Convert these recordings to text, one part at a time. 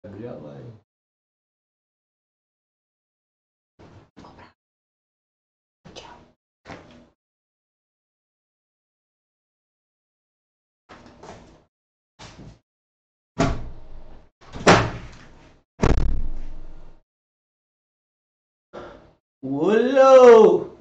Abrir a live. Olô!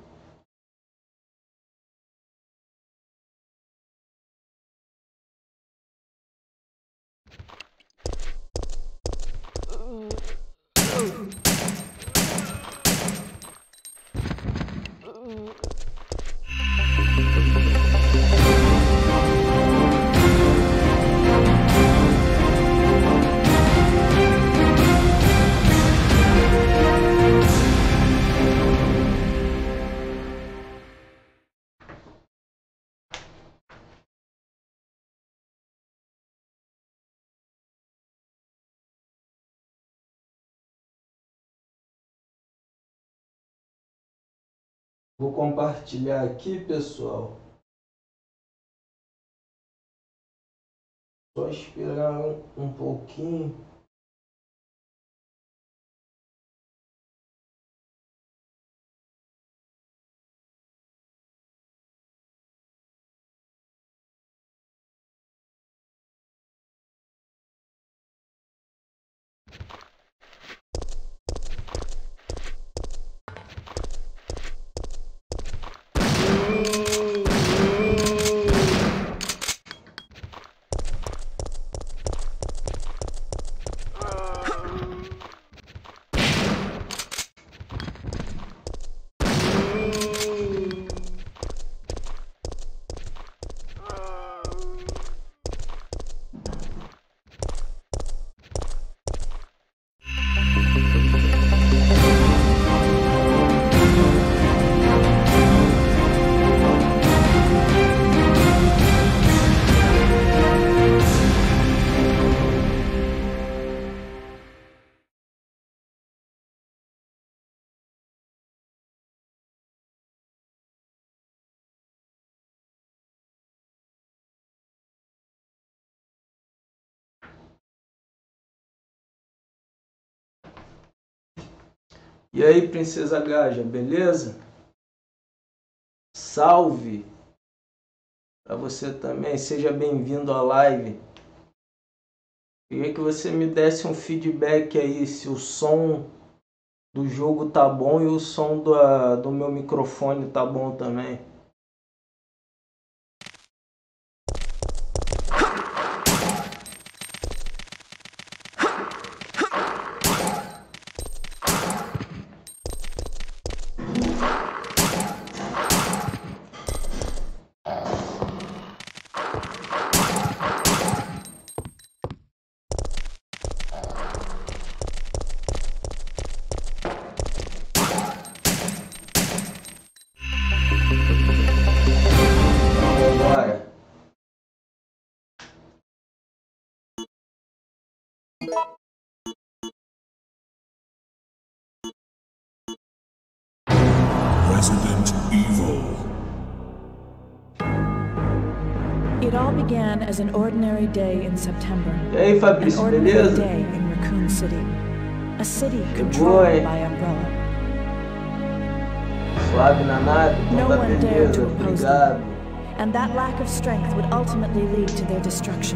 Vou compartilhar aqui, pessoal. Só esperar um pouquinho. E aí, Princesa Gaja, beleza? Salve! Para você também, seja bem-vindo à live. Queria que você me desse um feedback aí, se o som do jogo tá bom e o som do meu microfone tá bom também. Resident Evil. It all began as an ordinary day in September. E aí, An Fabrício, ordinary beleza? day in Raccoon City. A city boa, controlled hein? by Umbrella. Suave na nave, então No tá one dared to beleza, oppose obrigado. them, and that lack of strength would ultimately lead to their destruction.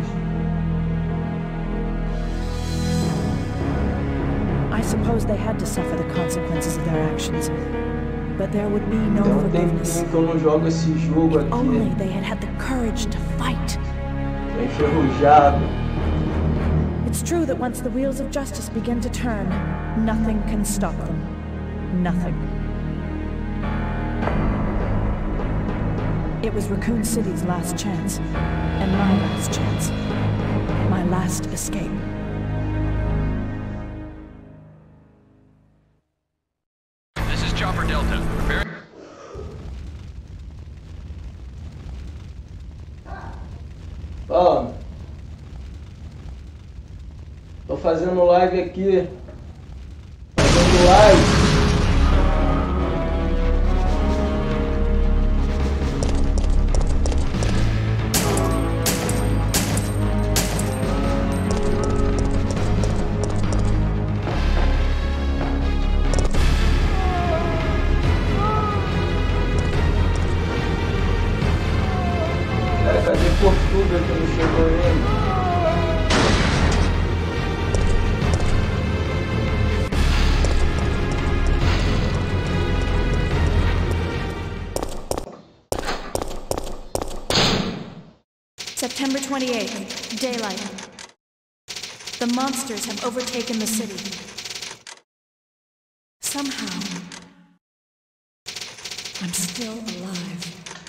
I suppose they had to suffer the consequences of their actions, but there would be no Tem um forgiveness. tempinho que eu não jogo esse jogo If only aqui. they had had the courage to fight. Tô enferrujado. It's true that once the wheels of justice begin to turn, nothing can stop them. Nothing. It was Raccoon City's last chance, and my last chance. My last escape. This is Chopper Delta. Prepare. Ó, tô fazendo live aqui. Fazendo live. September 28th, daylight. The monsters have overtaken the city. Somehow, I'm still alive.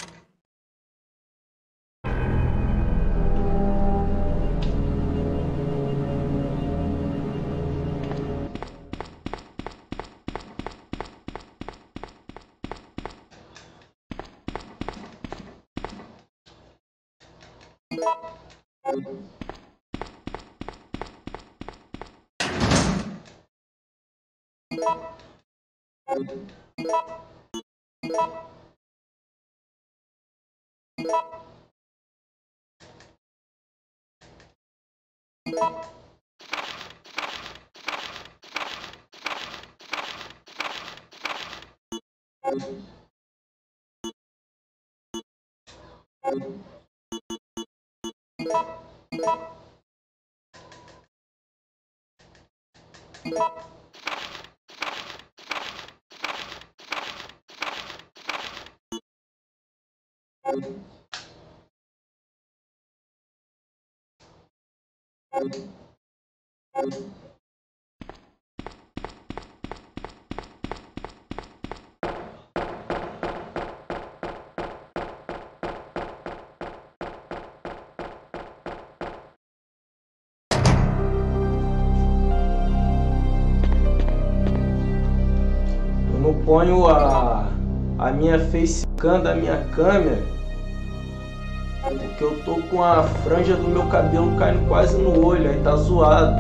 Eu não ponho a minha facecam da minha câmera porque eu tô com a franja do meu cabelo caindo quase no olho, aí tá zoado.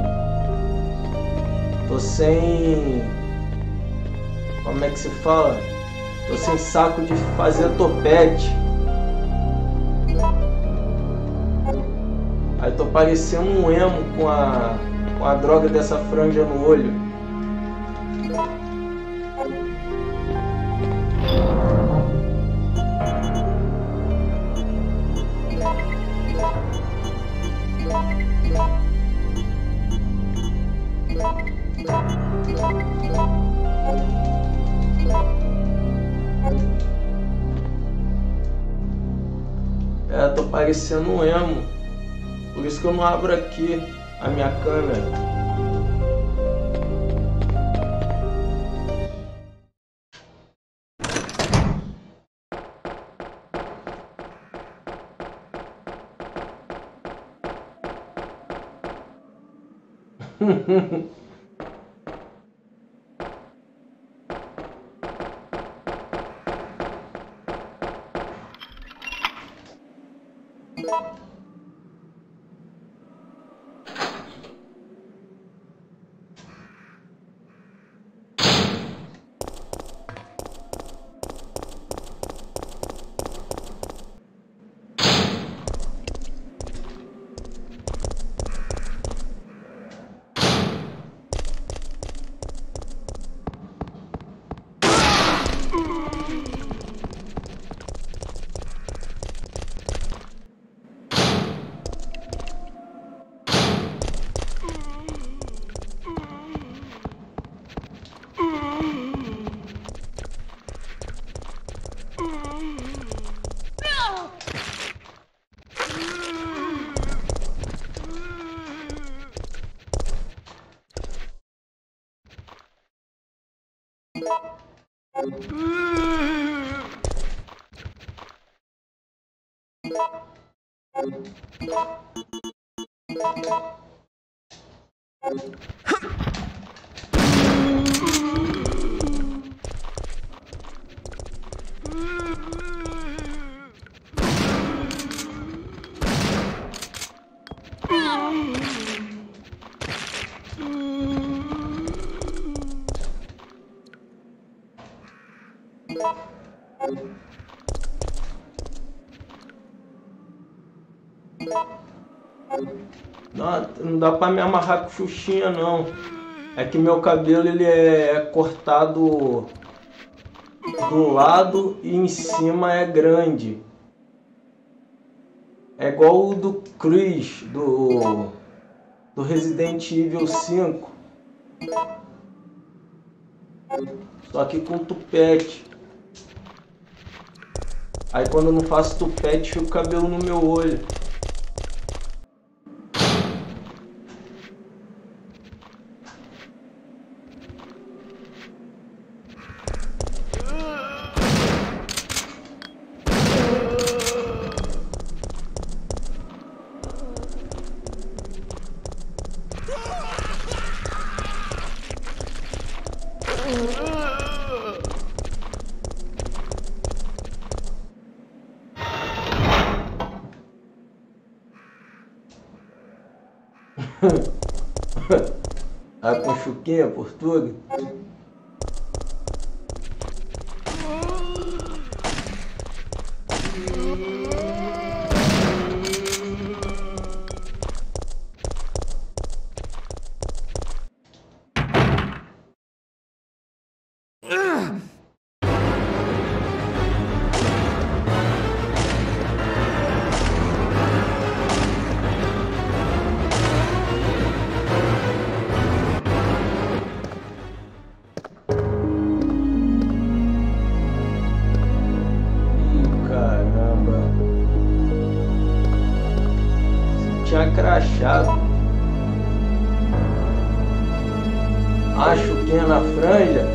Tô sem... como é que se fala? Tô sem saco de fazer topete. Aí tô parecendo um emo com a droga dessa franja no olho. Tô parecendo um emo. Por isso que eu não abro aqui a minha câmera. Não dá pra me amarrar com xuxinha não. É que meu cabelo ele é cortado do lado e em cima é grande. É igual o do Chris do Resident Evil 5. Só que com tupete. Aí quando eu não faço tupete fica o cabelo no meu olho. A com chuquinha, Portuga. Tinha crachado. Acho que é na franja.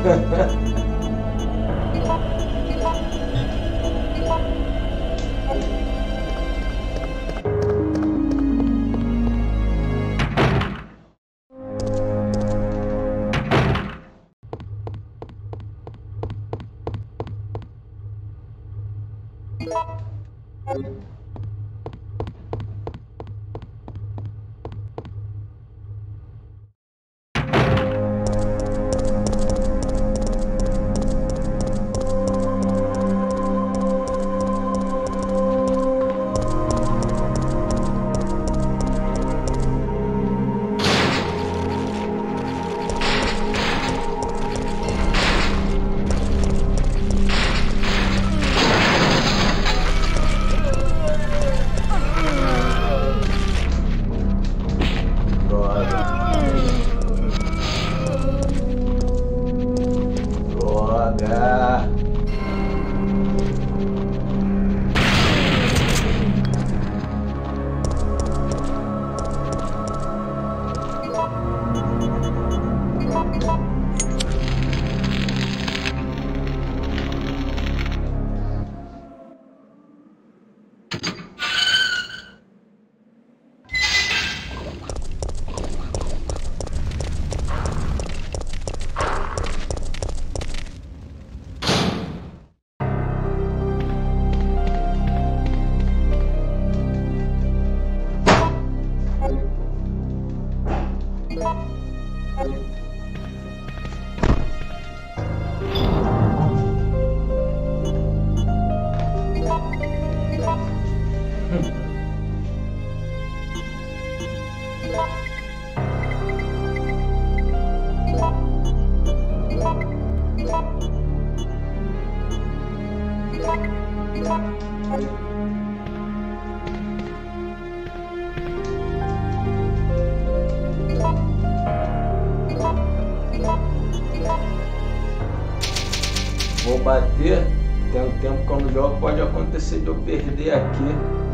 Vou bater. Tem um tempo que eu não jogo, pode acontecer de eu perder aqui.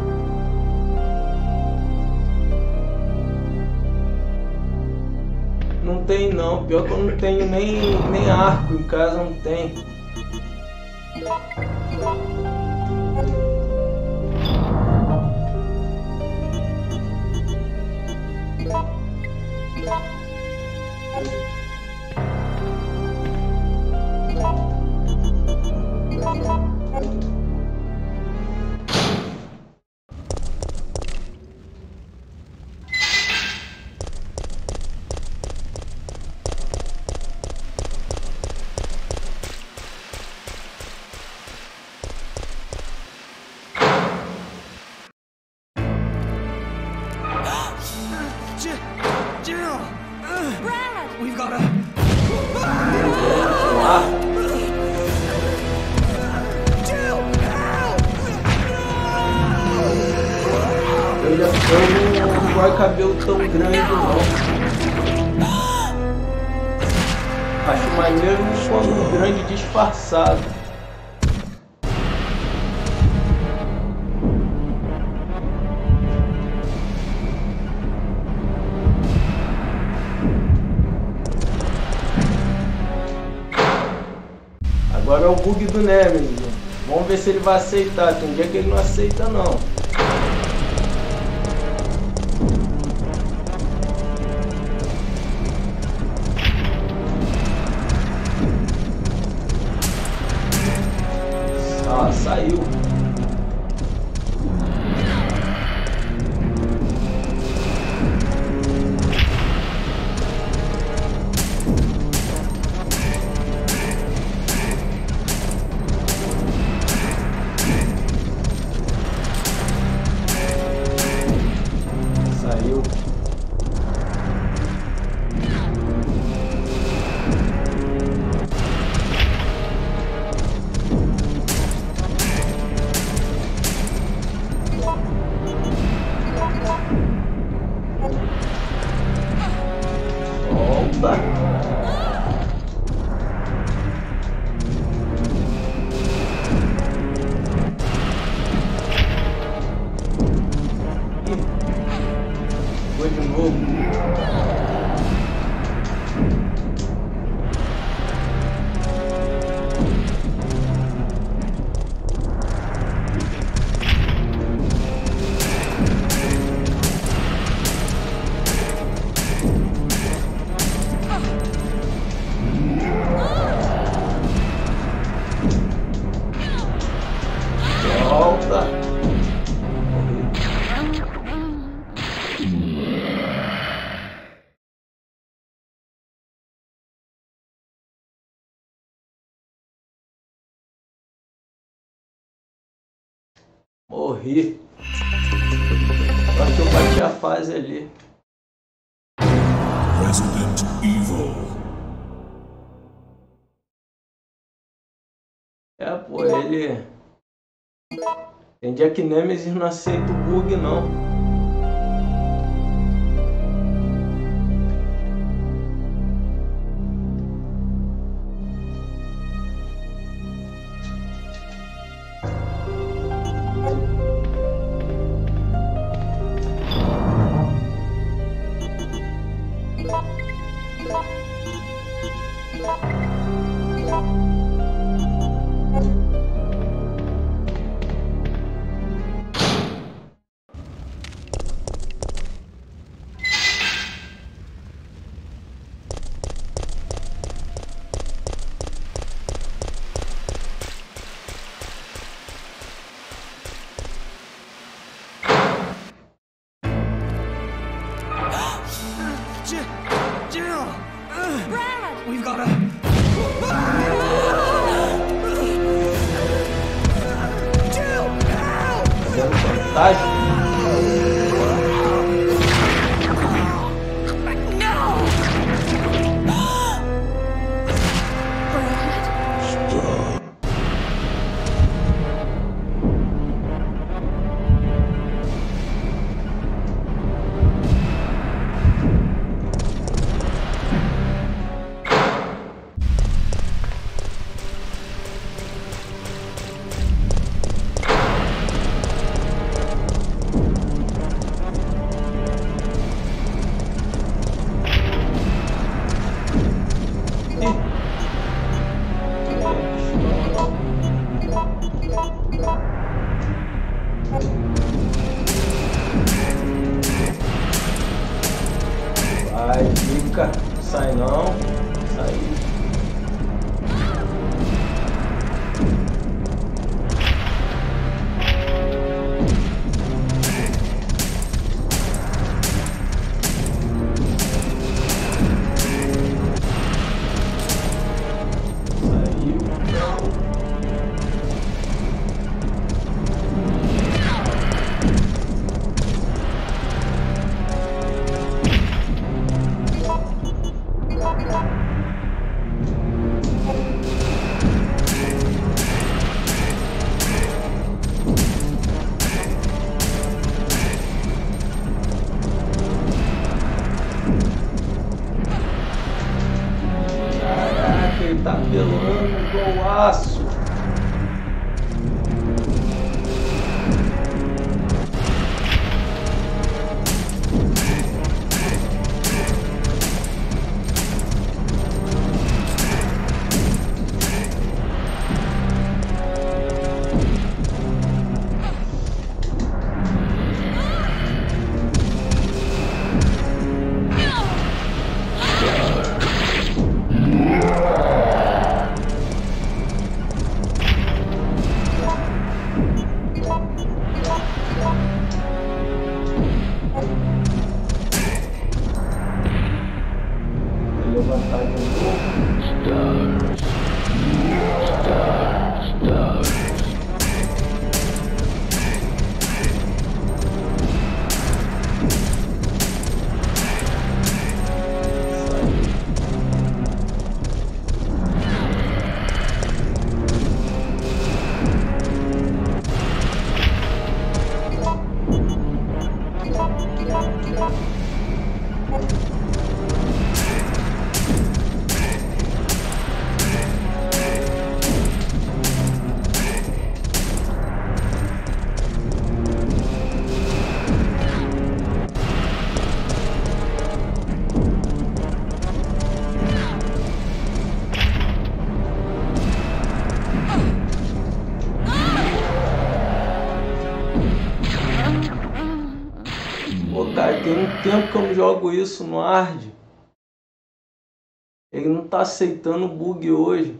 Não tem não, pior que eu não tenho nem arco em casa, não tem. Jill! Brad! We've got a... Jill! Help! Eu não vai cabelo tão grande não. Acho maneiro quando grande disfarçado. Agora é o bug do Nemesis. Vamos ver se ele vai aceitar. Tem um dia que ele não aceita não. Volta. Foi de novo. Volta. Morri. Acho que eu bati a fase ali. Resident Evil. É, pô, ele... Tem dia que Nemesis não aceita o bug, não. Jill! Brad! We've got to... Jill! Help! Fazendo fantástico. Vai, fica. Sai não. Sai. Ele tá pelando igual aço. Levantar de novo. tempo que eu não jogo isso no hard. Ele não tá aceitando o bug hoje.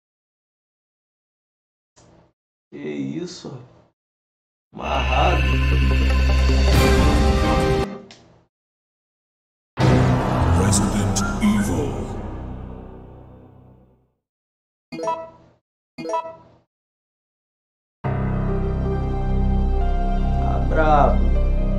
Que isso, amarrado. Resident Evil. Tá brabo.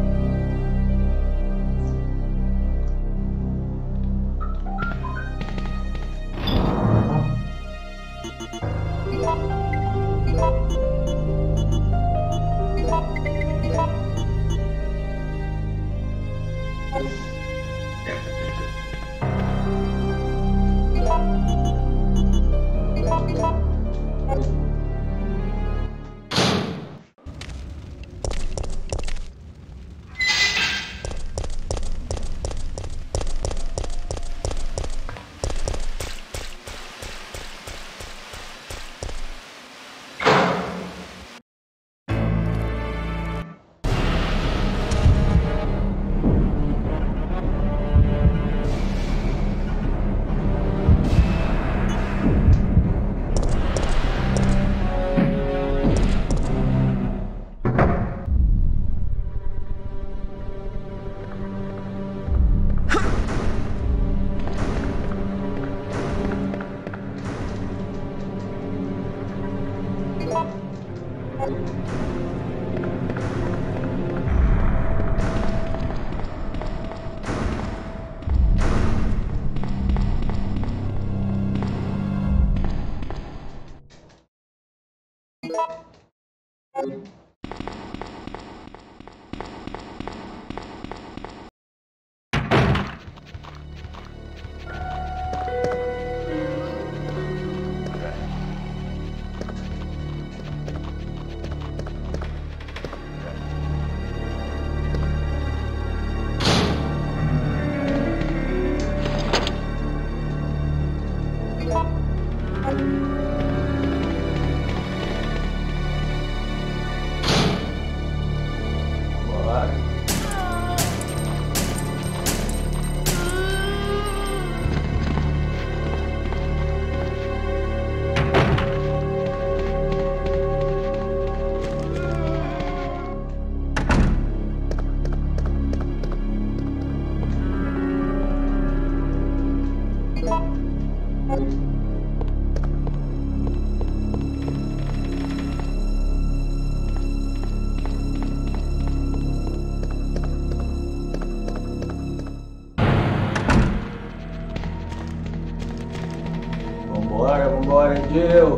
Vambora, Jill.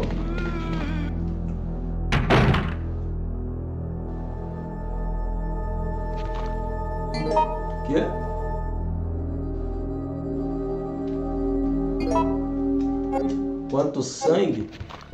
Quê? Quanto sangue?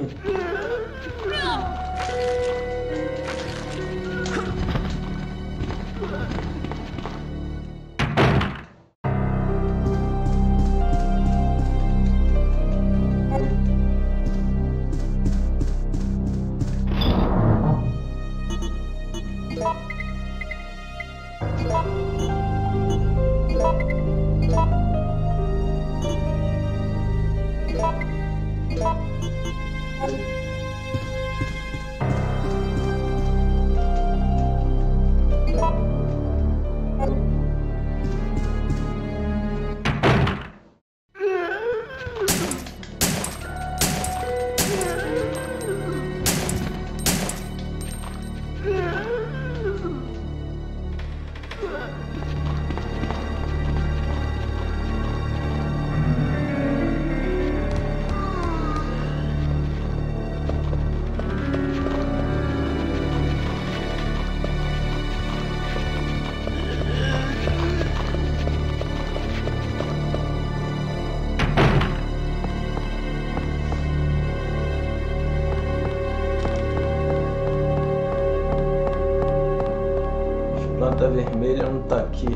Planta vermelha não tá aqui.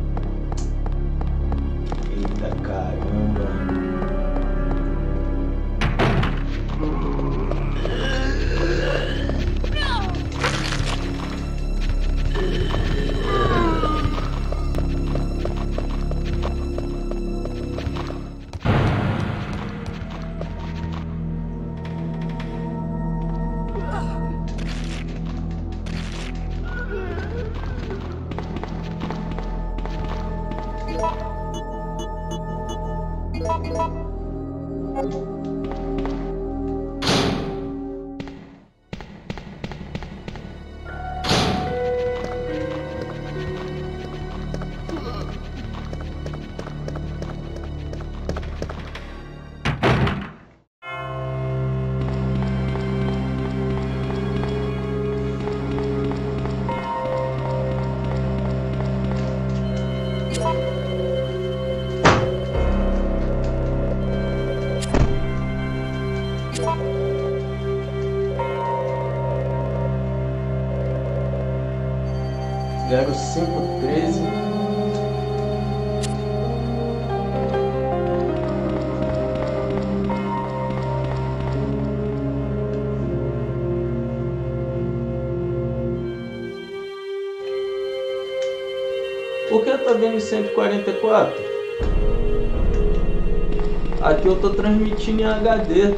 Eita caramba. Zero 513. Por que tá vendo 144? Aqui eu tô transmitindo em HD.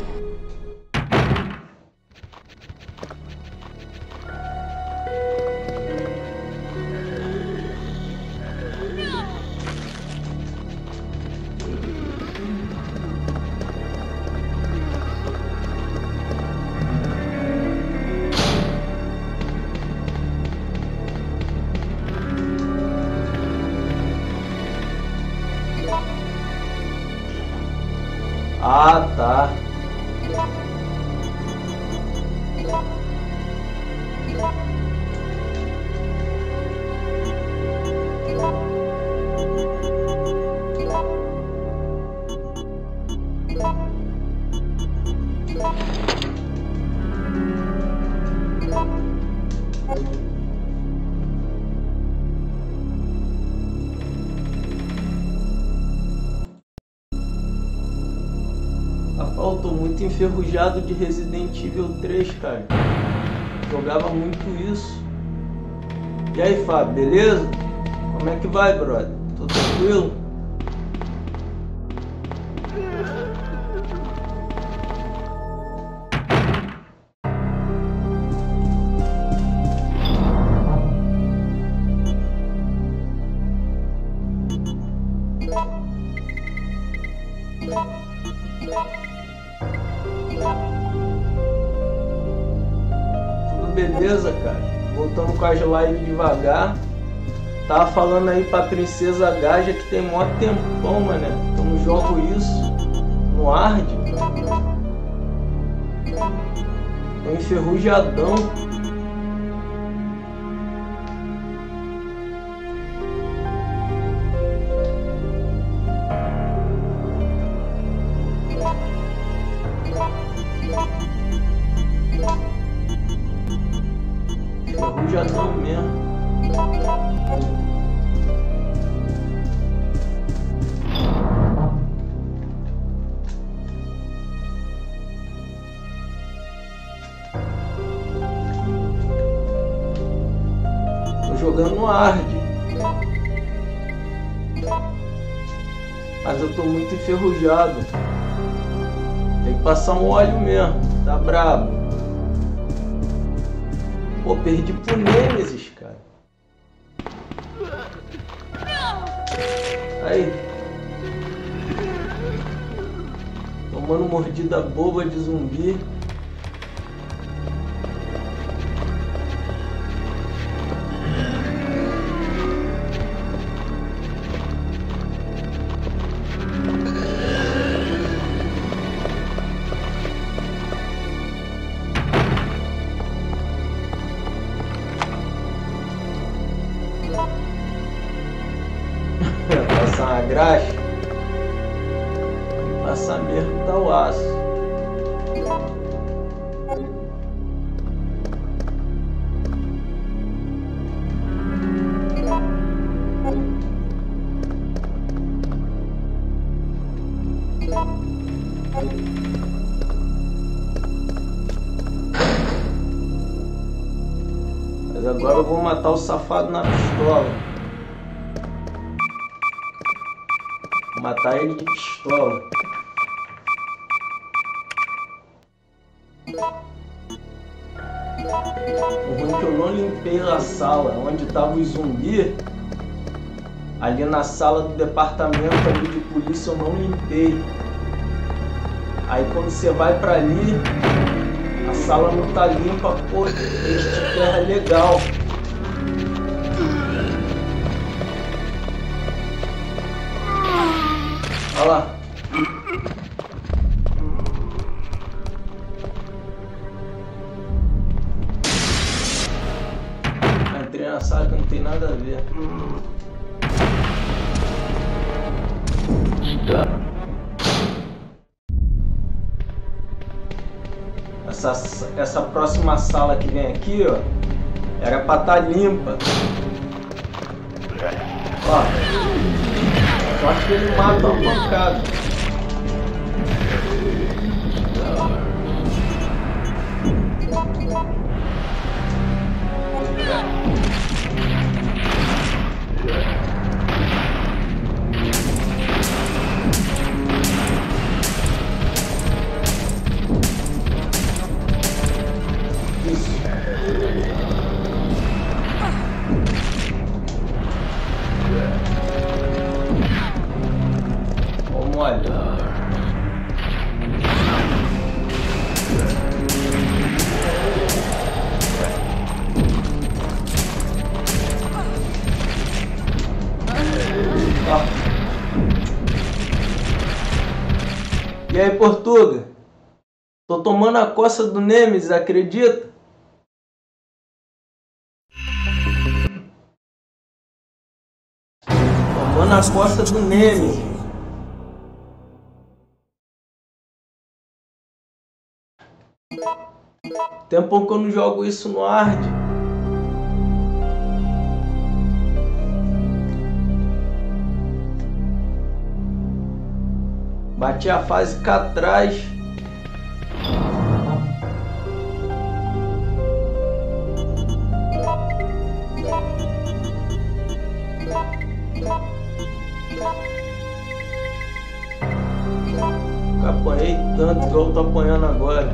Ah, tá. Eu tô muito enferrujado de Resident Evil 3, cara. Jogava muito isso. E aí, Fábio, beleza? Como é que vai, brother? Tô tranquilo? Beleza, cara. Voltando com as lives devagar. Tava falando aí pra Princesa Gaja que tem mó tempão, mané. Eu não jogo isso no hard. Tô enferrujadão. Enferrujadão mesmo. Tô jogando no hard. Mas eu tô muito enferrujado. Tem que passar um óleo mesmo. Tá brabo. Pô, perdi pro Nemesis, cara. Aí. Tomando mordida boba de zumbi. Passar uma graxa. E passar mesmo tá o aço. Mas agora eu vou matar o safado na pistola. Vou matar ele de pistola. O ruim é que eu não limpei a sala onde tava os zumbis. Ali na sala do departamento ali de polícia eu não limpei. Aí quando você vai pra ali, a sala não tá limpa, pô, este terra é legal. Olha lá. Entrei na sala que não tem nada a ver. Essa próxima sala que vem aqui, ó, era pra estar limpa. Ó, só que ele mata uma pancada. E aí, Portuga? Tô tomando a coça do Nemesis, acredita? Tomando a coça do Nemesis. Tempão que eu não jogo isso no hard. Bati a fase cá atrás. Apanhei tanto que eu tô apanhando agora.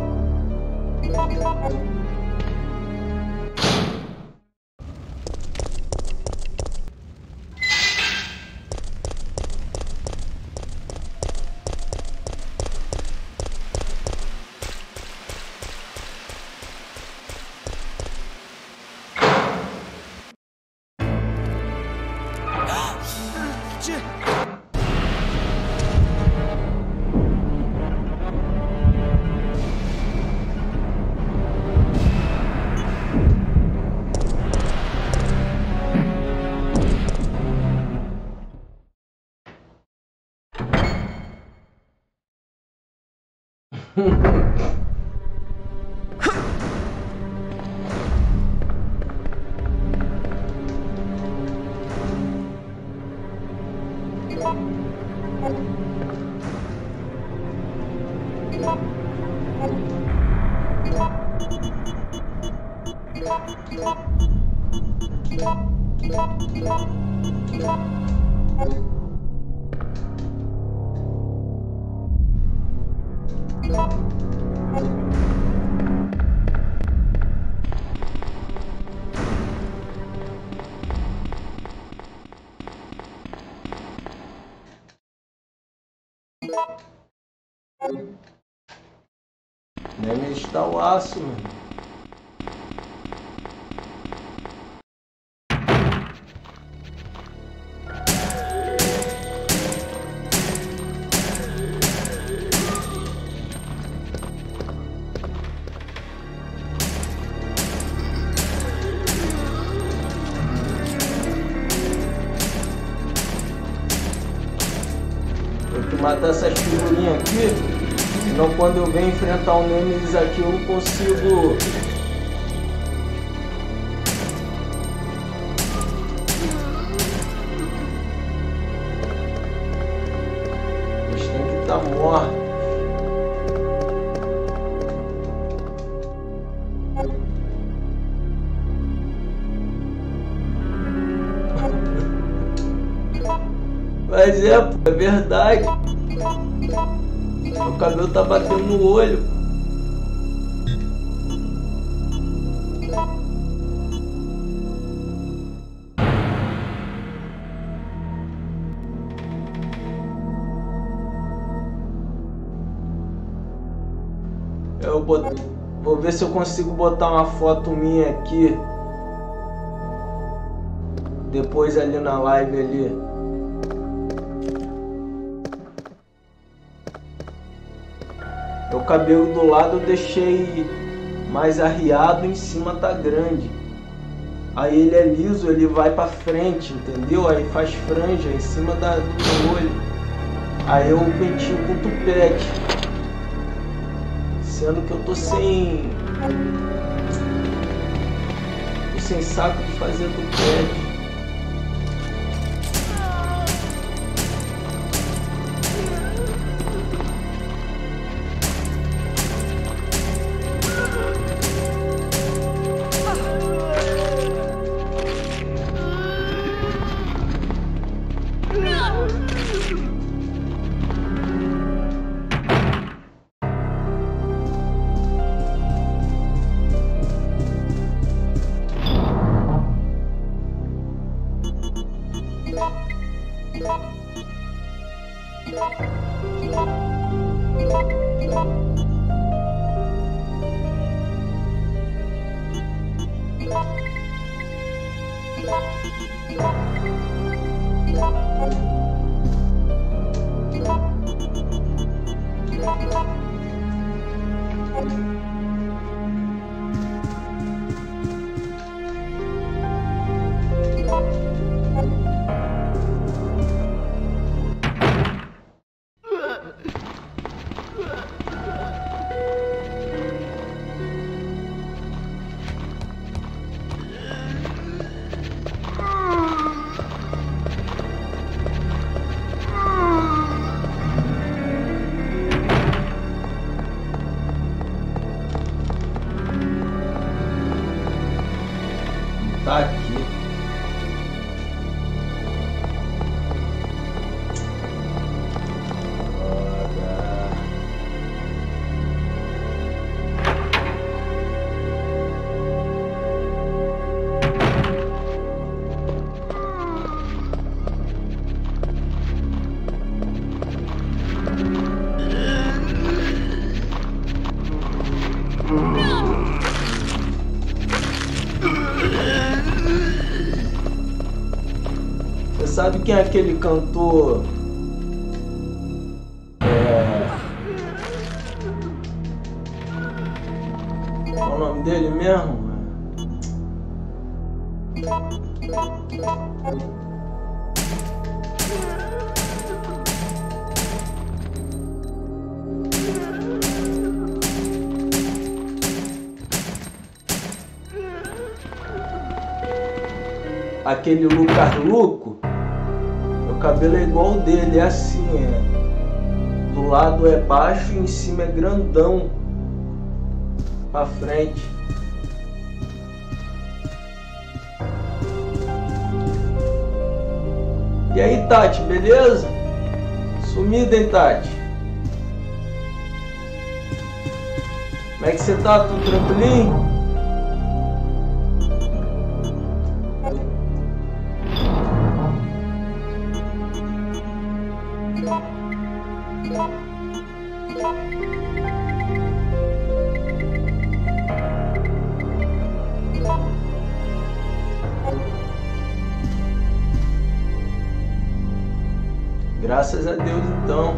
Nem está o aço, mano. Tenho que matar essas figurinhas aqui. Senão quando eu venho enfrentar o Nemesis aqui eu não consigo. Eles têm que estar mortos. Mas é verdade. Meu cabelo tá batendo no olho. Vou ver se eu consigo botar uma foto minha aqui. Depois ali na live ali. O cabelo do lado eu deixei mais arriado, em cima tá grande. Aí ele é liso, ele vai pra frente, entendeu? Aí faz franja em cima do meu olho. Aí eu pentio com tupete. Sendo que eu tô sem saco de fazer tupete. Tá aqui. Sabe quem é aquele cantor? Qual é o nome dele mesmo? Aquele Lucas Luco. O cabelo é igual o dele, é assim, do lado é baixo e em cima é grandão pra frente. E aí, Tati, beleza? Sumida, hein, Tati? Como é que você tá? Tudo tranquilinho? Graças a Deus, então.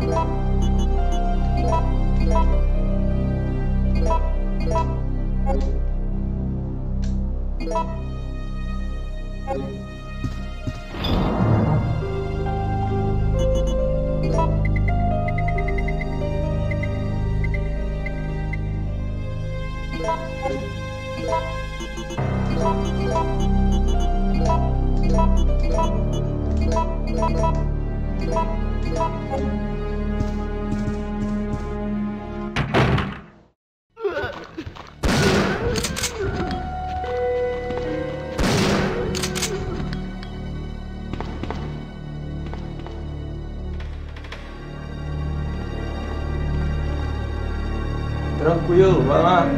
Tranquilo, vai lá.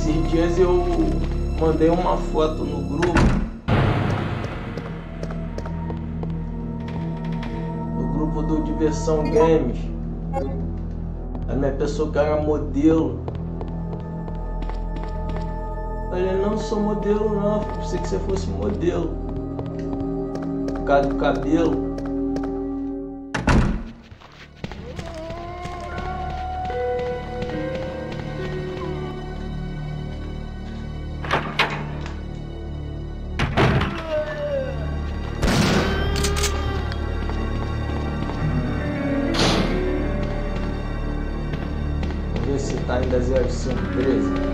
Esses dias eu mandei uma foto no grupo. No grupo do Diversão Games. A minha pessoa que era modelo. Eu falei, não sou modelo não, pensei que você fosse modelo. Por causa do cabelo. Vamos ver se tá ainda 0513.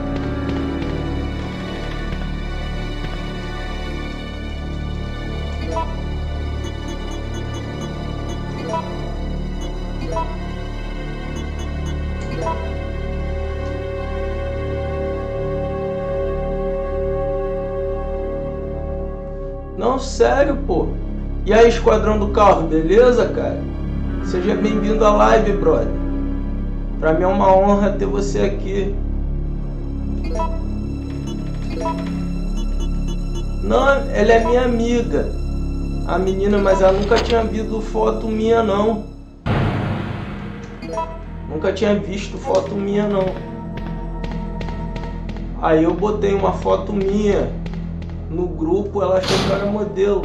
Não, sério, pô. E aí, Esquadrão do Carro, beleza, cara? Seja bem-vindo à live, brother. Pra mim é uma honra ter você aqui. Não, ela é minha amiga. A menina, mas ela nunca tinha visto foto minha, não. Nunca tinha visto foto minha, não. Aí eu botei uma foto minha no grupo, ela achou que eu era modelo.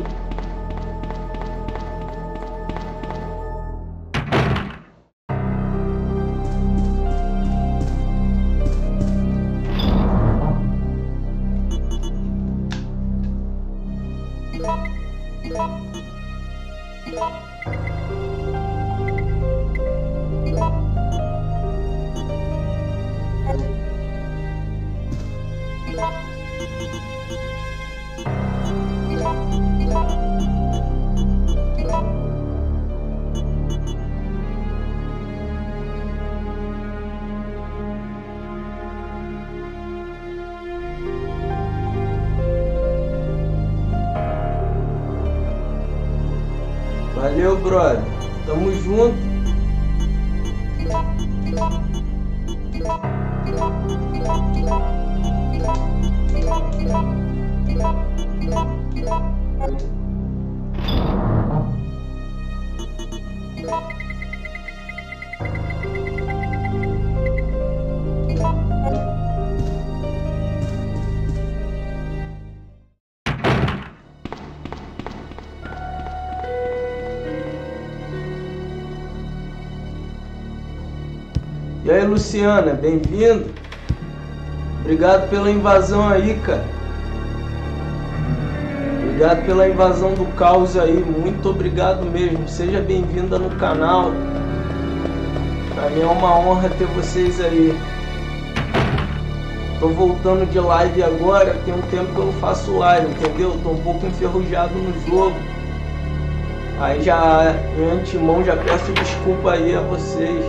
Valeu, brother. Tamo junto. E aí, Luciana, bem-vindo. Obrigado pela invasão aí, cara. Obrigado pela invasão do caos aí. Muito obrigado mesmo. Seja bem-vinda no canal. Pra mim é uma honra ter vocês aí. Tô voltando de live agora. Tem um tempo que eu não faço live, entendeu? Tô um pouco enferrujado no jogo. Aí já, em antemão, já peço desculpa aí a vocês.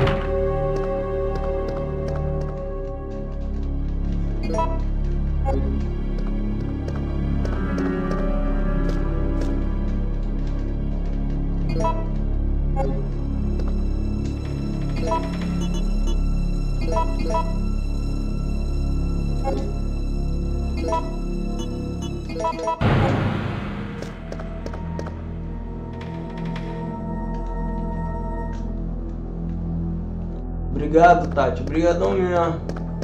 Obrigado, Tati. Obrigadão mesmo.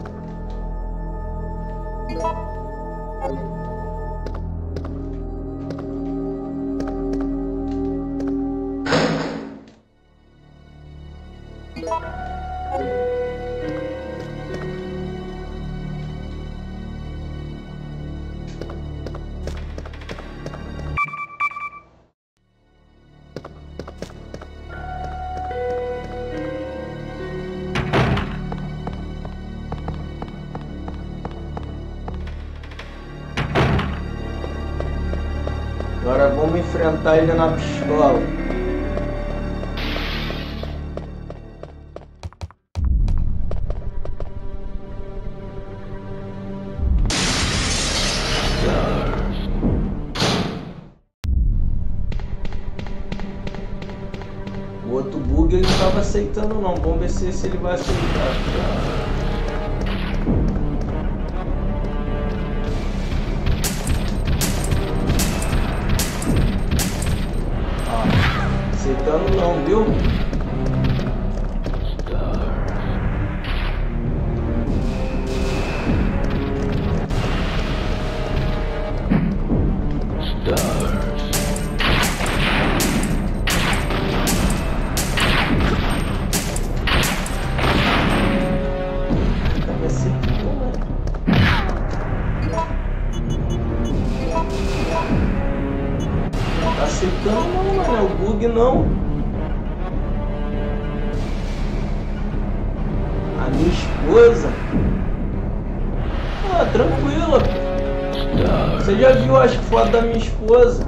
Agora vamos enfrentar ele na pistola. O outro bug ele não estava aceitando não. Vamos ver se ele vai aceitar. viu? Tá secando não, mano. É o bug não. A minha esposa. Ah, tranquila. Você já viu as fotos da minha esposa?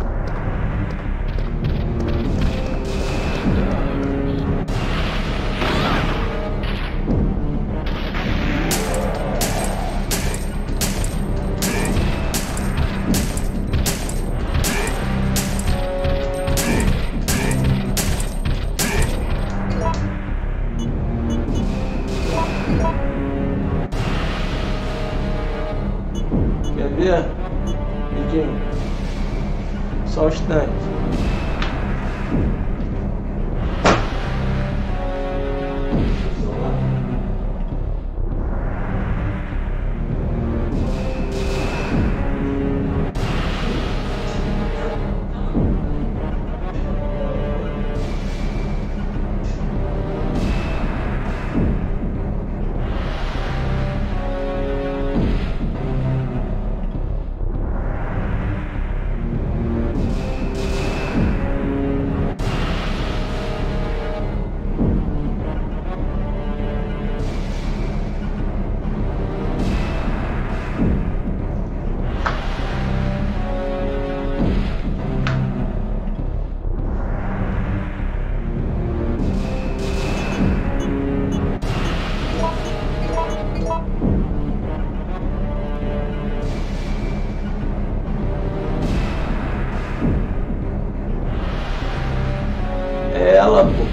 Quer ver? Vidinho. Só um instante. É ela, pô.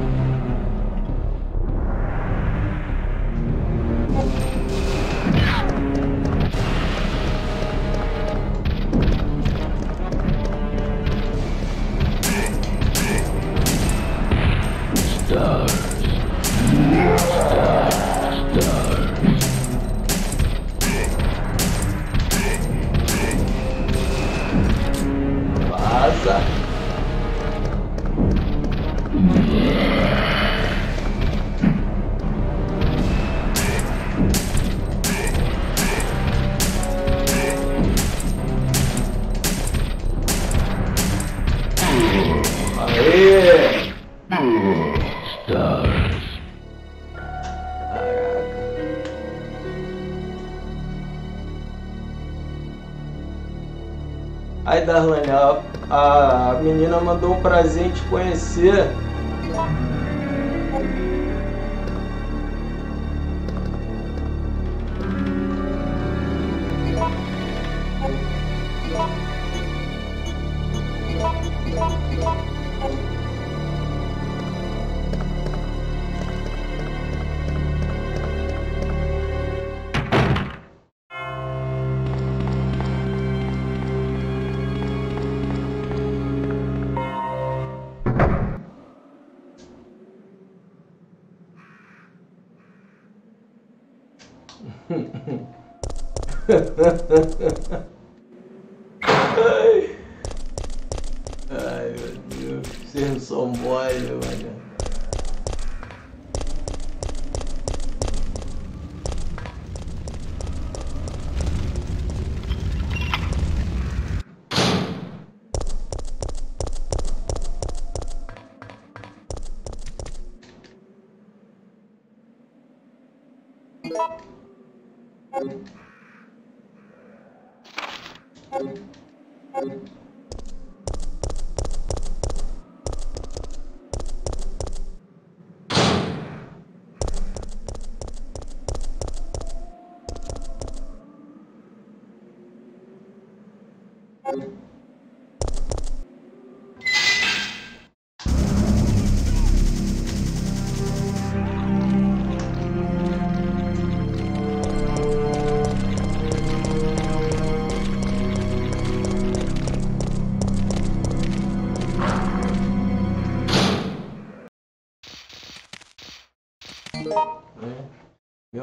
Vaza. Aê! Caraca. Aí, Darlane, a menina mandou um prazer em te conhecer. Ai, meu Deus, vocês não são mole, mano.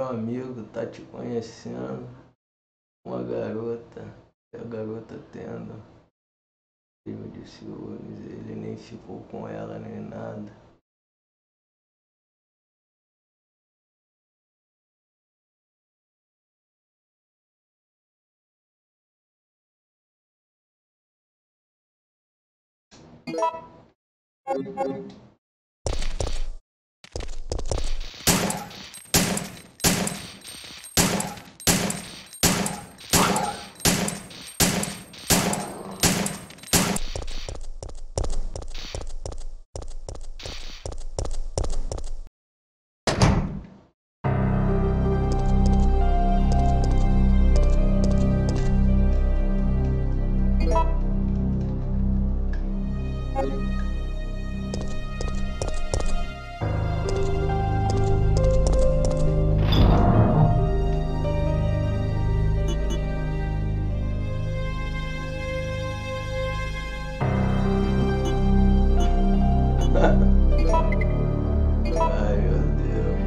amigo tá te conhecendo, uma garota, e a garota tendo crime de ciúmes, ele nem ficou com ela nem nada. Ai, meu Deus.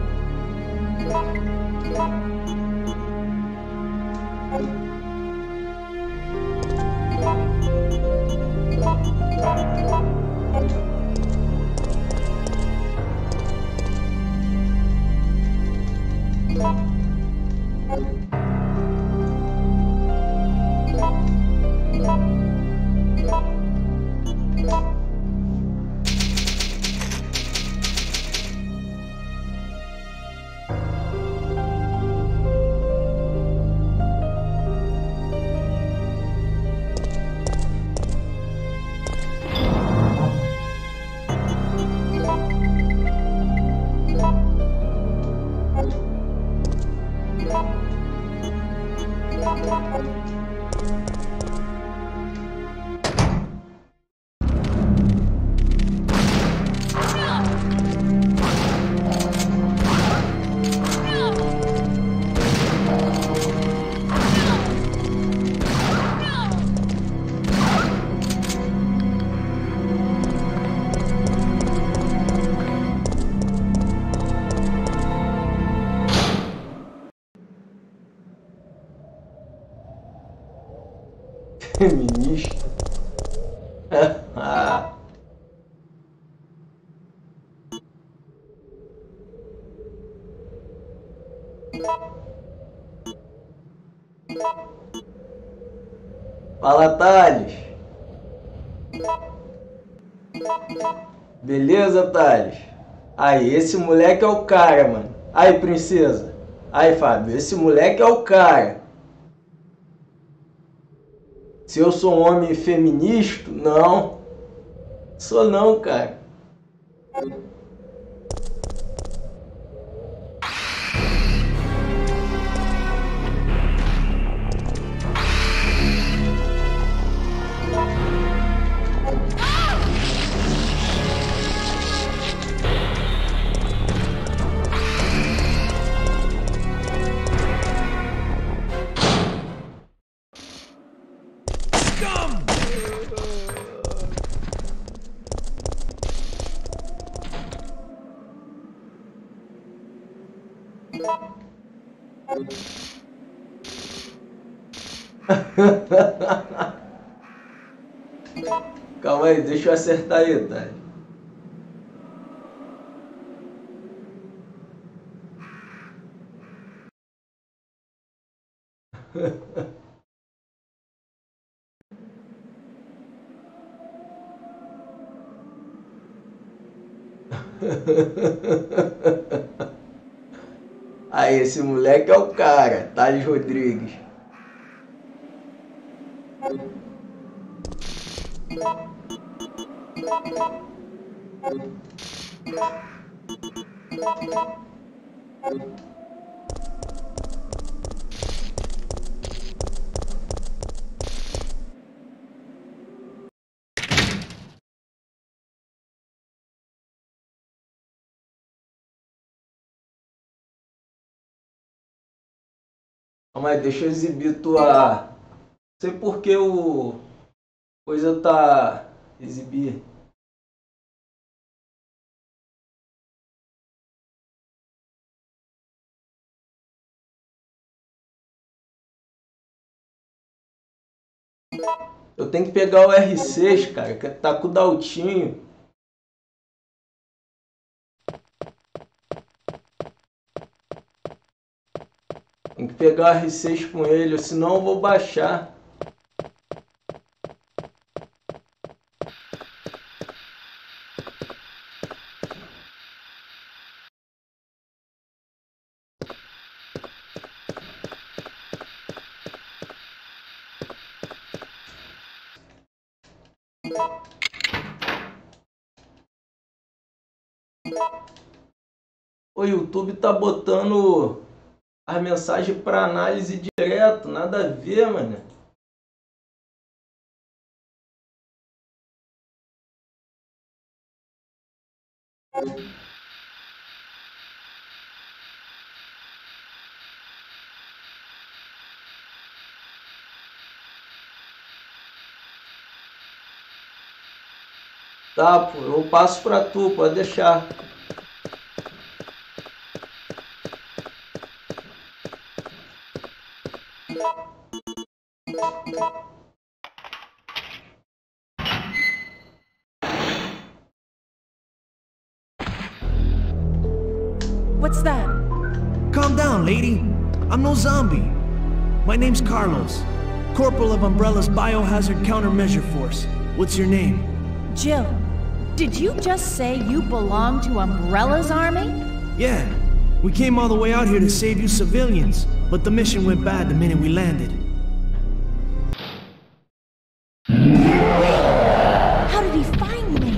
Feminista. Fala, Thales. Beleza, Thales? Aí, esse moleque é o cara, mano. Aí, princesa. Aí, Fábio, esse moleque é o cara. Se eu sou um homem feminista, não. Sou não, cara. Calma aí, deixa eu acertar aí, tá? Aí, esse moleque é o cara, Thales Rodrigues. Calma aí, deixa eu exibir tua... Não sei por que o... coisa tá... Exibir. Eu tenho que pegar o R6, cara, que tá com o Daltinho. Tem que pegar o R6 com ele, senão eu vou baixar. O YouTube tá botando as mensagens para análise direto, nada a ver, mano. Tá, pô, eu passo pra tu, pode deixar. What's that? Calm down, lady. I'm no zombie. My name's Carlos, Corporal of Umbrella's Biohazard Countermeasure Force. What's your name? Jill, did you just say you belong to Umbrella's army? Yeah. We came all the way out here to save you civilians, but the mission went bad the minute we landed. How did he find me?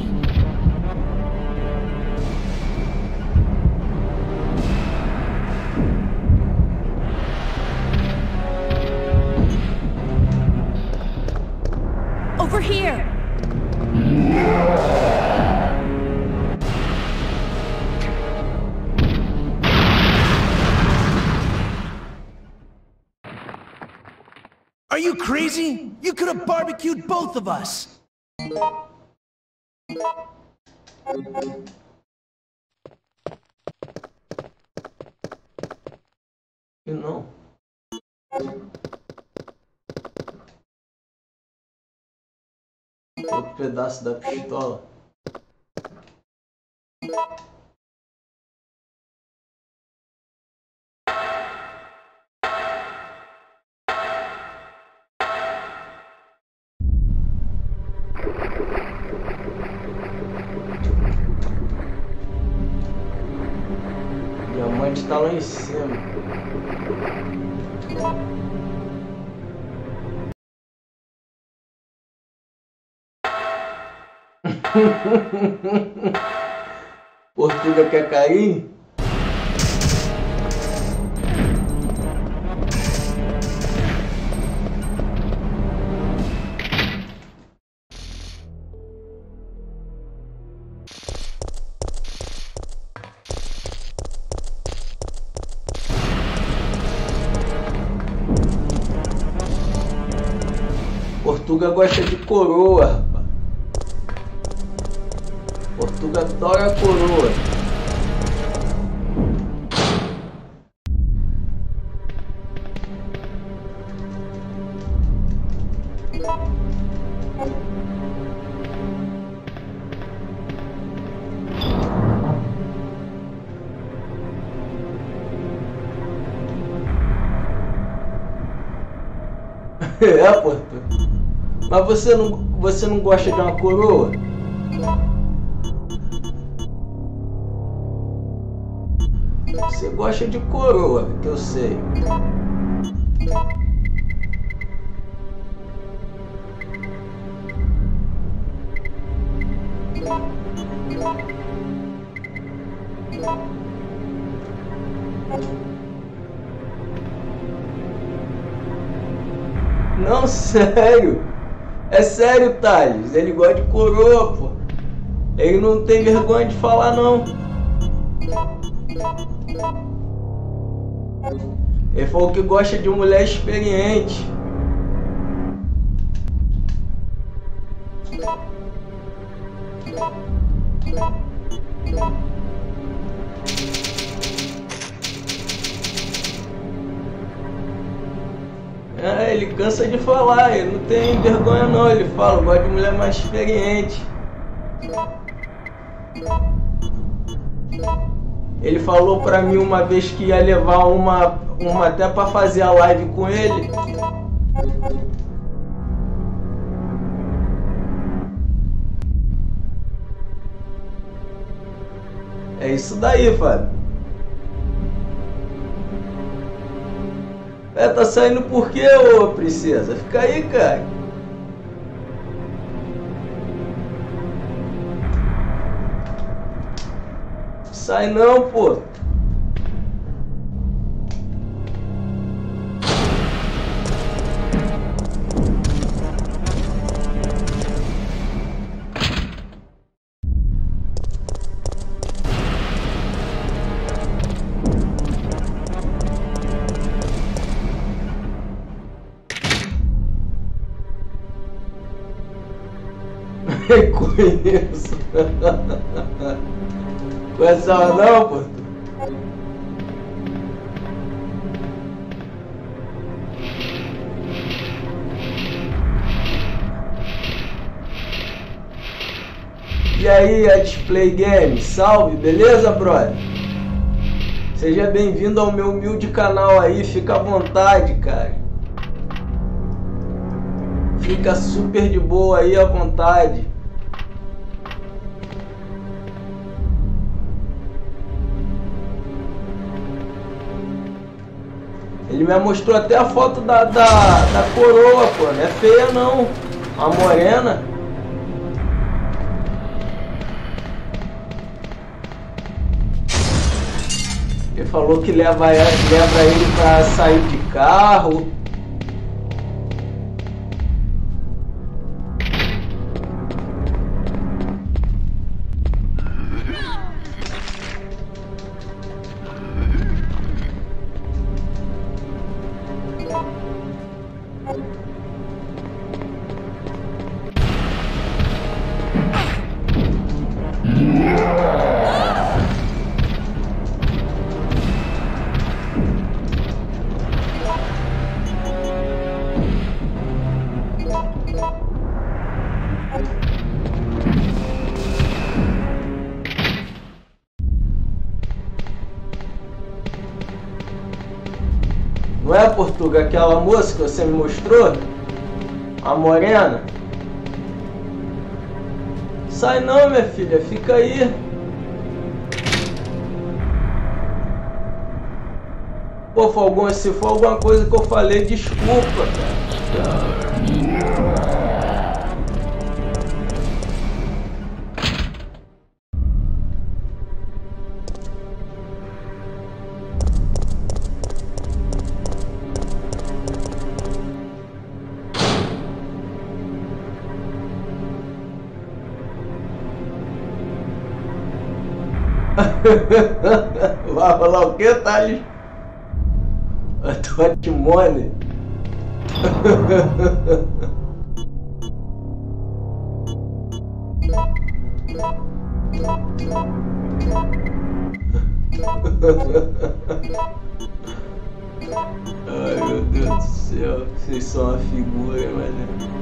Over here! Are you crazy? You could have barbecued both of us! E não. Outro pedaço da pistola. Diamante tá lá em cima. Portuga quer cair? Portuga gosta de coroa, rapaz. Portuga adora coroa. É, Portuga. Mas você não gosta de uma coroa? Você gosta de coroa, que eu sei. Não, sério. É sério, Thales. Ele gosta de coroa, pô. Ele não tem vergonha de falar, não. Ele falou que gosta de mulher experiente. Ele cansa de falar, ele não tem vergonha não, ele fala, gosta de mulher mais experiente. Ele falou pra mim uma vez que ia levar uma até pra fazer a live com ele. É isso daí, Fábio. Tá saindo por quê, ô princesa? Fica aí, cara. Sai não, pô. Conheço. Conhece ela não, pô? E aí, a Display Game, salve, beleza, brother? Seja bem-vindo ao meu humilde canal aí, fica à vontade, cara. Fica super de boa aí à vontade. Ele me mostrou até a foto da coroa, pô. Não é feia não. A morena. Ele falou que leva ele pra sair de carro. Não é, Portuga, aquela moça que você me mostrou? A morena? Sai não, minha filha, fica aí. Pô, se for alguma coisa que eu falei, desculpa, cara. Vai falar o que, Thales? A tua Timone. Ai, meu Deus do céu, vocês são uma figura, mano.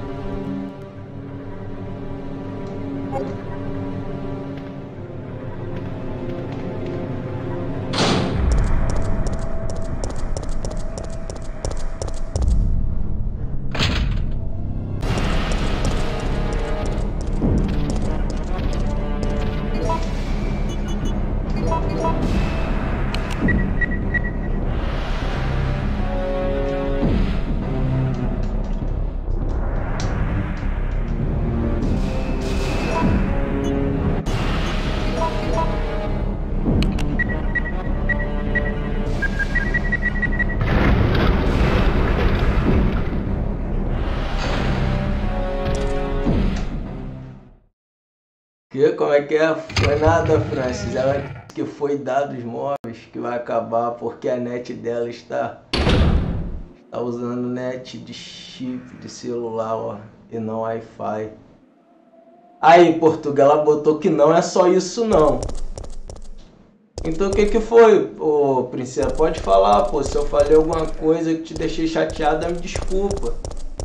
Como é que é? Foi nada, Francis. Ela disse que foi dados móveis que vai acabar porque a net dela está usando net de chip de celular, ó, e não Wi-Fi. Aí em Portugal ela botou que não é só isso não. Então o que que foi, ô princesa? Pode falar, pô. Se eu falei alguma coisa que te deixei chateada, me desculpa.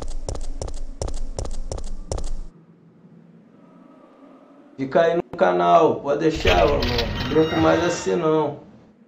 Fica aí no canal, pode deixar, eu não brinco mais assim não.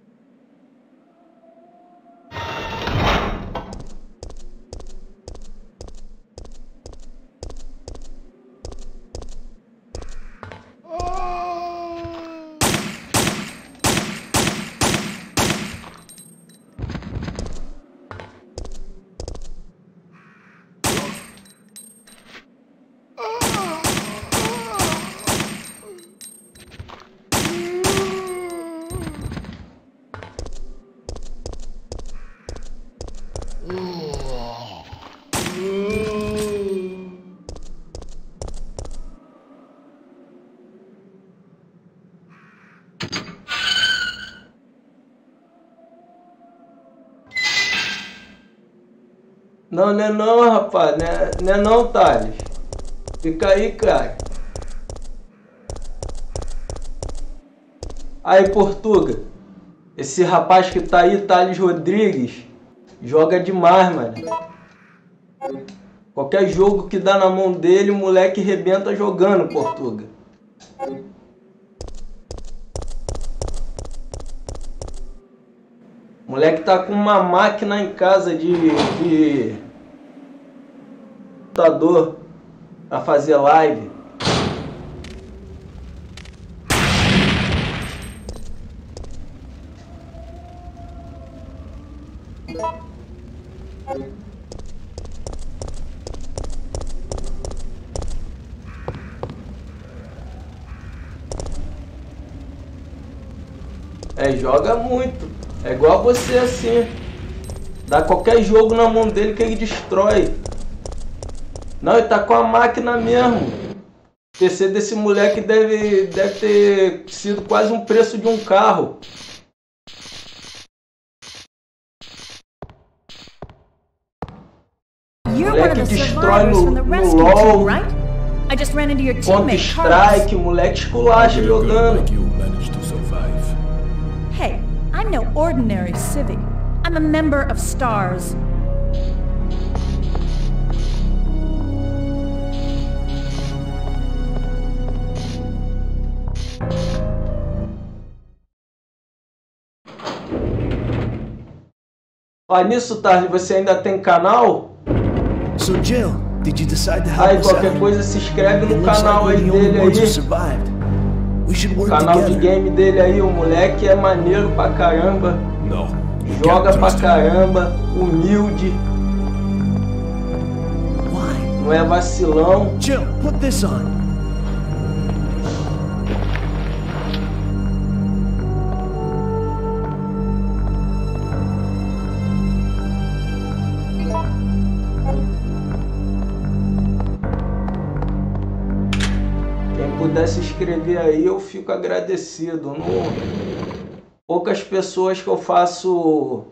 Não, não é não, rapaz. Não é não, Thales. Fica aí, cara. Aí, Portuga. Esse rapaz que tá aí, Thales Rodrigues, joga demais, mano. Qualquer jogo que dá na mão dele, o moleque rebenta jogando, Portuga. O moleque tá com uma máquina em casa de computador pra fazer live. É, joga muito. É igual a você assim. Dá qualquer jogo na mão dele que ele destrói. Não, ele tá com a máquina mesmo. O PC desse moleque deve ter sido quase um preço de um carro. You're one of the survivors from the rescue team, right? I just ran into your teammate, Counter-Strike, o moleque esculacha jogando. Hey, I'm no ordinary civvy. I'm a member of STARS. Ó, nisso, Tarly, você ainda tem canal? So Jill, did you decide to help Aí, us qualquer out? coisa, se inscreve It no looks canal like aí we're the only dele ones who aí. survived. We should O work canal de together. game dele aí, o moleque é maneiro pra caramba. No. Joga pra caramba, humilde, Why? não é vacilão. Jill, put this on. Quem puder se inscrever aí, eu fico agradecido. Poucas pessoas que eu faço...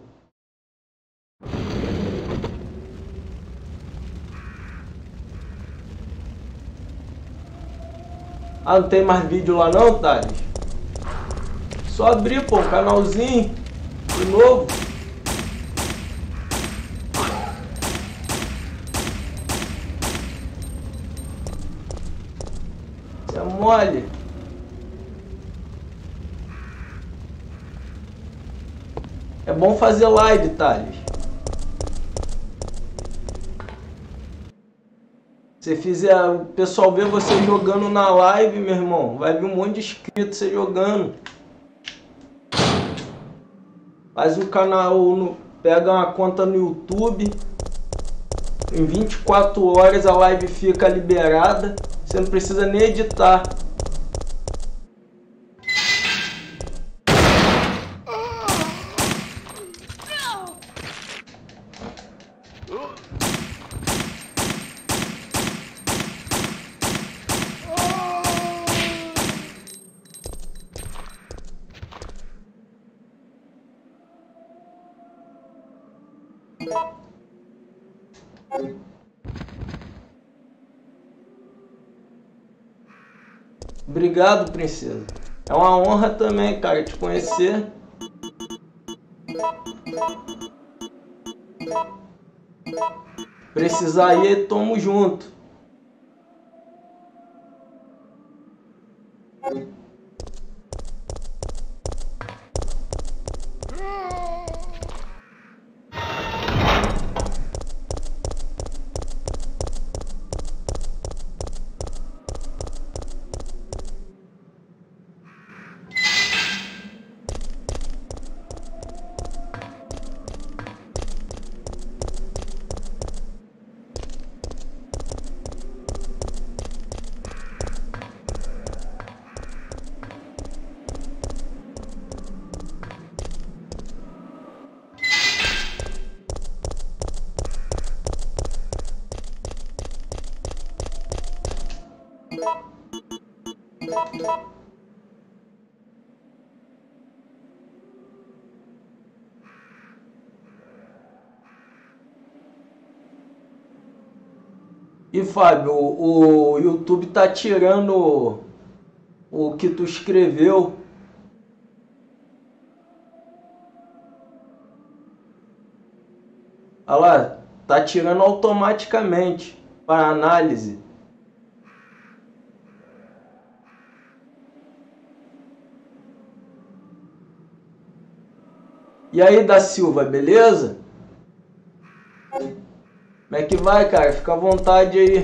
Ah, não tem mais vídeo lá não, Thales? Só abrir, pô, um canalzinho de novo. Isso é mole. É bom fazer live, Thales. Se fizer, o pessoal ver você jogando na live, meu irmão, vai vir um monte de inscritos você jogando. Faz um canal, pega uma conta no YouTube. Em 24 horas a live fica liberada. Você não precisa nem editar. Obrigado, princesa. É uma honra também, cara, te conhecer. Precisar aí, tamo junto. E Fábio, o YouTube tá tirando o que tu escreveu. Olha lá, tá tirando automaticamente para análise. E aí, da Silva, beleza? Como é que vai, cara? Fica à vontade aí.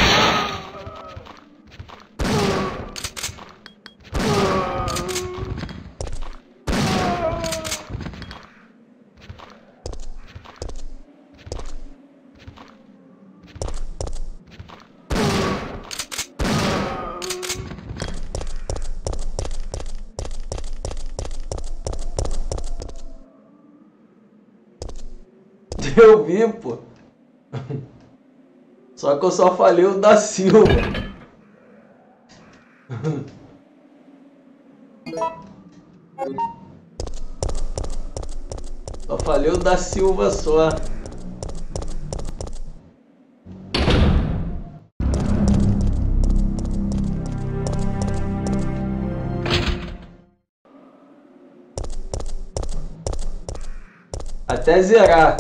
Eu vi, pô. Só que eu só falei o da Silva. Só falei o da Silva só. Até zerar.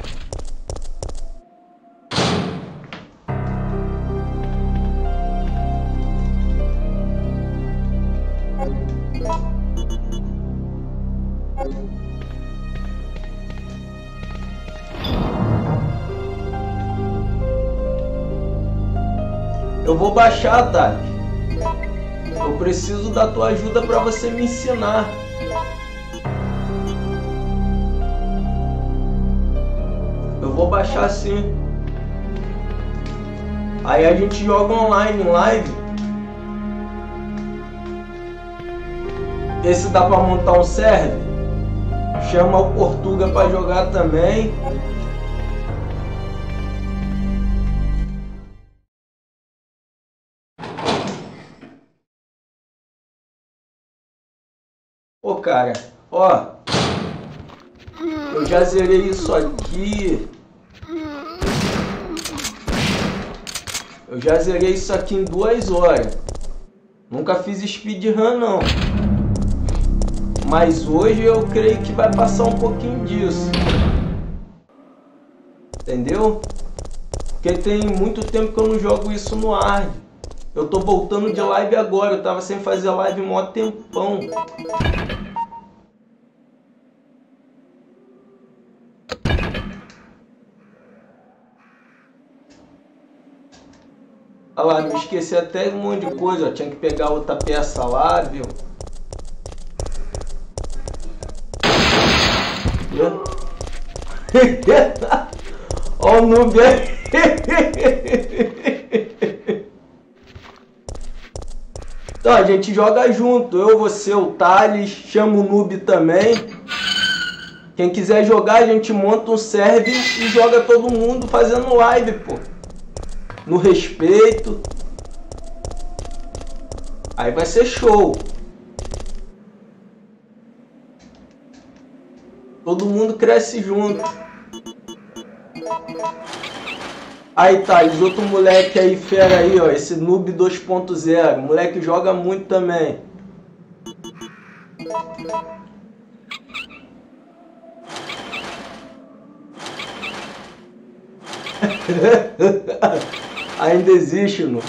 Eu vou baixar, Thales. Eu preciso da tua ajuda para você me ensinar. Eu vou baixar sim. Aí a gente joga online, em live. Esse dá para montar um server. Chama o Portuga para jogar também. Pô, cara, ó, eu já zerei isso aqui. Eu já zerei isso aqui em 2 horas. Nunca fiz speedrun não. Mas hoje eu creio que vai passar um pouquinho disso. Entendeu? Porque tem muito tempo que eu não jogo isso no hard. Eu tô voltando de live agora. Eu tava sem fazer live mó tempão. Olha lá, me esqueci até um monte de coisa. Eu tinha que pegar outra peça lá, viu? Ó o noob aí. Então a gente joga junto. Eu, você, o Thales. Chama o noob também. Quem quiser jogar, a gente monta um server e joga todo mundo fazendo live, pô. No respeito. Aí vai ser show. Todo mundo cresce junto. Aí tá, os outro moleque aí, fera aí, ó. Esse noob 2.0. Moleque joga muito também. Ainda existe, não?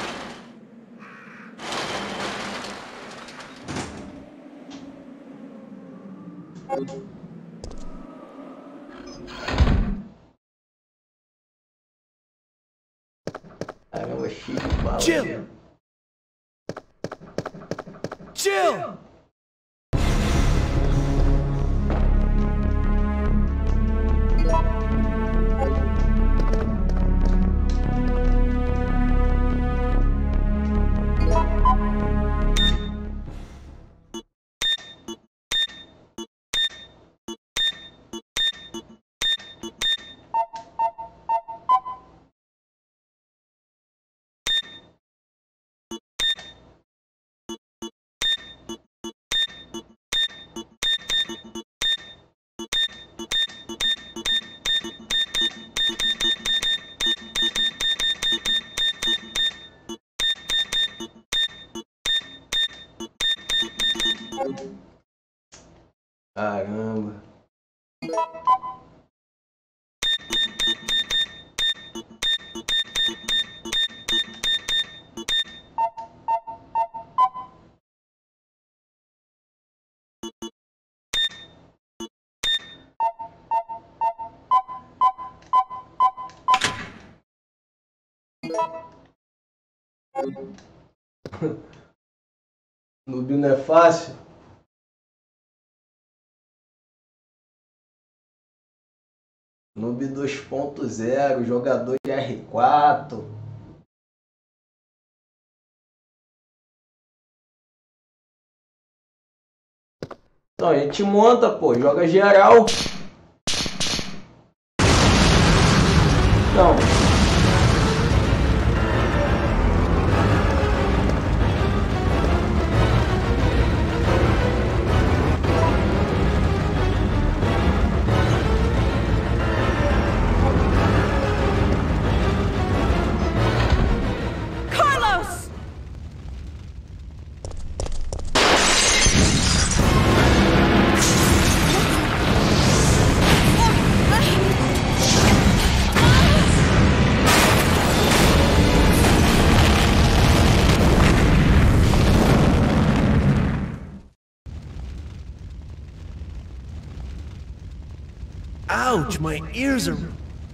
Caramba, cheio de bala. Chill! Chill! Caramba. Noob não é fácil? Noob 2.0, jogador de R4. Então a gente monta, pô, joga geral. Então. Ouch, my ears are...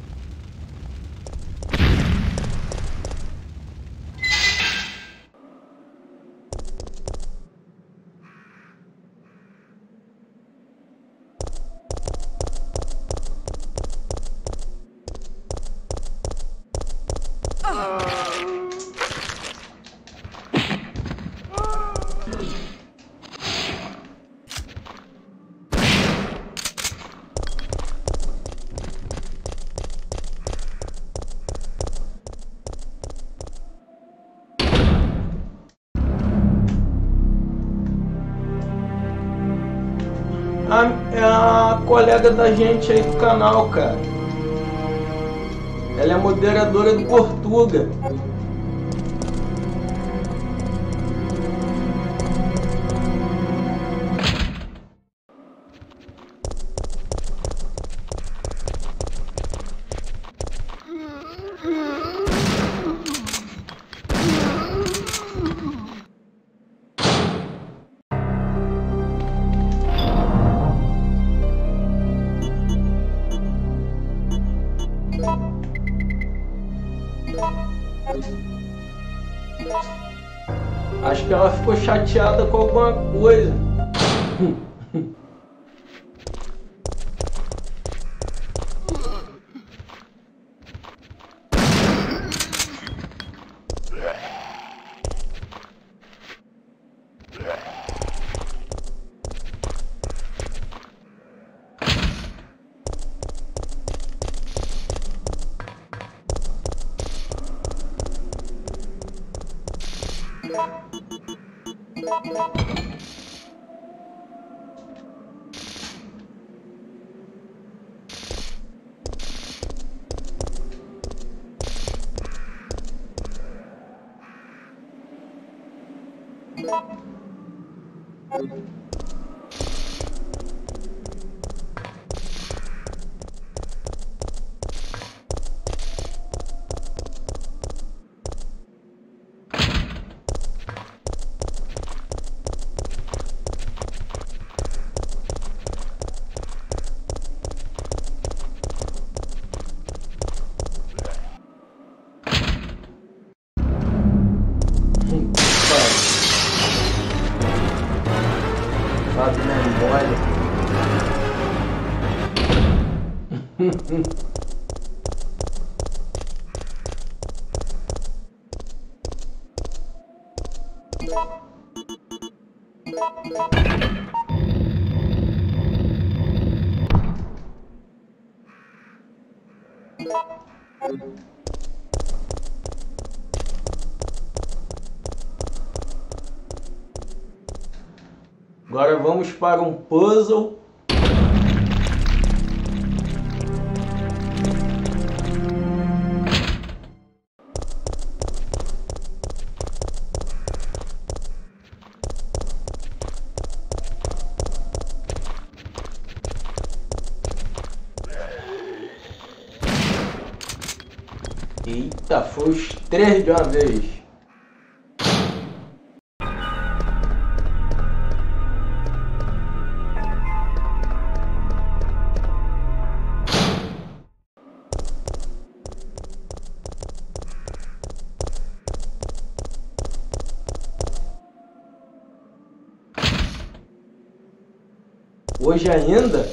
É a colega da gente aí do canal, cara. Ela é moderadora do Portuga. Acho que ela ficou chateada com alguma coisa. Agora vamos para um puzzle. Eita, foi os 3 de uma vez. Hoje ainda?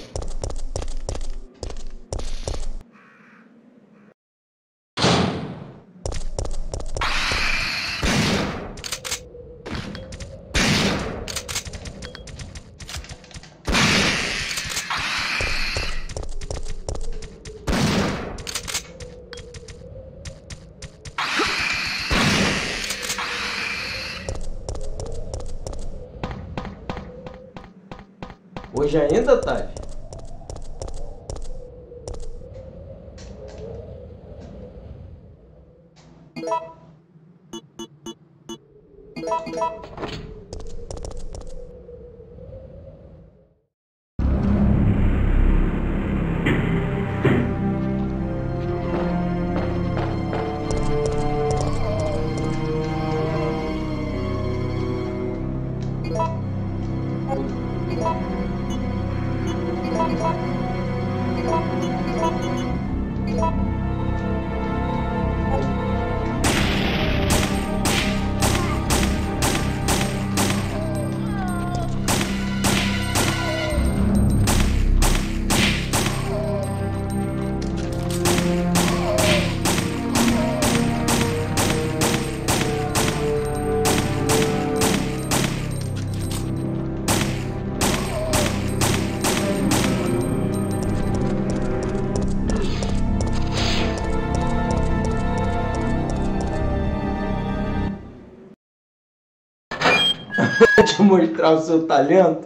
Hoje ainda, Tati? Te mostrar o seu talento.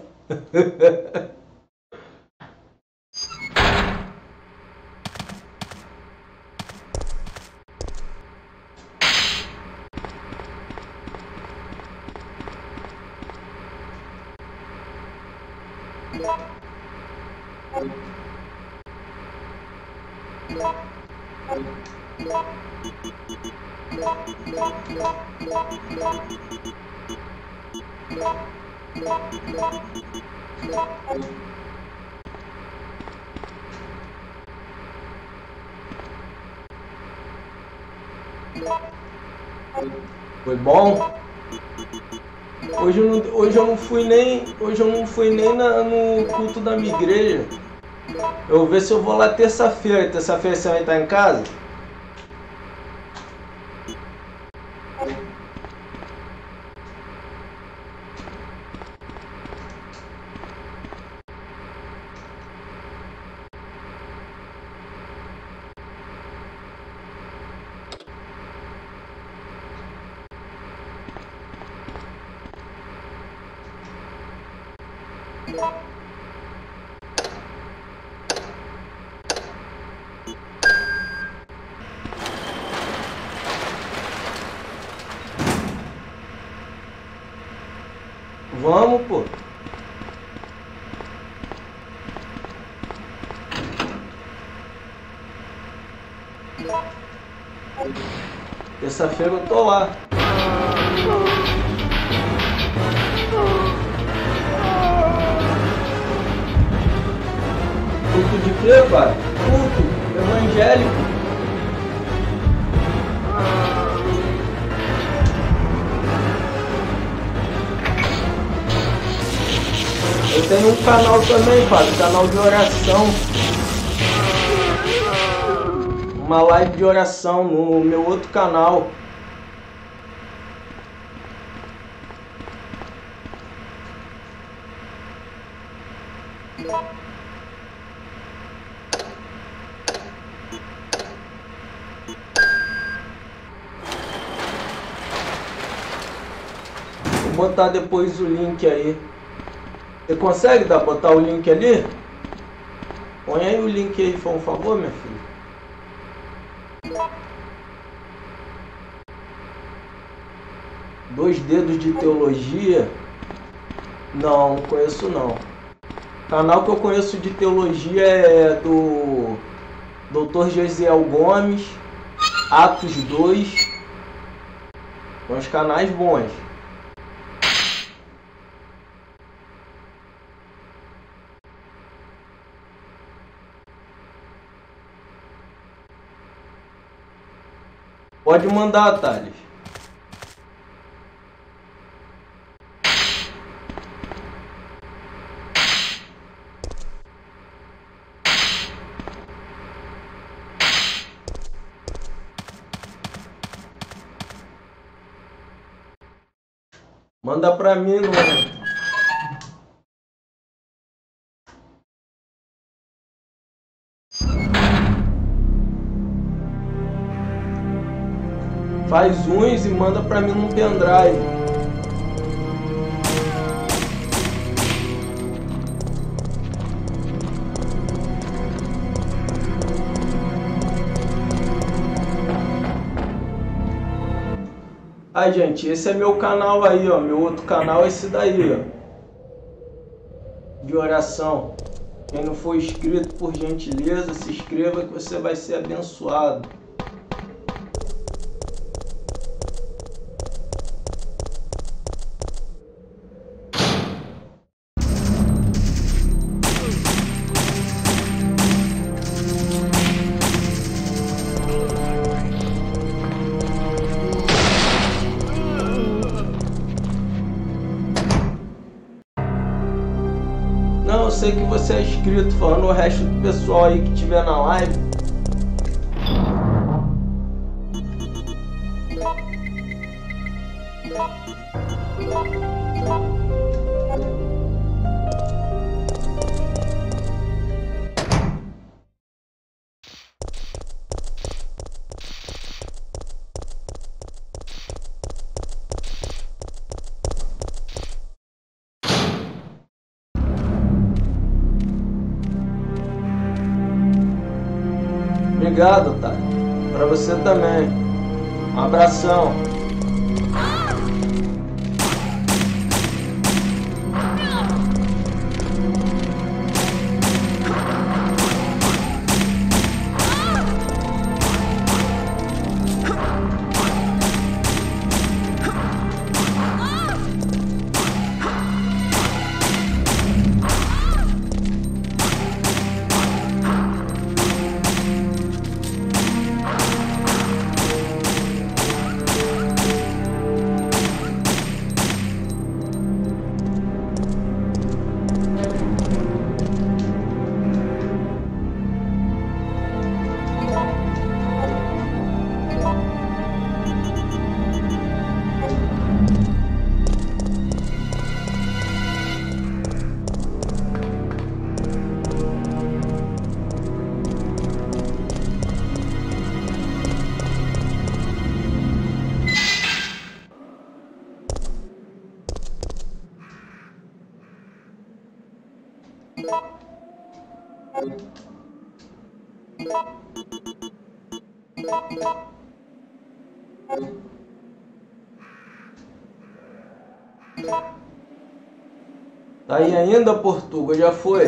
Foi bom? Hoje eu não fui nem no culto da minha igreja. Eu vou ver se eu vou lá terça-feira. Terça-feira você vai estar em casa? Vamos, pô. Terça-feira eu tô lá. Culto de quê, pai? Culto evangélico. Eu tenho um canal também, Fábio, canal de oração. Uma live de oração no meu outro canal. botar depois o link aí. Você consegue botar o link ali? Põe aí o link aí, por favor, minha filha. Dois Dedos de Teologia? Não, conheço não. O canal que eu conheço de teologia é do Dr. Gesiel Gomes, Atos 2. São os canais bons. Pode mandar, Thales. Manda pra mim, não é? Faz uns e manda pra mim num pendrive. Ai, gente, esse é meu canal aí, ó. Meu outro canal é esse daí, ó. De oração. Quem não for inscrito, por gentileza, se inscreva que você vai ser abençoado. Não, eu sei que você é inscrito, falando o resto do pessoal aí que tiver na live. Obrigado, tá? Pra você também. Um abração. Tá aí ainda, Portuga? Já foi?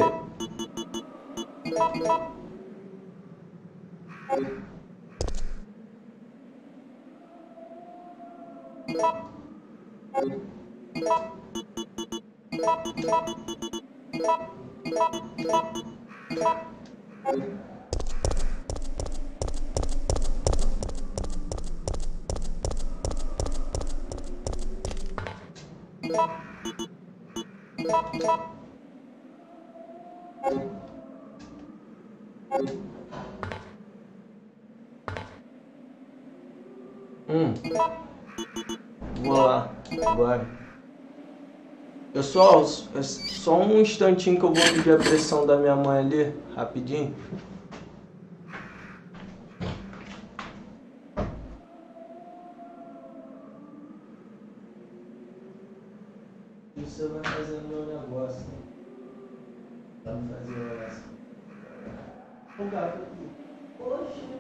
Vou lá agora. Pessoal, é só um instantinho que eu vou medir a pressão da minha mãe ali, rapidinho. você vai fazer meu negócio. Vai fazer a oração. O gato aqui. Oxe.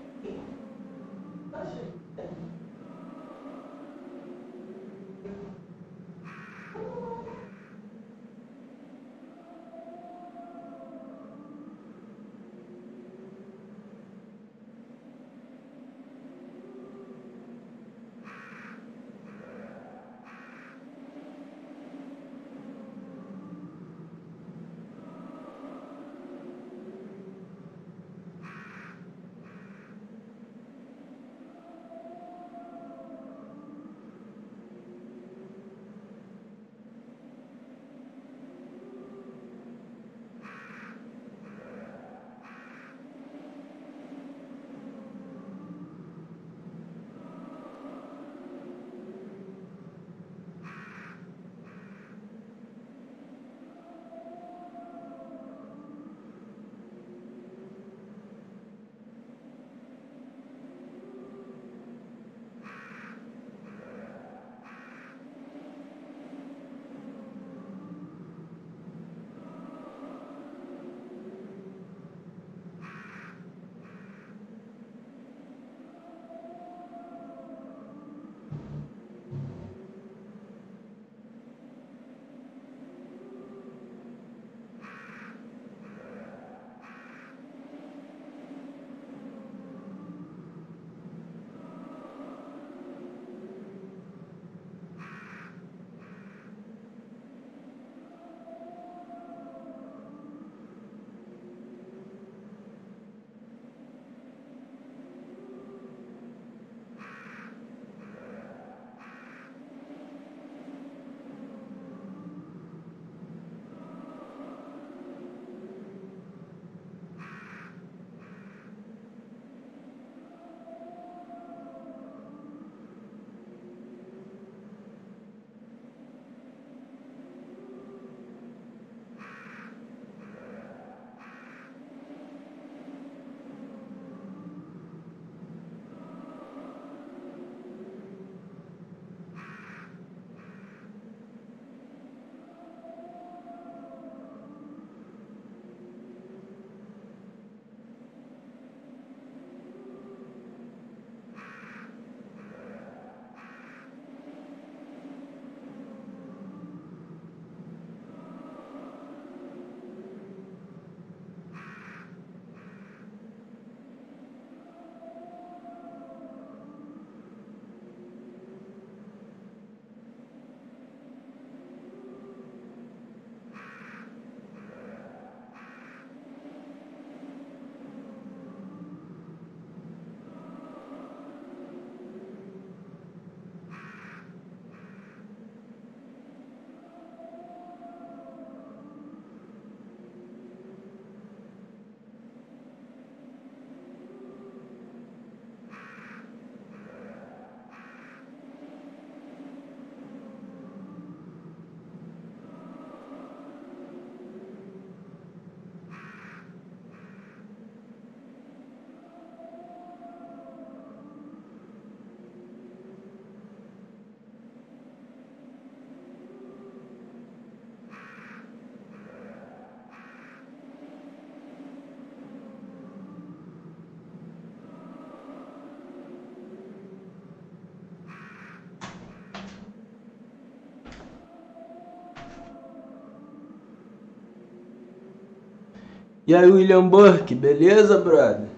E aí, William Burke, beleza, brother?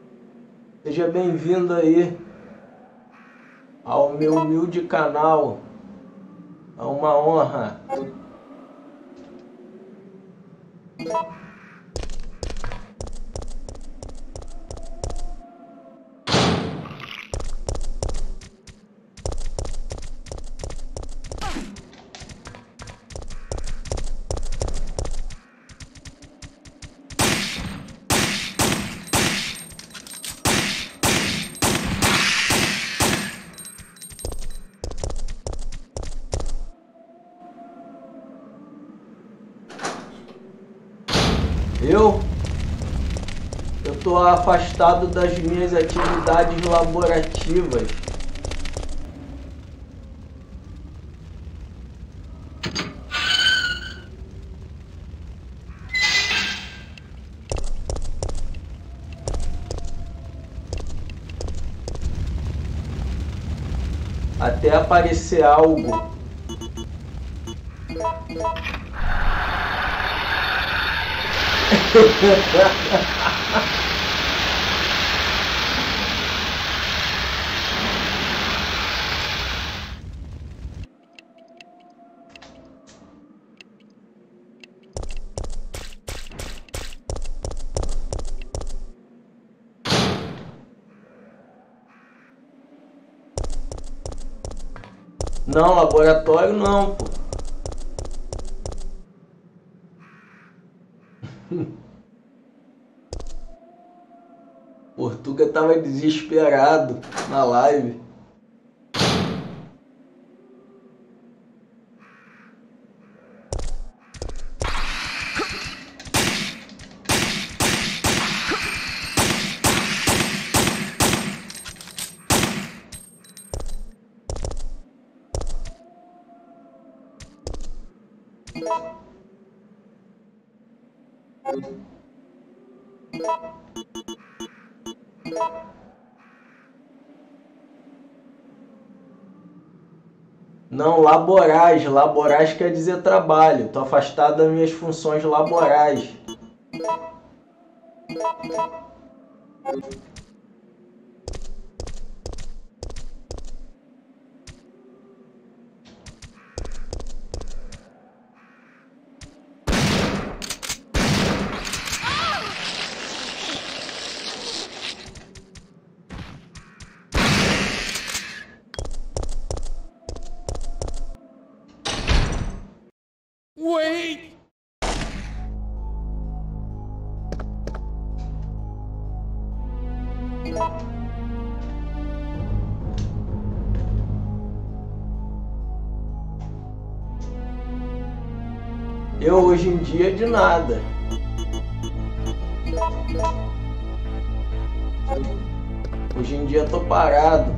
Seja bem-vindo aí ao meu humilde canal. É uma honra. Eu tô afastado das minhas atividades laborativas. até aparecer algo. Não, laboratório não, pô. Portuga tava desesperado na live. Não, laborais. Laborais quer dizer trabalho. Tô afastado das minhas funções laborais. Wait! Eu hoje em dia de nada. Hoje em dia tô parado.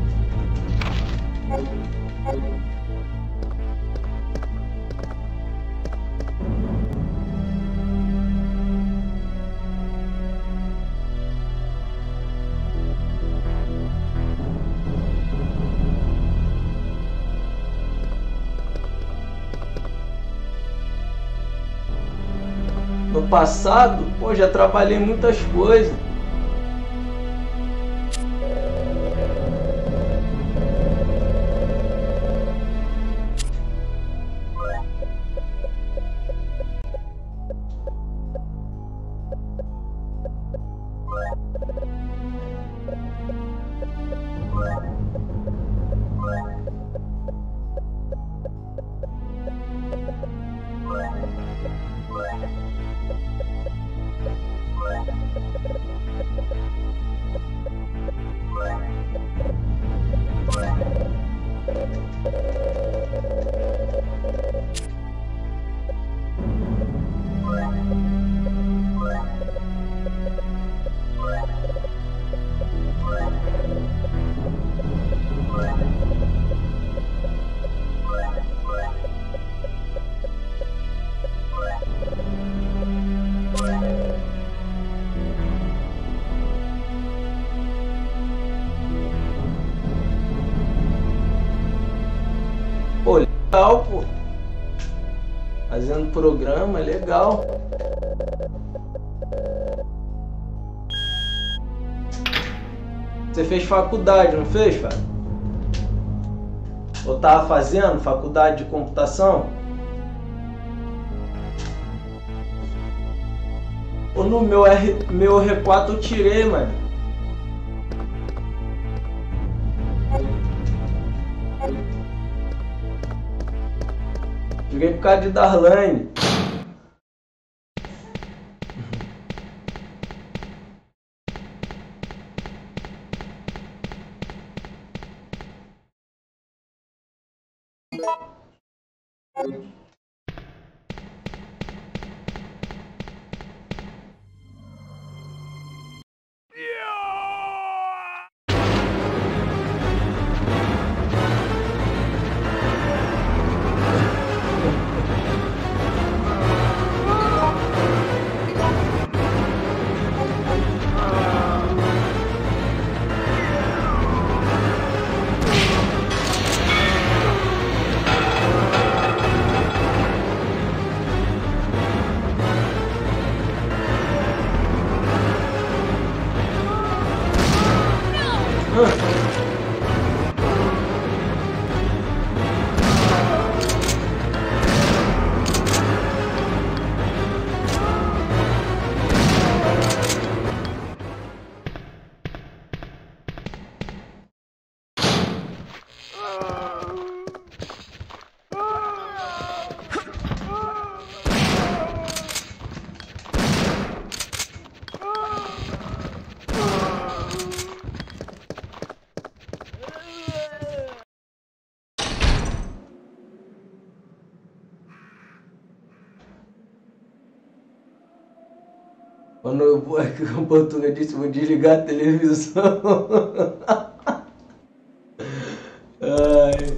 No passado, pô, já trabalhei muitas coisas. Pô, legal, pô. Fazendo programa, legal. Você fez faculdade, não fez, Fábio? Ou tava fazendo faculdade de computação? Ou no meu R4 eu tirei, mano. Tirei por causa de Darlane. Quando eu vou aqui, o português disse, vou desligar a televisão. Ai.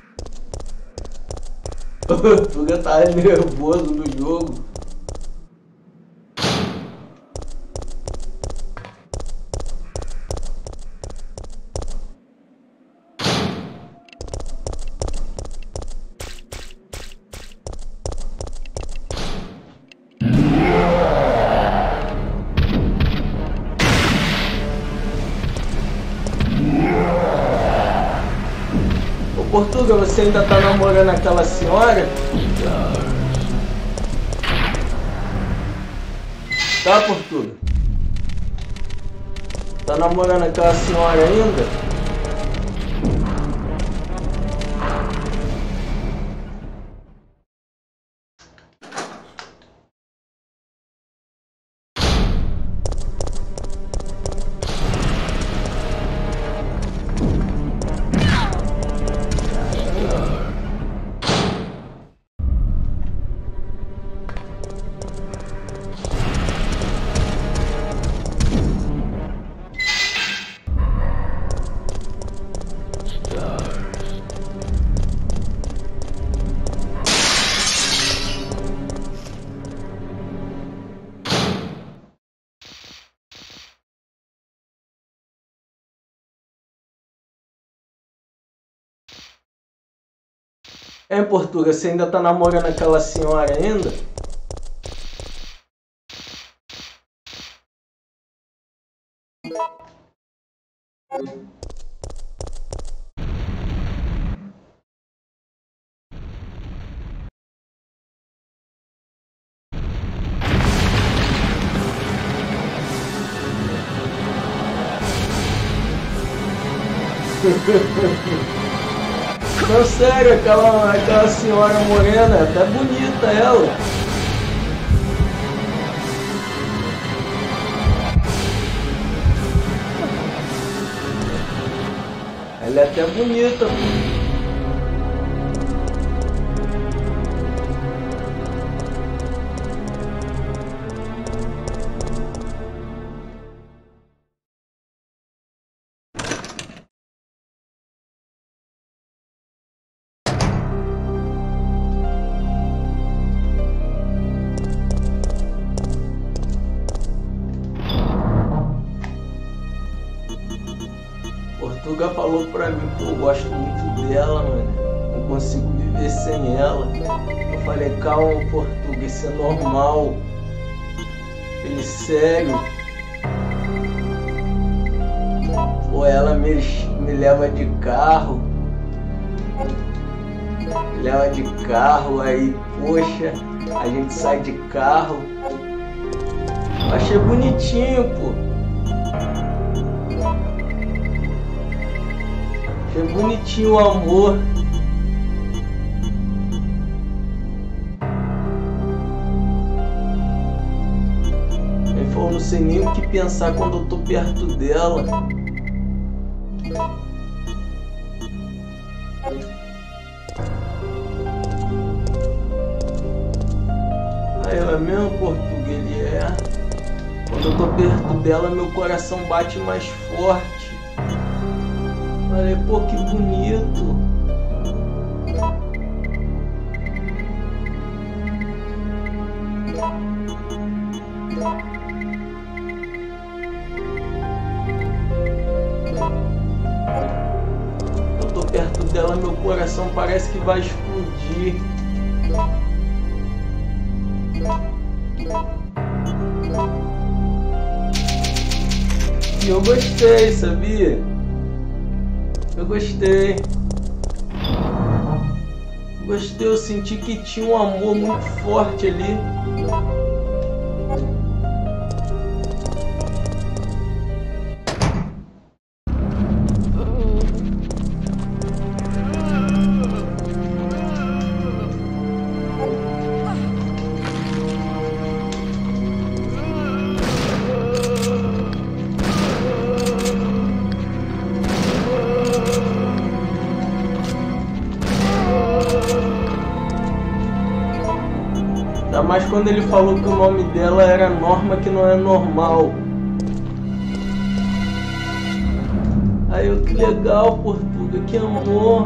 O português tá nervoso no jogo. Portuga, você ainda tá namorando aquela senhora? Tá, Portuga? Tá namorando aquela senhora ainda? É, Portuga, você ainda tá namorando aquela senhora ainda? Não, sério, aquela senhora morena, até bonita ela. Ela é até bonita. Portuga falou pra mim que eu gosto muito dela, mano. Não consigo viver sem ela. Eu falei, calma, Portuga, isso é normal. Ele, sério. Pô, ela me leva de carro. Me leva de carro, aí, poxa, a gente sai de carro. Achei bonitinho, pô. É bonitinho o amor. Ele falou, não sei nem o que pensar quando eu tô perto dela. Aí ela mesmo, Portuga, ele é. Quando eu tô perto dela, meu coração bate mais forte. Falei, pô, que bonito. Eu tô perto dela, meu coração parece que vai explodir. E eu gostei, sabia? Eu gostei. Gostei, eu senti que tinha um amor muito forte ali. Ainda mais quando ele falou que o nome dela era Norma, que não é normal. Aí eu, que legal, Portuga, que amor.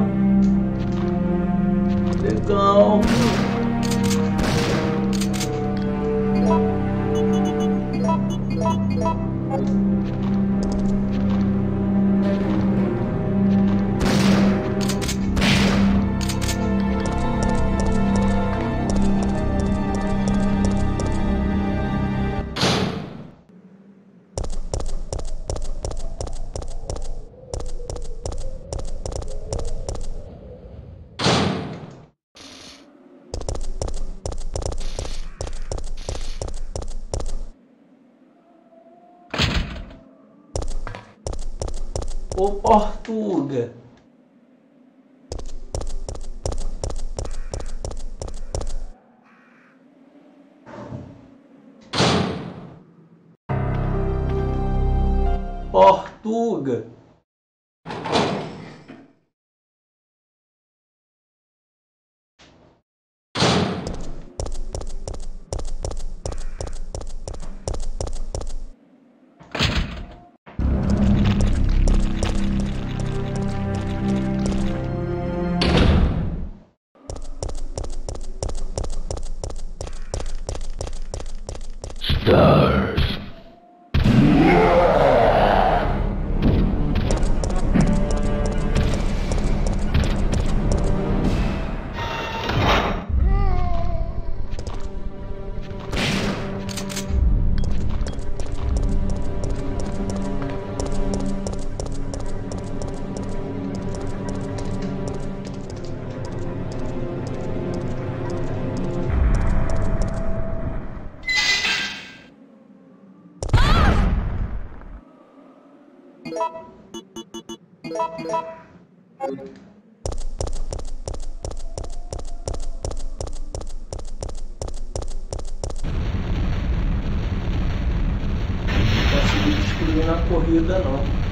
Legal. Ô Portuga. Portuga. Stars. Não consegui destruir na corrida não.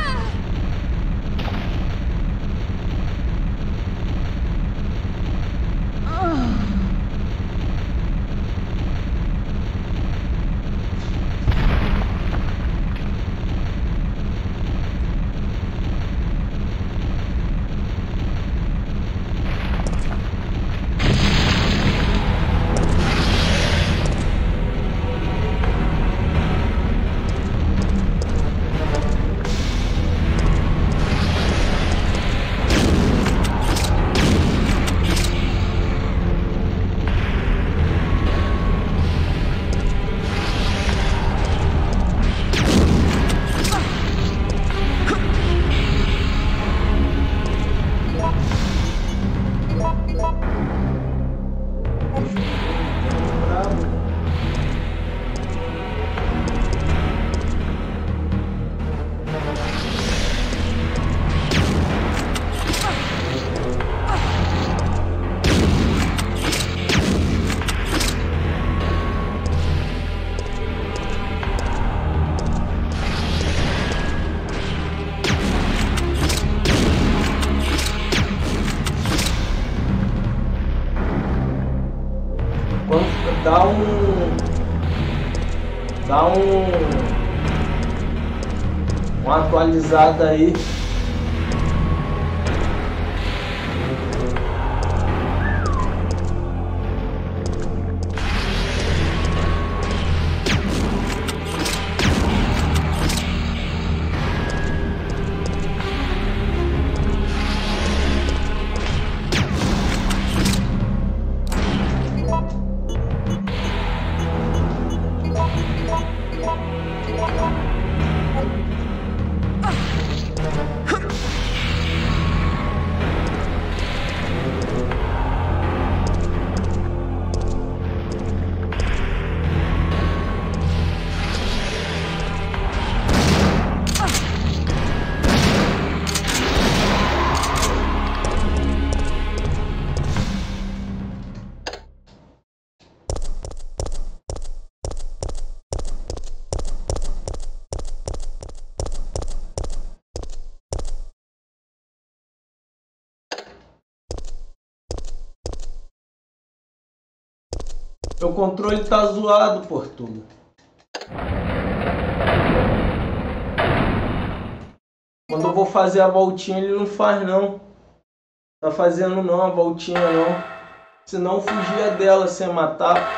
Dá uma atualizada aí. Meu controle tá zoado, Portuga. Quando eu vou fazer a voltinha, ele não faz não. Tá fazendo não a voltinha não. Senão eu fugia dela sem matar.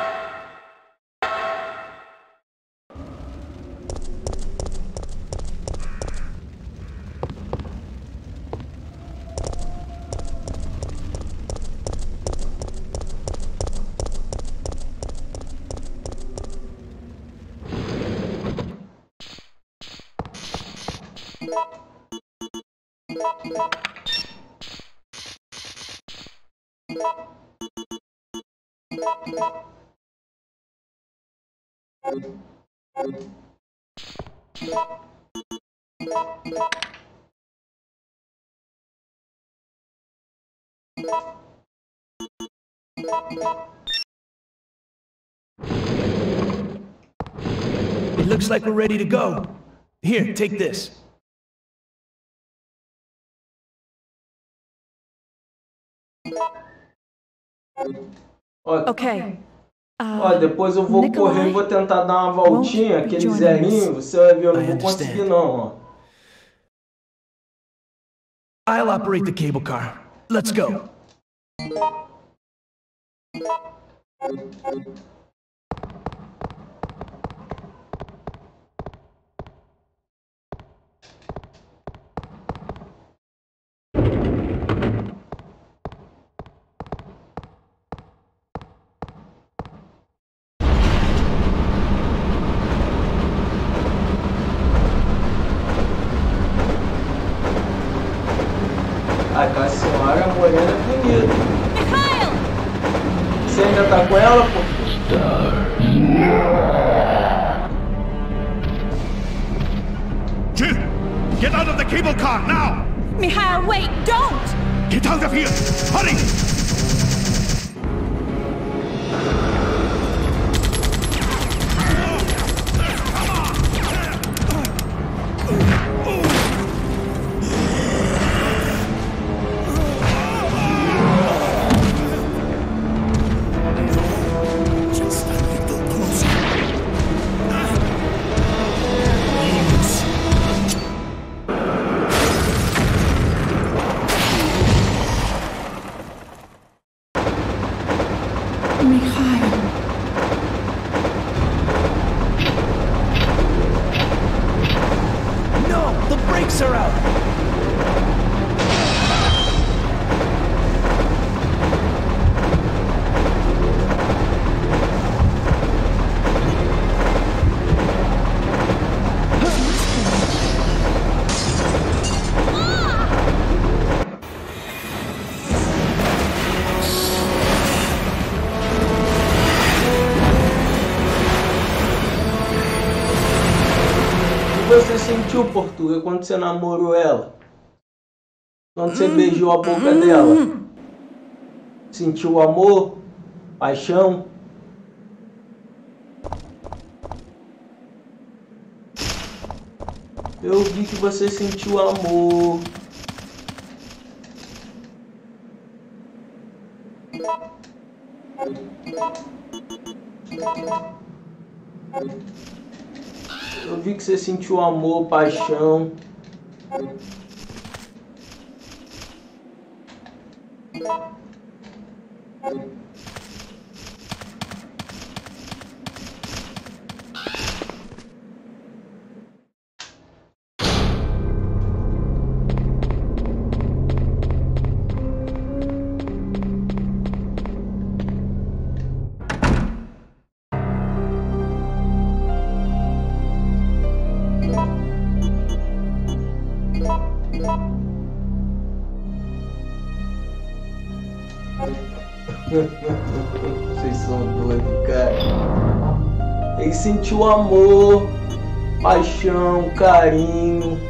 It looks like we're ready to go. Here, take this. Okay. Ó, depois eu vou correr e vou tentar dar uma voltinha, aquele zerinho, você vai ver, eu não vou conseguir não, ó. I'll operate the cable car. Let's go. A senhora morena é bonita. Mikhail! Você ainda tá com ela, pô? Jill, get out of the cable car now! Mikhail, wait! Don't! Get out of here! Hurry! Você sentiu, Portuga, quando você namorou ela? Quando você beijou a boca dela? Sentiu amor? Paixão? Eu vi que você sentiu amor. Eu vi que você sentiu amor, paixão. Vocês são doidos, cara. Ele sentiu amor, paixão, carinho.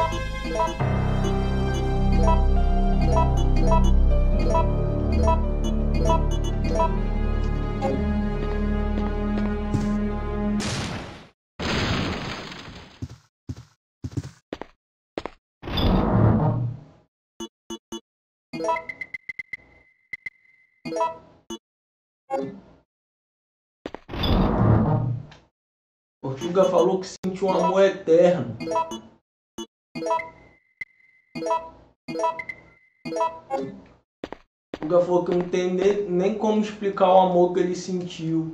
Portuga falou que sentiu um amor eterno. Portuga falou que não tem nem como explicar o amor que ele sentiu.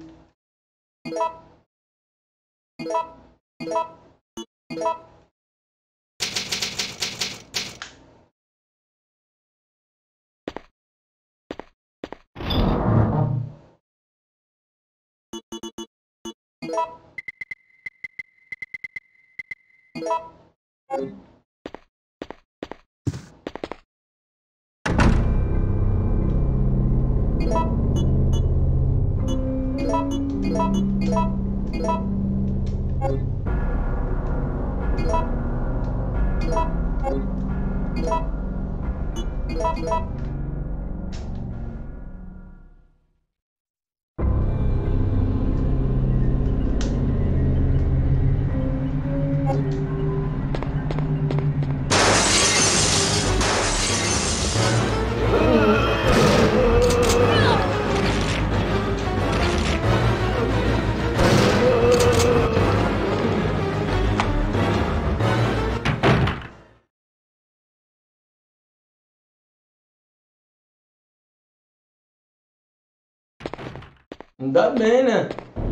Ainda bem, né?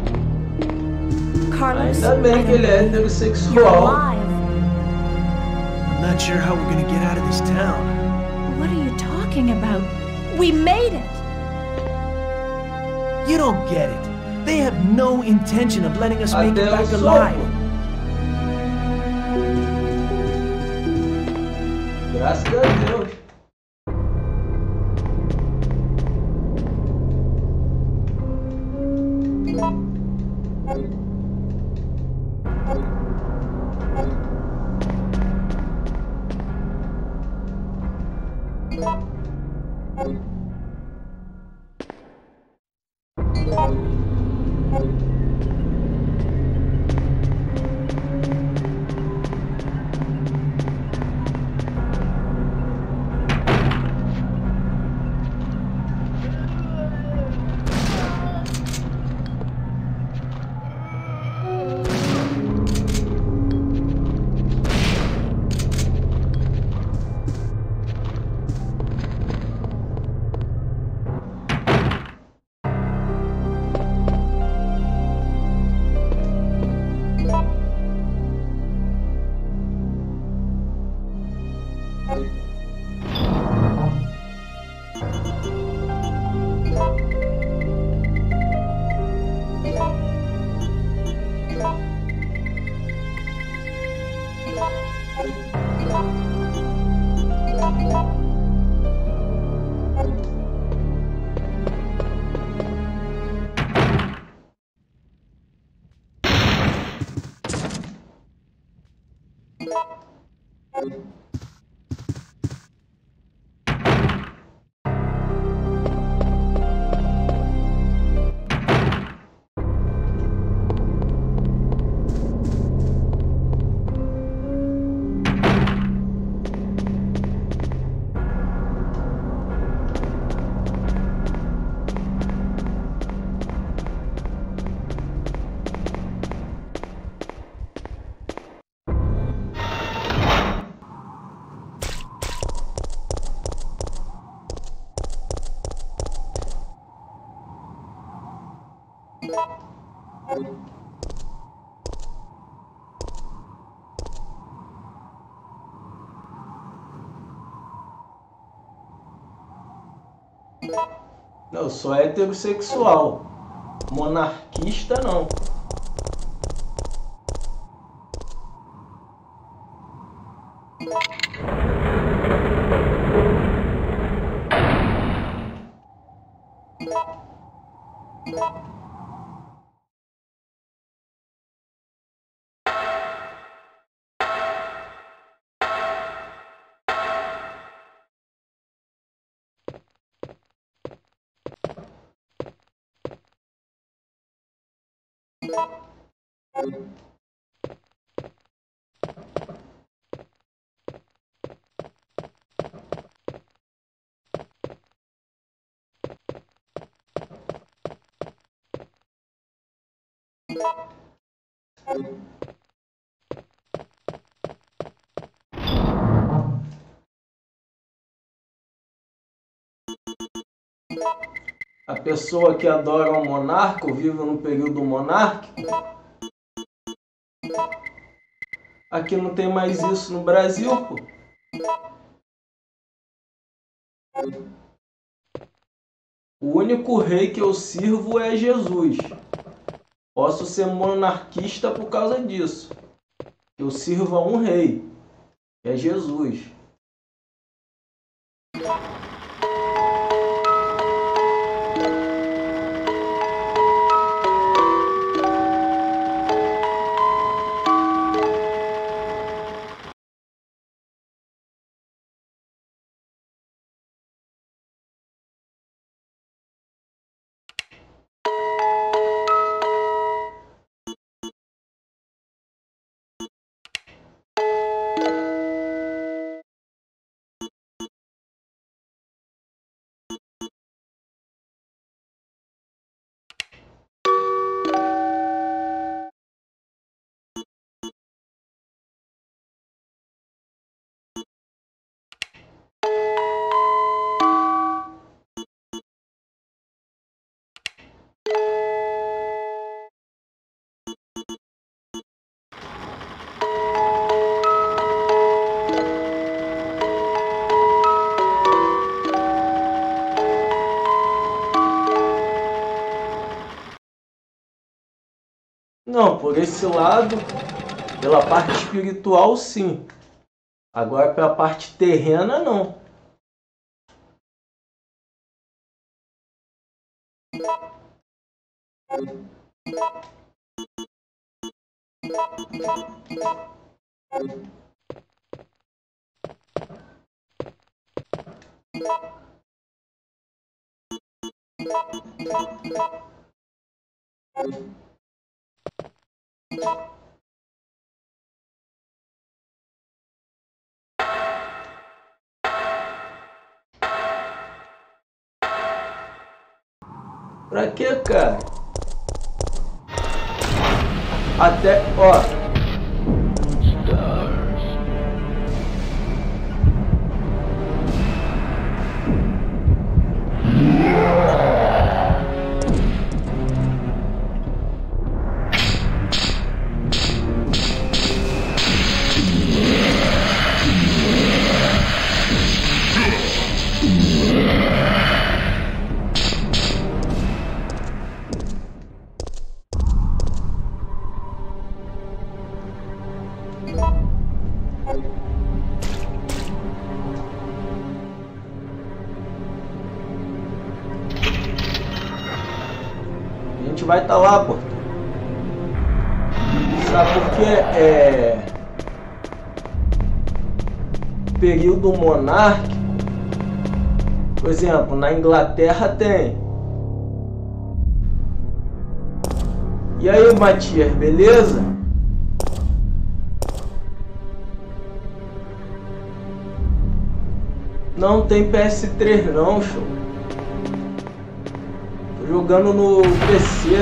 Carlos, Ainda bem que ele é you're heterossexual. alive. I'm not sure how we're gonna get out of this town. What are you talking about? We made it! You don't get it. They have no intention of letting us make it Até o back sopro. alive. Graças a Deus. Eu sou heterossexual. Monarquista não. A pessoa que adora um monarca ou vive no período monárquico. Aqui não tem mais isso no Brasil, pô. O único rei que eu sirvo é Jesus. Posso ser monarquista por causa disso. Eu sirvo a um rei, que é Jesus. Não, por esse lado, pela parte espiritual, sim. Agora, pela parte terrena, não. Pra quê, cara? Até, ó. A gente vai estar lá, pô. Sabe por quê? Período monárquico, por exemplo, na Inglaterra tem. E aí, Matias, beleza? Não tem PS3 não, show. Tô jogando no PC.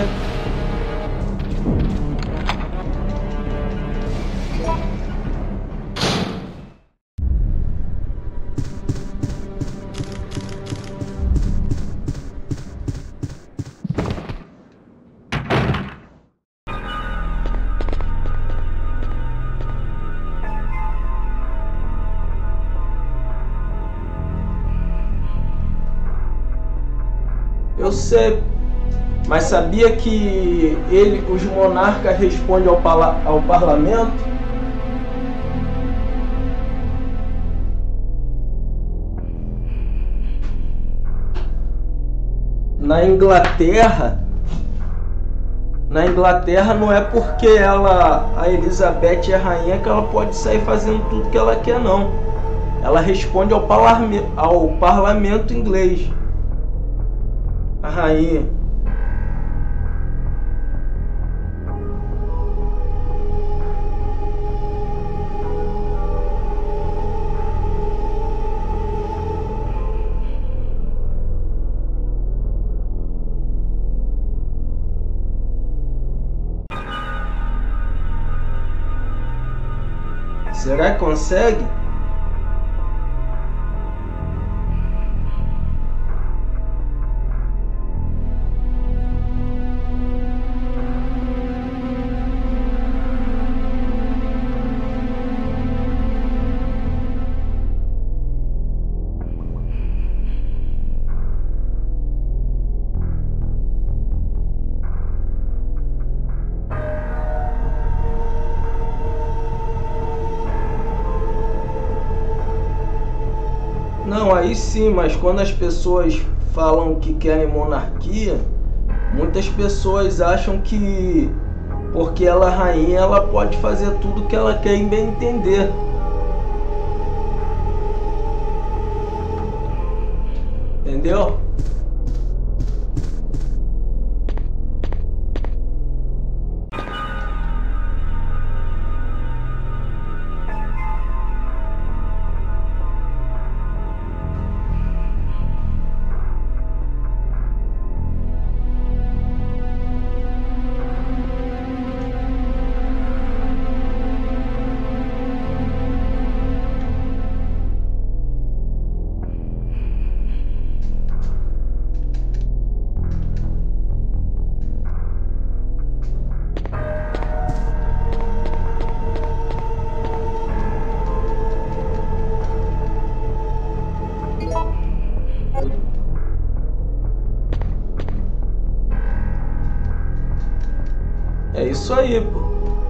Eu sei, mas sabia que os monarcas respondem ao parlamento? Na Inglaterra não é porque a Elizabeth é rainha que ela pode sair fazendo tudo que ela quer, não. Ela responde ao parlamento inglês. A rainha. Será que consegue? Não, aí sim, mas quando as pessoas falam que querem monarquia, muitas pessoas acham que porque ela é rainha, ela pode fazer tudo que ela quer em bem entender. Entendeu? É isso aí, pô.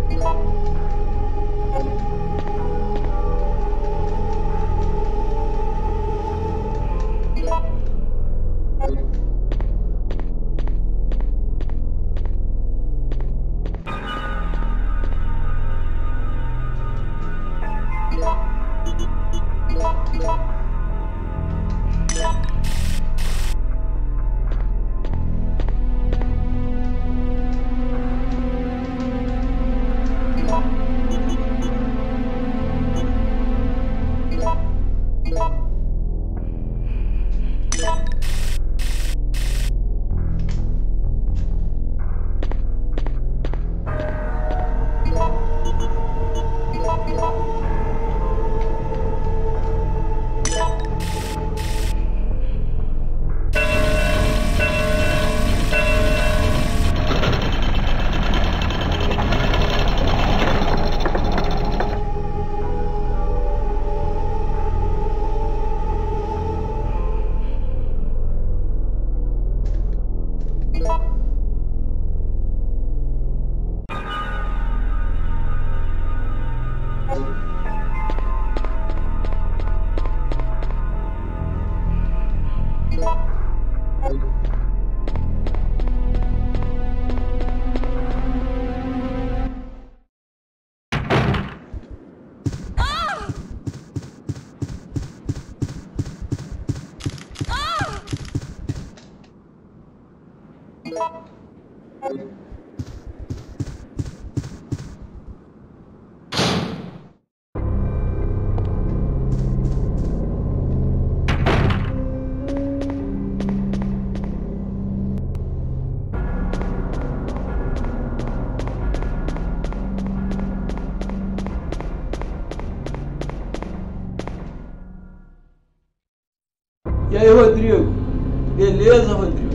E aí, Rodrigo? Beleza, Rodrigo?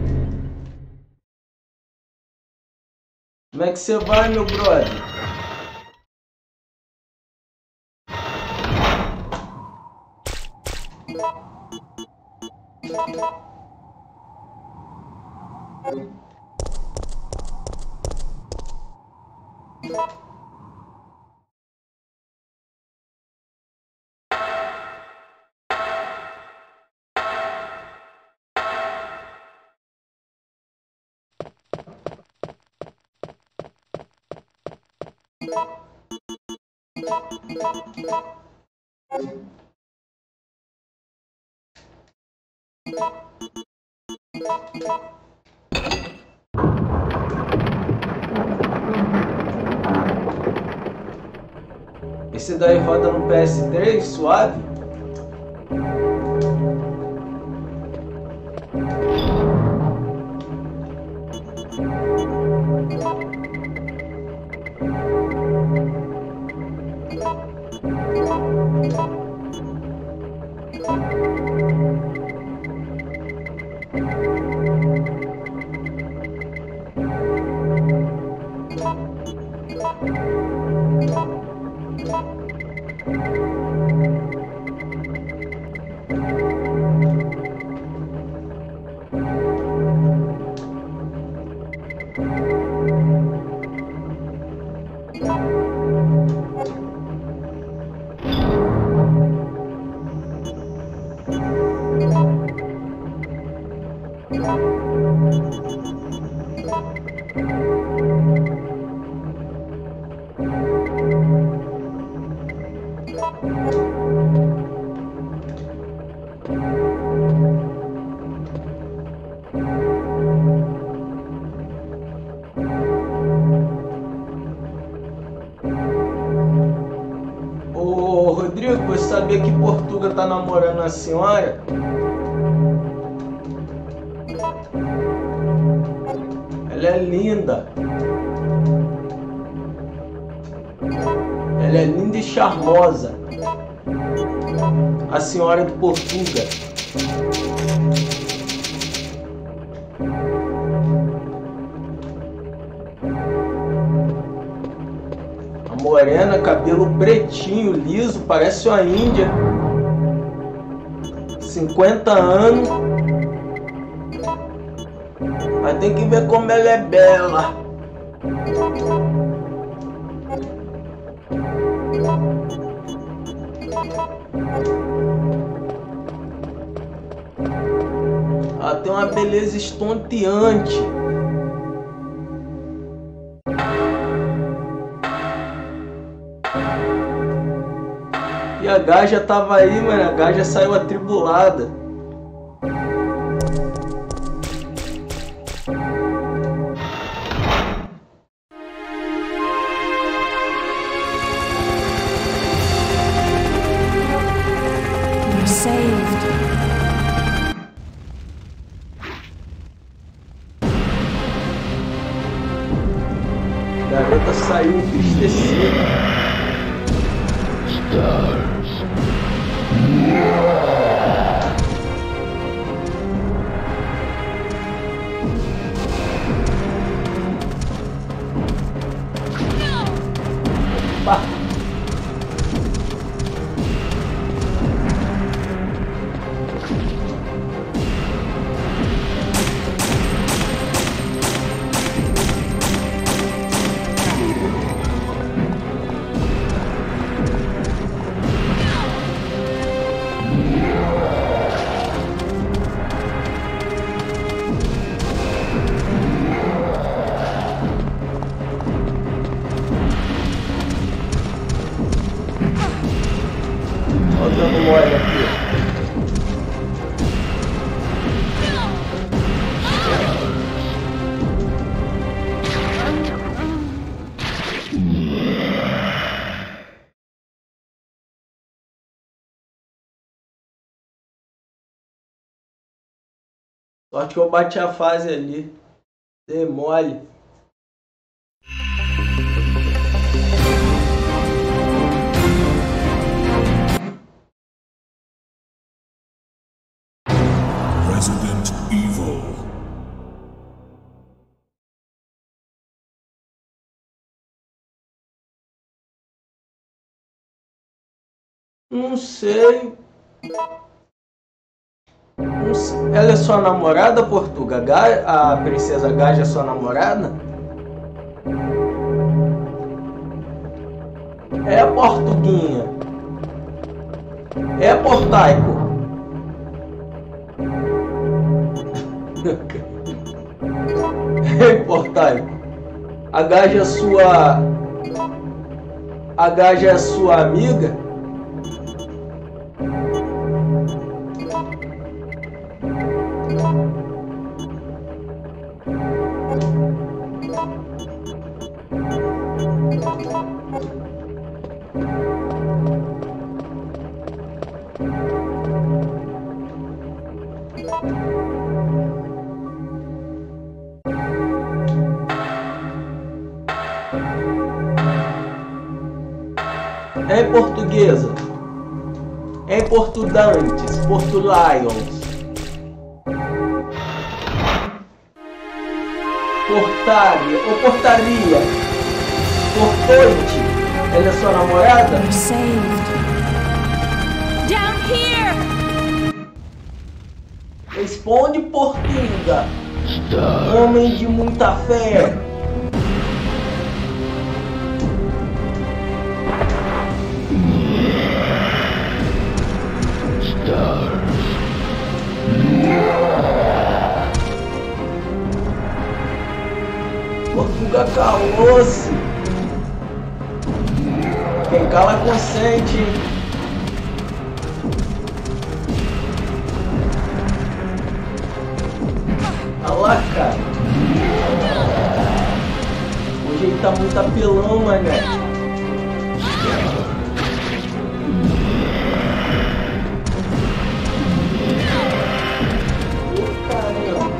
Como é que você vai, meu brother? Esse daí roda no PS3, suave? Ô Rodrigo, você sabia que Portuga tá namorando a senhora? Ela é linda. Ela é linda e charmosa. A senhora de Portuga. A morena, cabelo pretinho, liso, parece uma índia. 50 anos. Mas tem que ver como ela é bela. Ela tem uma beleza estonteante. E a gaja tava aí, mano. A gaja saiu atribulada. We're saved. A garota saiu entristecida. Pá. Olha dando mole aqui. Sorte que eu bati a fase ali. Dei mole. Resident Evil. Não sei. Não sei. Ela é sua namorada, Portuga? A princesa Gaja é sua namorada? É a Portuguinha. É a Portaico. Ei, Portaico. A Gaja é sua... A Gaja é sua amiga? Em portuguesa, em Portudantes, Portulions, Portaria ou Portaria, Portoite. Ela é sua namorada? You're saved. Down here! Responde, Portuga. Homem de muita fé. Portuga calou-se. Quem cala consente, hein? Olha lá, cara. Hoje ele tá muito apelão, mané. Ô, caramba.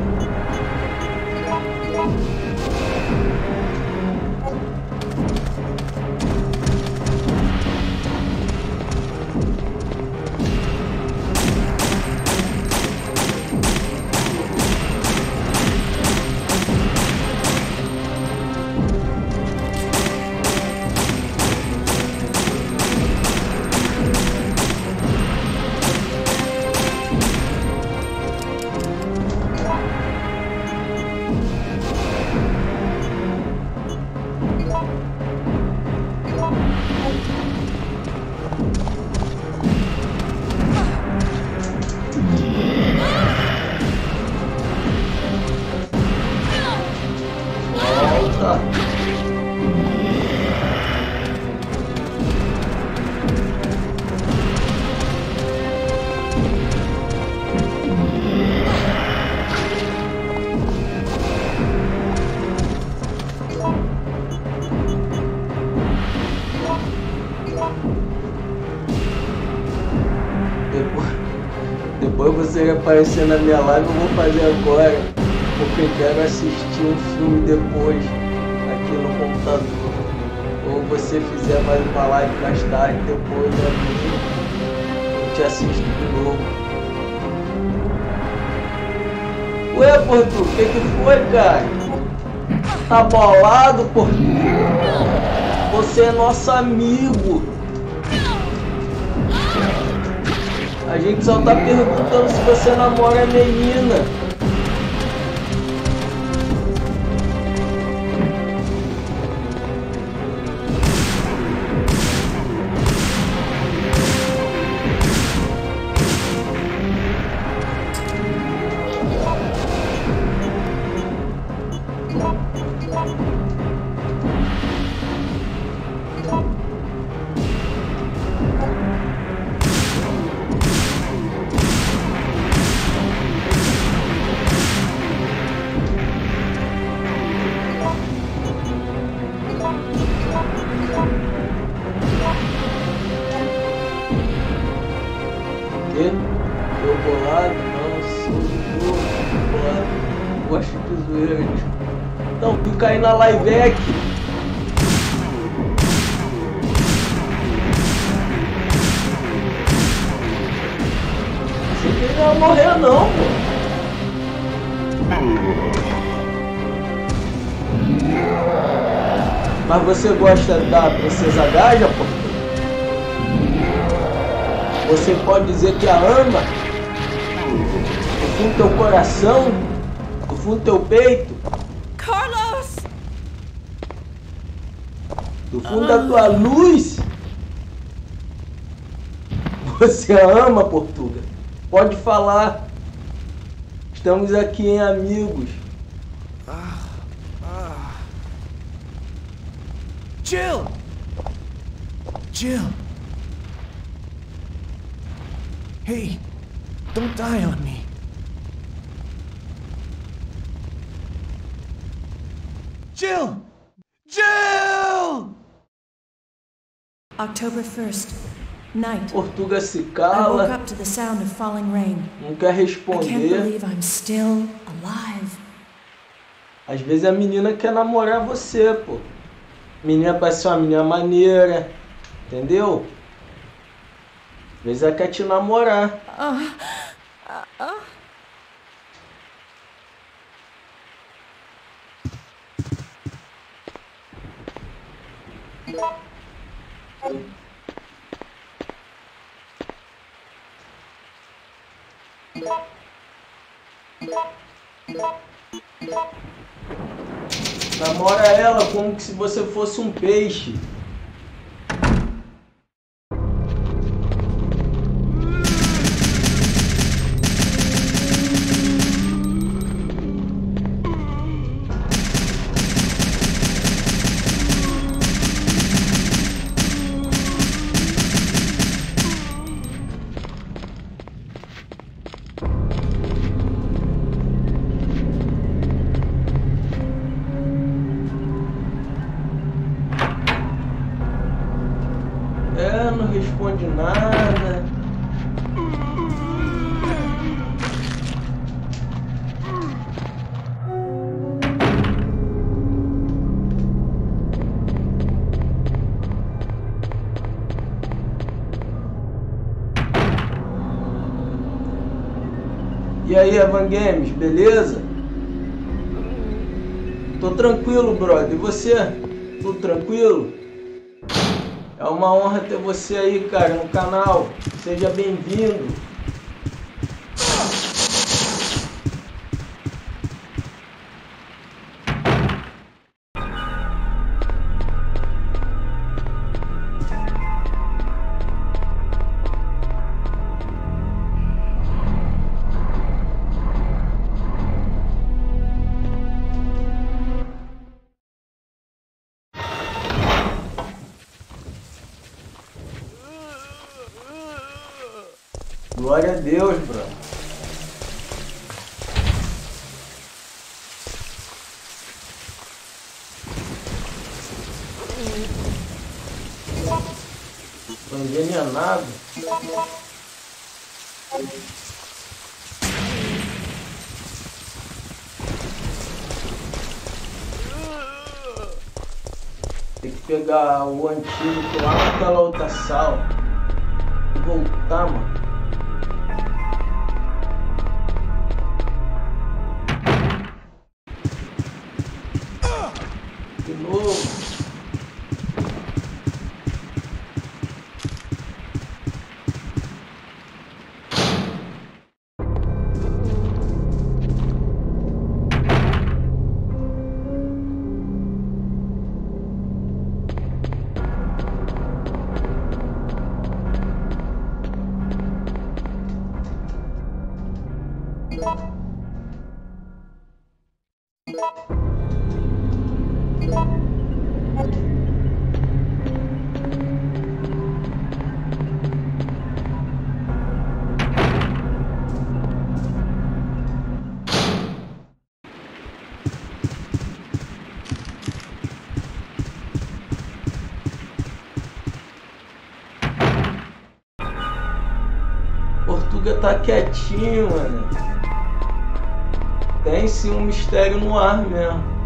Depois você aparecer na minha live, eu vou fazer agora, porque eu quero assistir um filme depois, aqui no computador. Ou você fizer mais uma live mais tarde, depois eu te assisto de novo. Ué, Portu, o que foi, cara? Tá bolado, Portu? Você é nosso amigo. A gente só tá perguntando se você namora a menina. Eu bolado? Não, sou de boa, bolado. Gosto de zoeiras. Então, fica aí na live aqui. Achei que ele não ia morrer não, pô. Mas você gosta da Princesa Gaja, pô? Você pode dizer que a ama? Do fundo do teu coração? Do fundo do teu peito? Carlos! Do fundo da tua luz? Você a ama, Portuga? Pode falar. Estamos aqui em amigos. Jill! Jill! Hey, don't die on me. Jill! Jill! October 1st, night. Portuga se I woke cala, up to the sound of falling rain. não quer I can't responder. believe I'm still alive. Às vezes a menina quer namorar você, pô. Menina parece ser uma menina maneira, entendeu? Às vezes ela quer te namorar. Namora ela como que se você fosse um peixe. Não responde nada. E aí, Evan Games, beleza? Tô tranquilo, brother. E você? Tudo tranquilo? É uma honra ter você aí, cara, no canal. Seja bem-vindo. Glória a Deus, bro. Tô envenenado. Tem que pegar o antídoto lá naquela outra sala e voltar, mano. De novo. Portuga tá quietinho, mano. Tem sim um mistério no ar mesmo.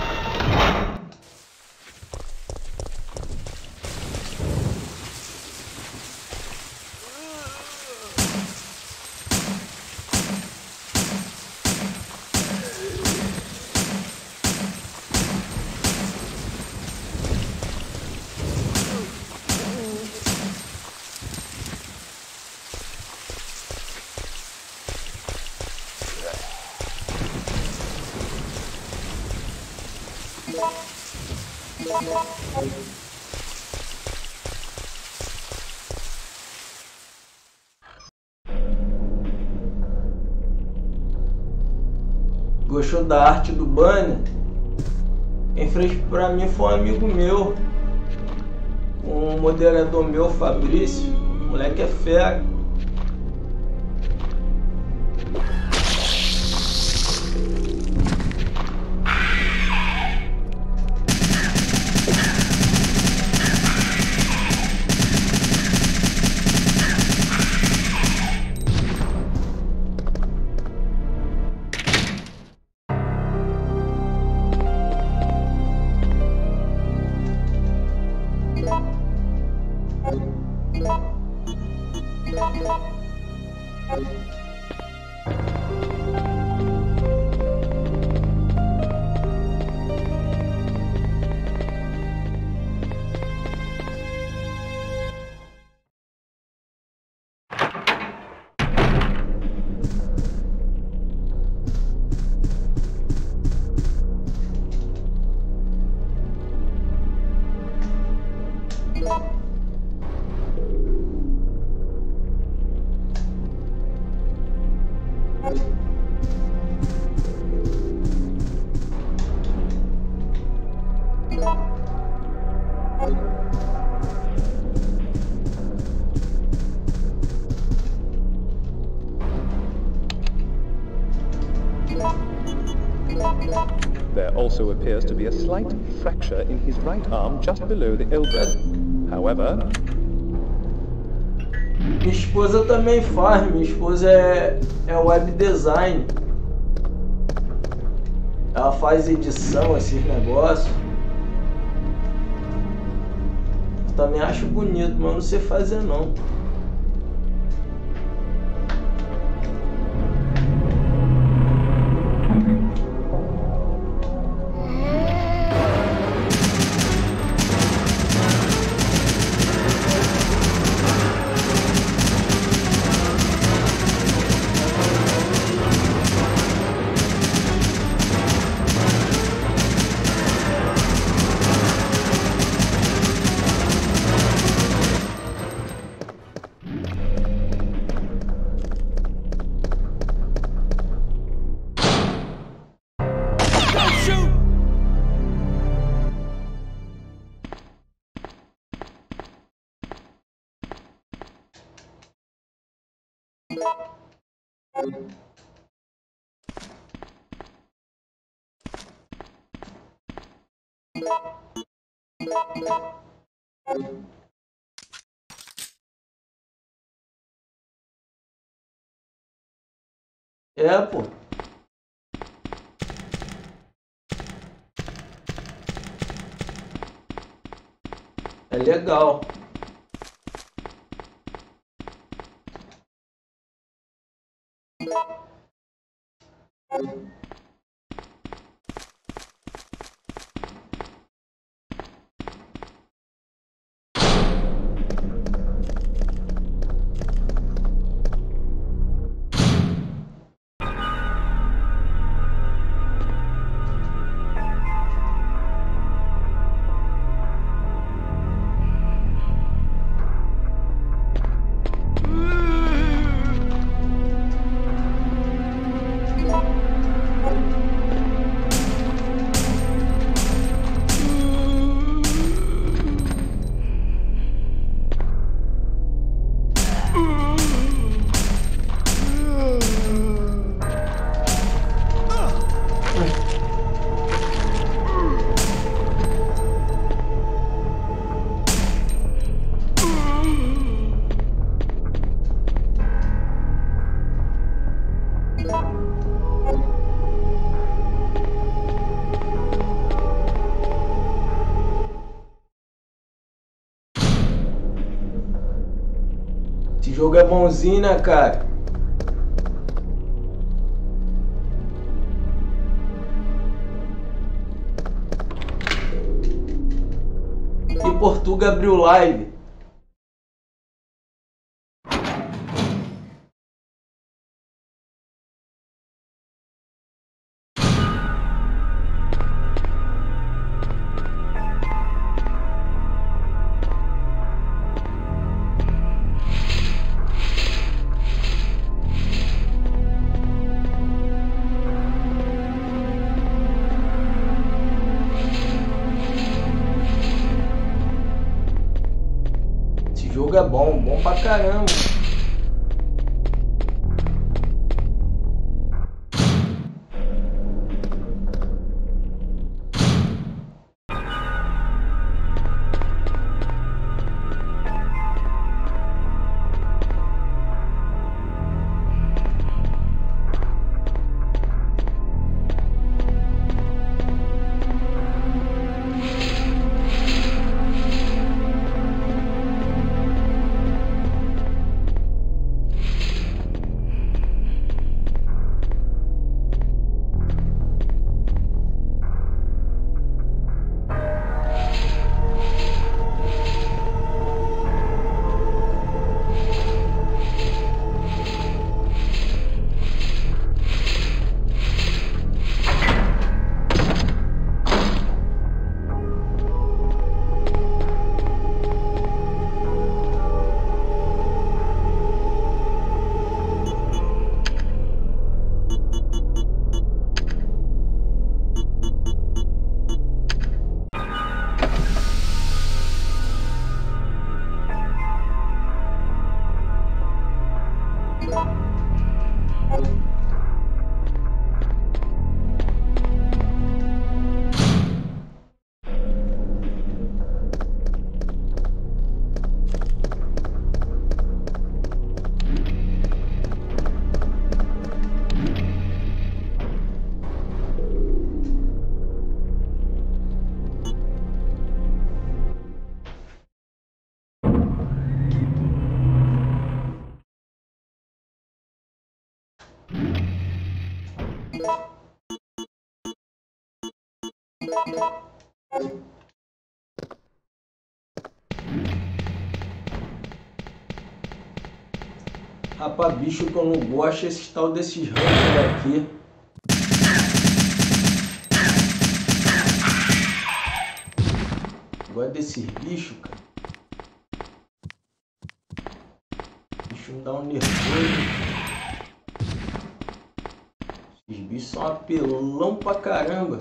Gostou da arte do banner? Quem fez pra mim foi um amigo meu, um moderador meu, Fabrício. O moleque é fera. also appears to be a slight fracture in his right arm just below the elbow. However... Minha esposa também faz, minha esposa é web design. Ela faz edição, esses negócios. Eu também acho bonito, mas não sei fazer não. É, pô. É legal. Esse jogo é bonzinho, né, cara? E Portuga abriu live. Esse jogo é bom, bom pra caramba. Rapaz, bicho que eu não gosto é esse tal desses hunters aqui. Eu gosto desses bichos, cara. O bicho me dá um nervoso. Esses bichos são apelão pra caramba.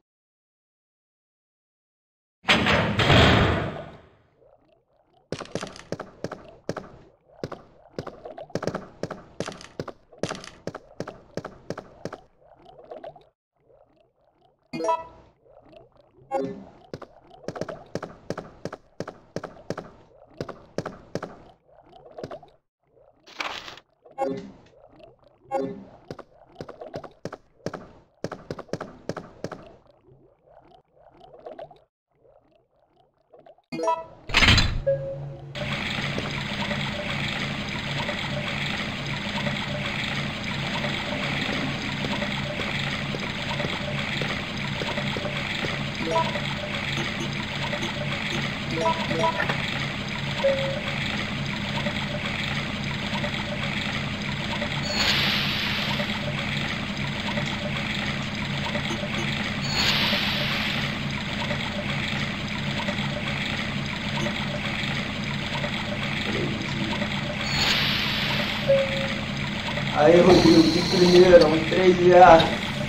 Aí, Rodrigo, de primeira, um 3A.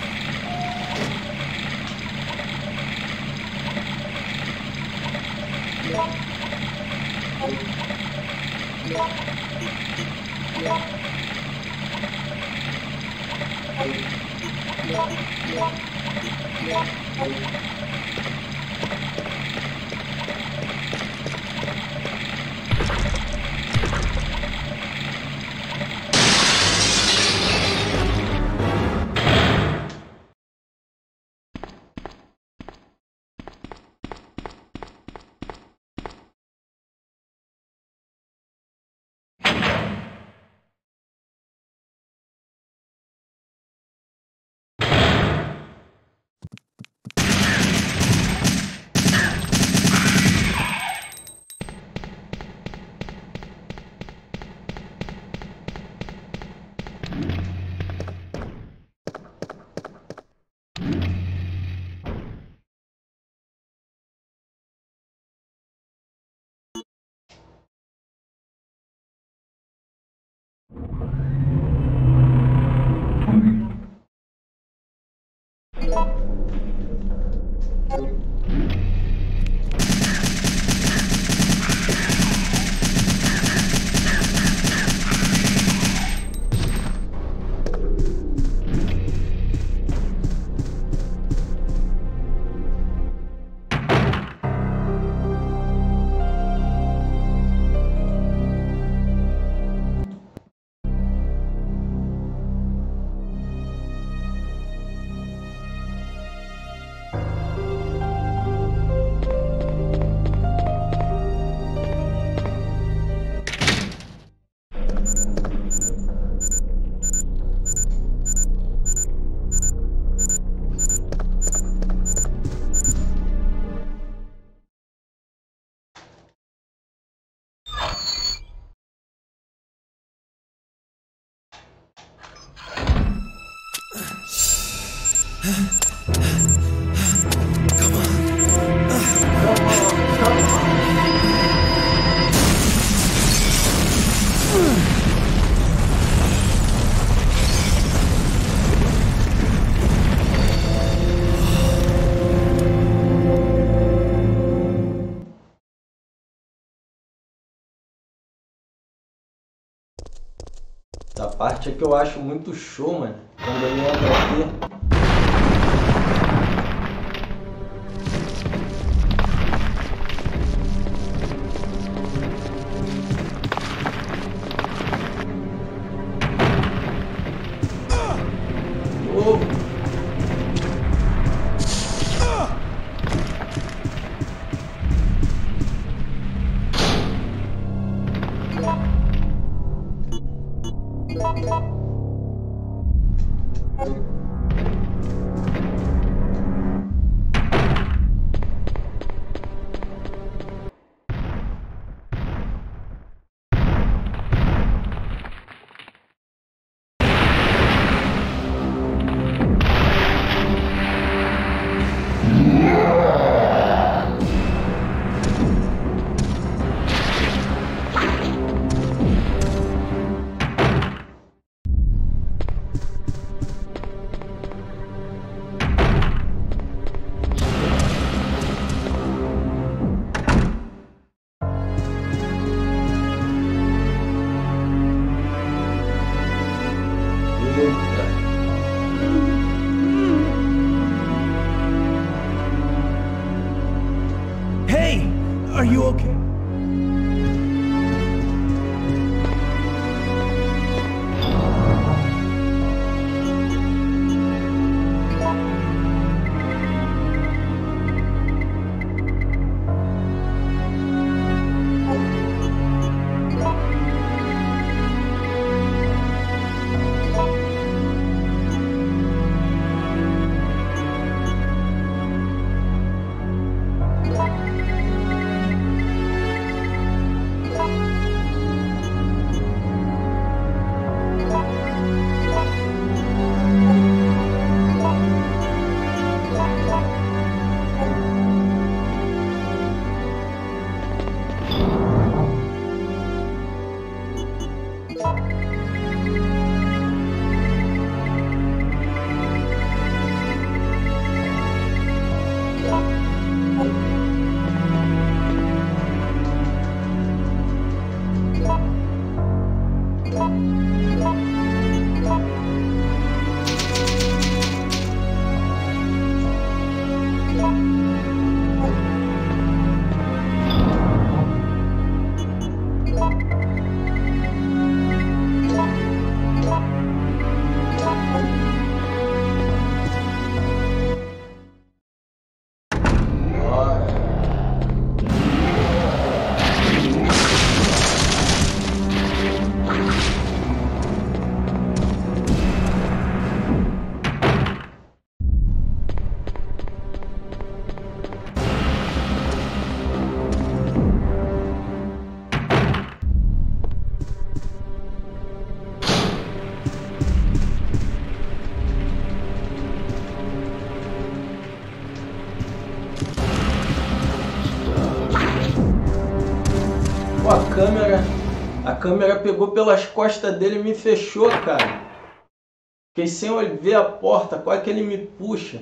Essa parte é que eu acho muito show, mano. Quando ele entra aqui. Pô, a câmera pegou pelas costas dele e me fechou, cara. Fiquei sem ver a porta, quase que ele me puxa.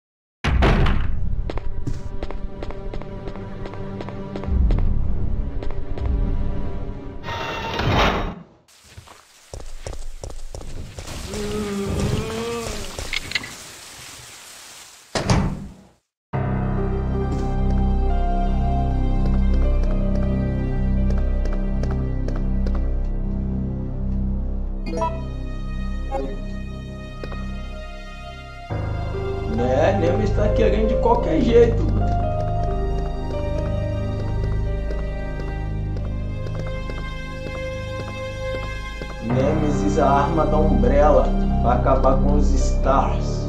Nemesis tá querendo de qualquer jeito, mano. Nemesis, a arma da Umbrella, vai acabar com os Stars.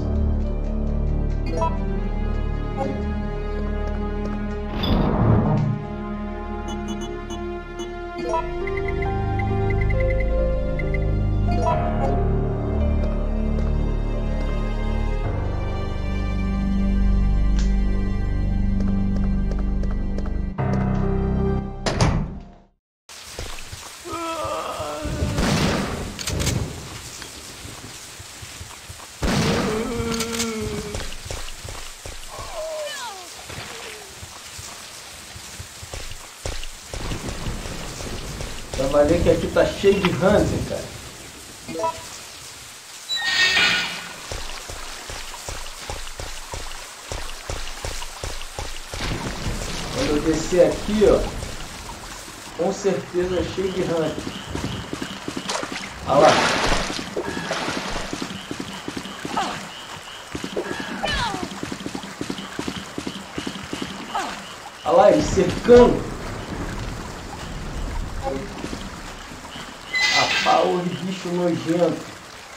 Vai ver que aqui tá cheio de Hunter, cara. Quando eu descer aqui, ó, com certeza é cheio de Hunter. Olha lá. Olha lá, ele cercando. Os bichos nojentos.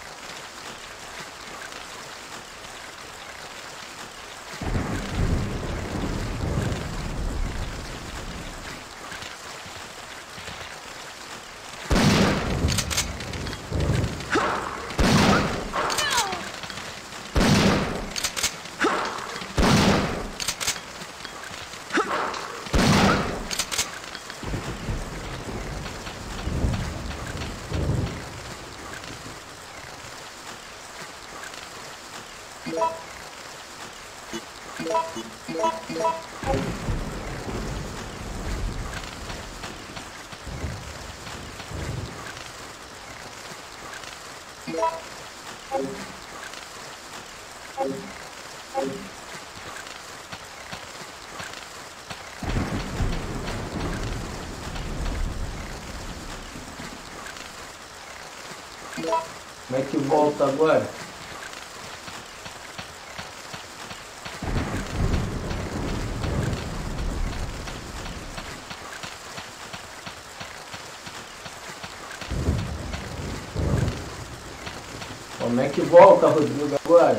Como é que volta agora? Como é que volta, Rodrigo, agora?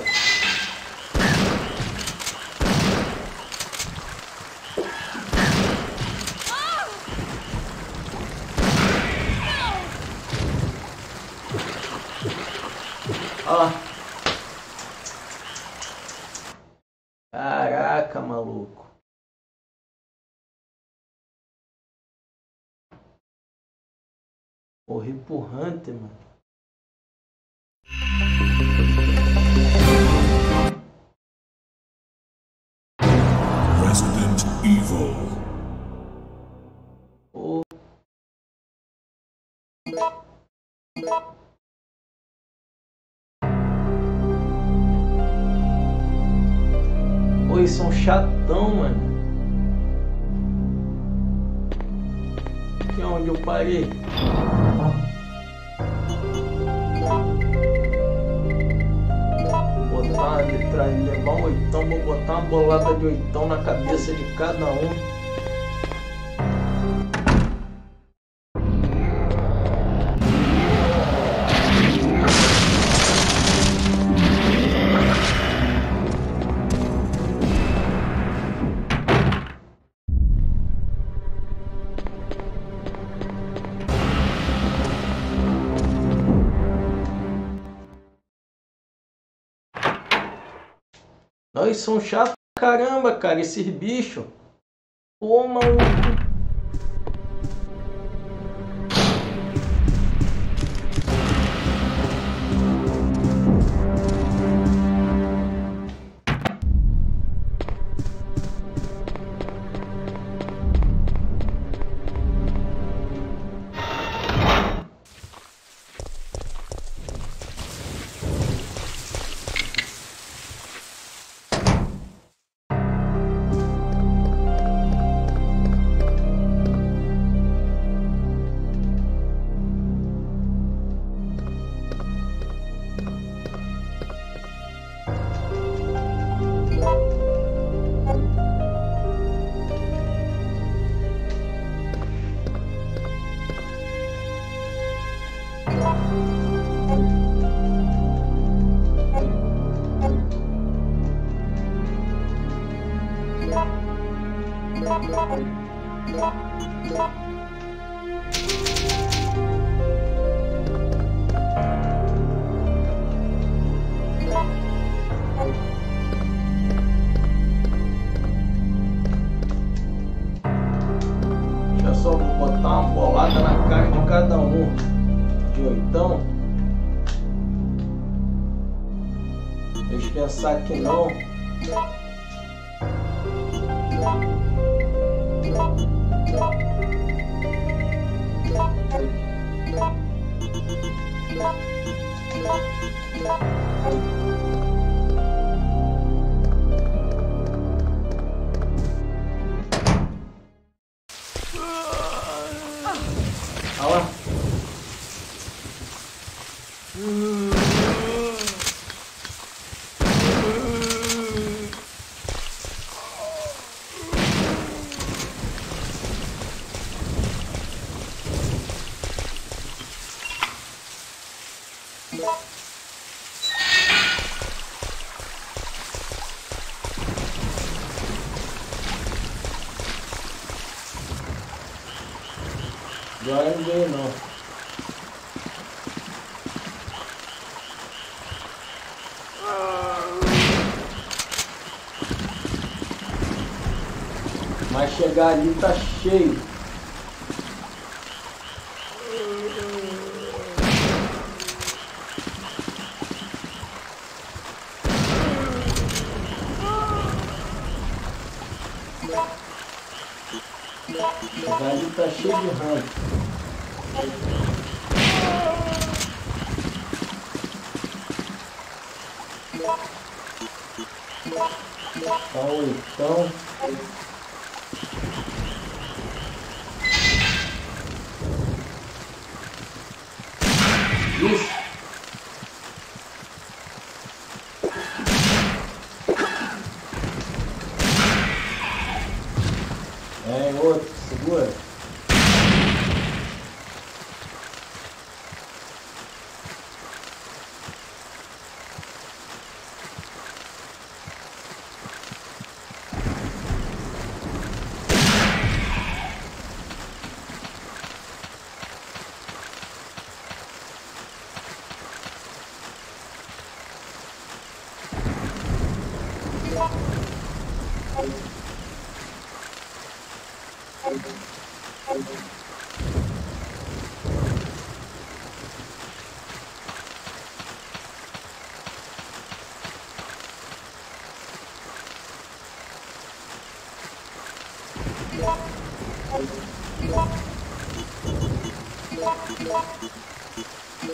Ó. Caraca, maluco. Corri pro Hunter, mano. Resident Evil. Oh. Pô, eles são chatão, mano. Aqui é onde eu parei. Vou botar uma letra, levar um 8, vou botar uma bolada de 8 na cabeça de cada um. Nós são chatos pra caramba, cara, esses bichos. Pô, maluco. Deixa eu só botar uma bolada na cara de cada um de 8. Deixa eu pensar que não. Olha lá. Agora não veio não. Mas chegar ali tá cheio. Chegar ali tá cheio de rank. Tá 8. Isso. É, outro, segura.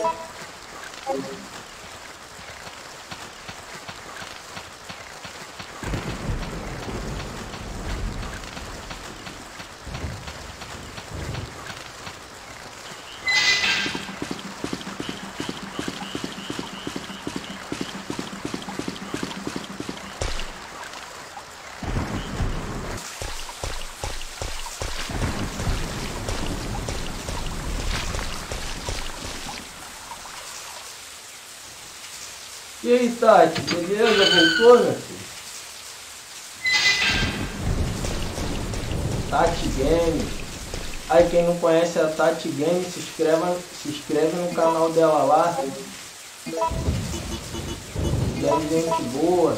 E aí, Tati, beleza? Voltou, meu filho? Tati Game. Aí, quem não conhece a Tati Game, se inscreve no canal dela lá. Deve gente boa.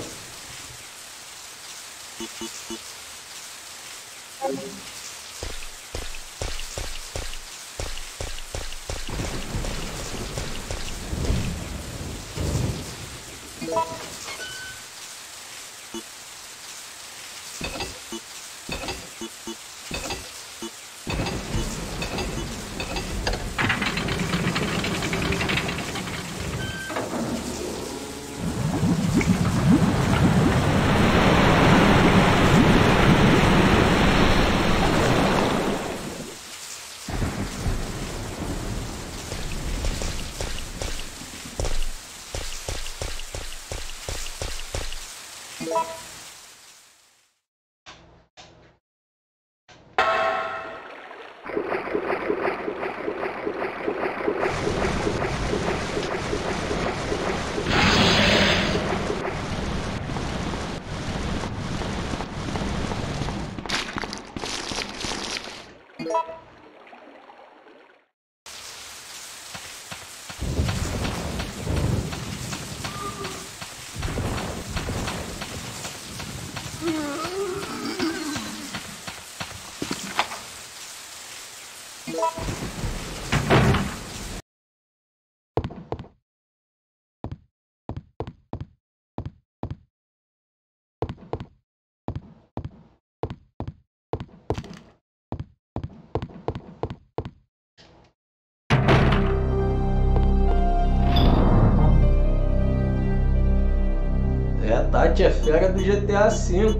Tati é fera do GTA V.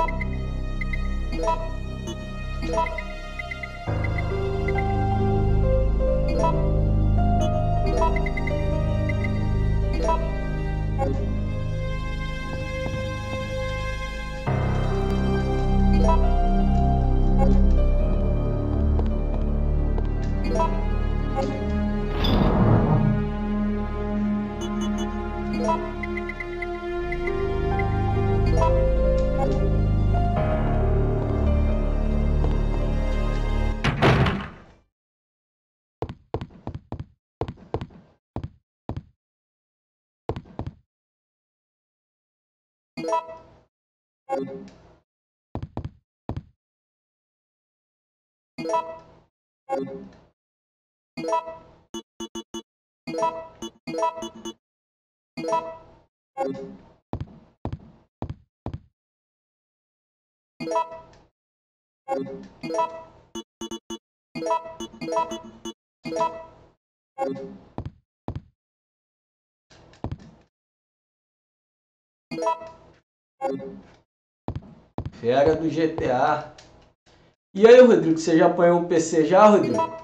Fera do GTA. E aí, Rodrigo, você já apanhou o PC já, Rodrigo?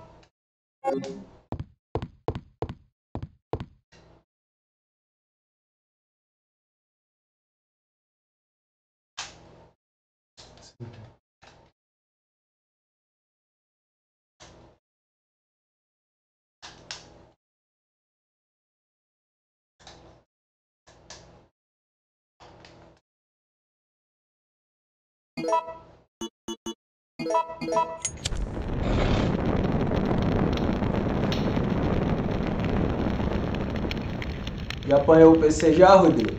Já apanhou o PC já, Rodrigo?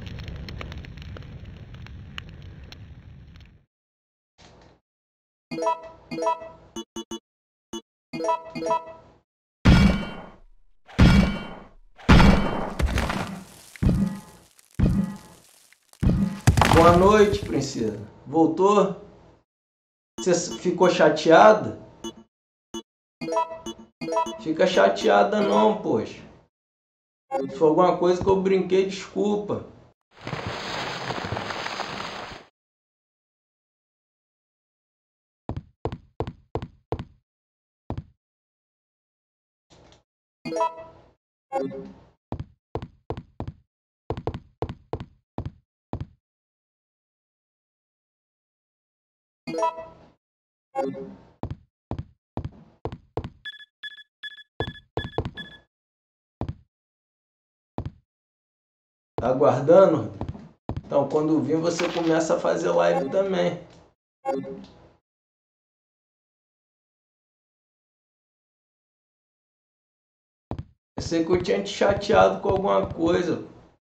Boa noite, princesa. Voltou? Você ficou chateada? Fica chateada não, poxa. Se for alguma coisa que eu brinquei, desculpa. Tá aguardando? Então, quando vir, você começa a fazer live também. Eu sei que eu tinha te chateado com alguma coisa.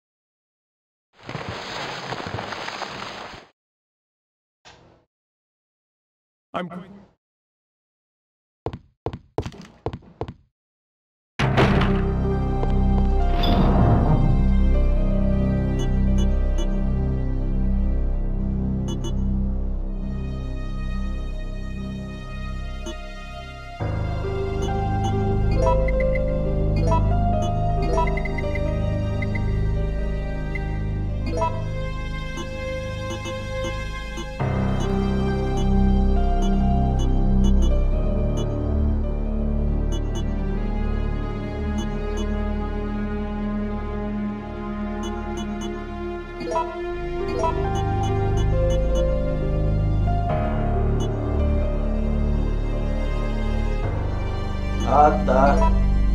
Ah, tá.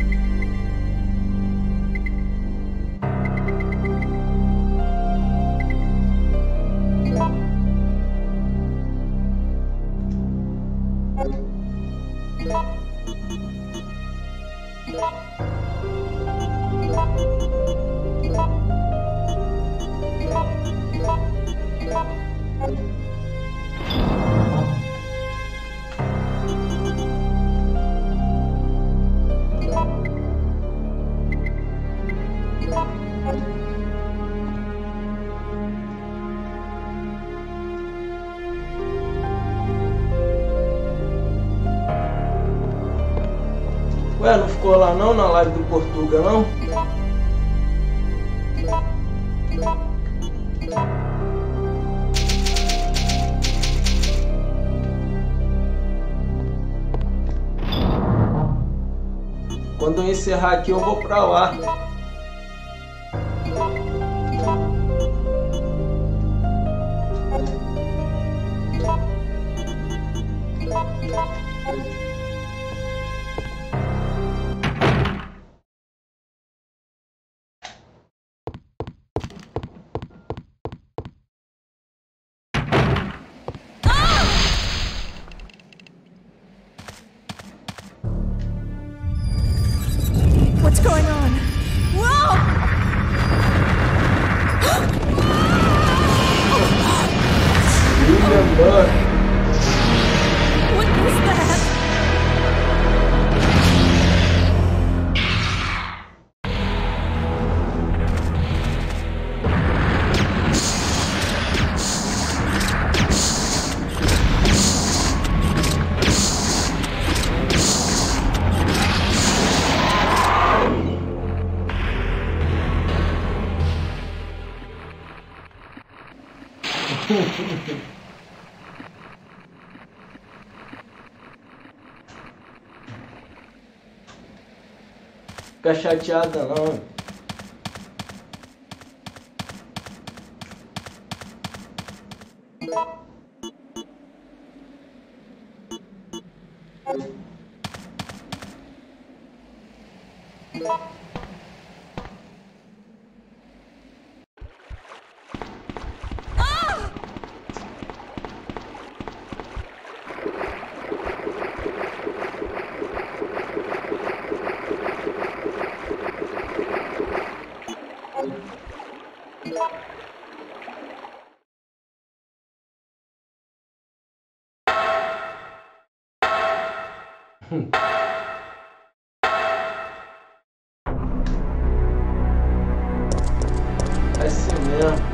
Ué, não ficou lá não, na live do Portuga, não? Quando eu encerrar aqui, eu vou pra lá. What's going on? Whoa! What was that? Fica chateada não. É assim mesmo.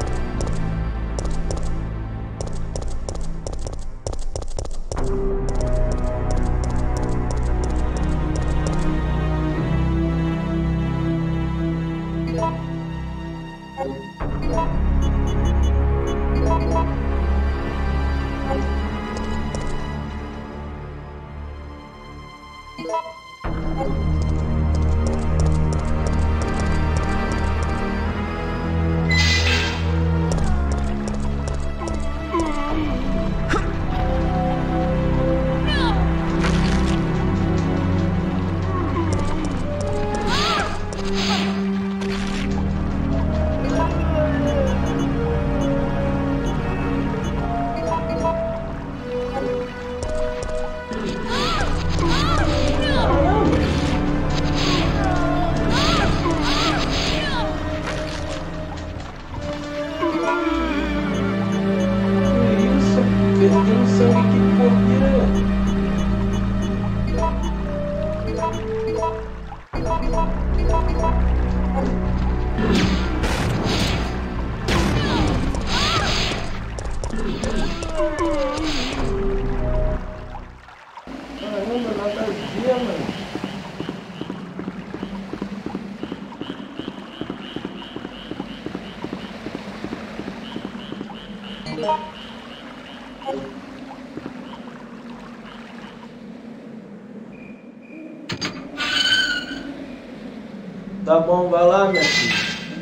Caramba, nada a ver, mano. Tá bom, vai lá, minha filha.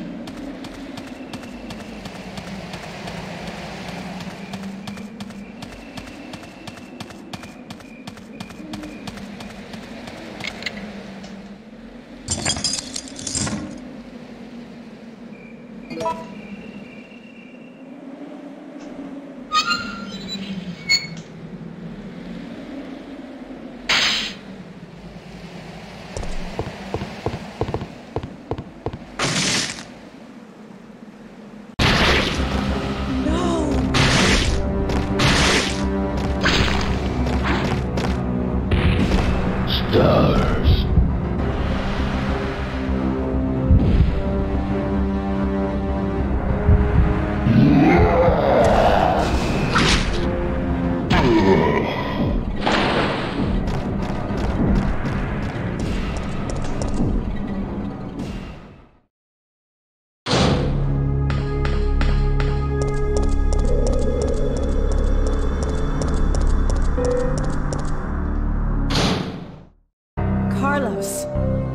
Carlos.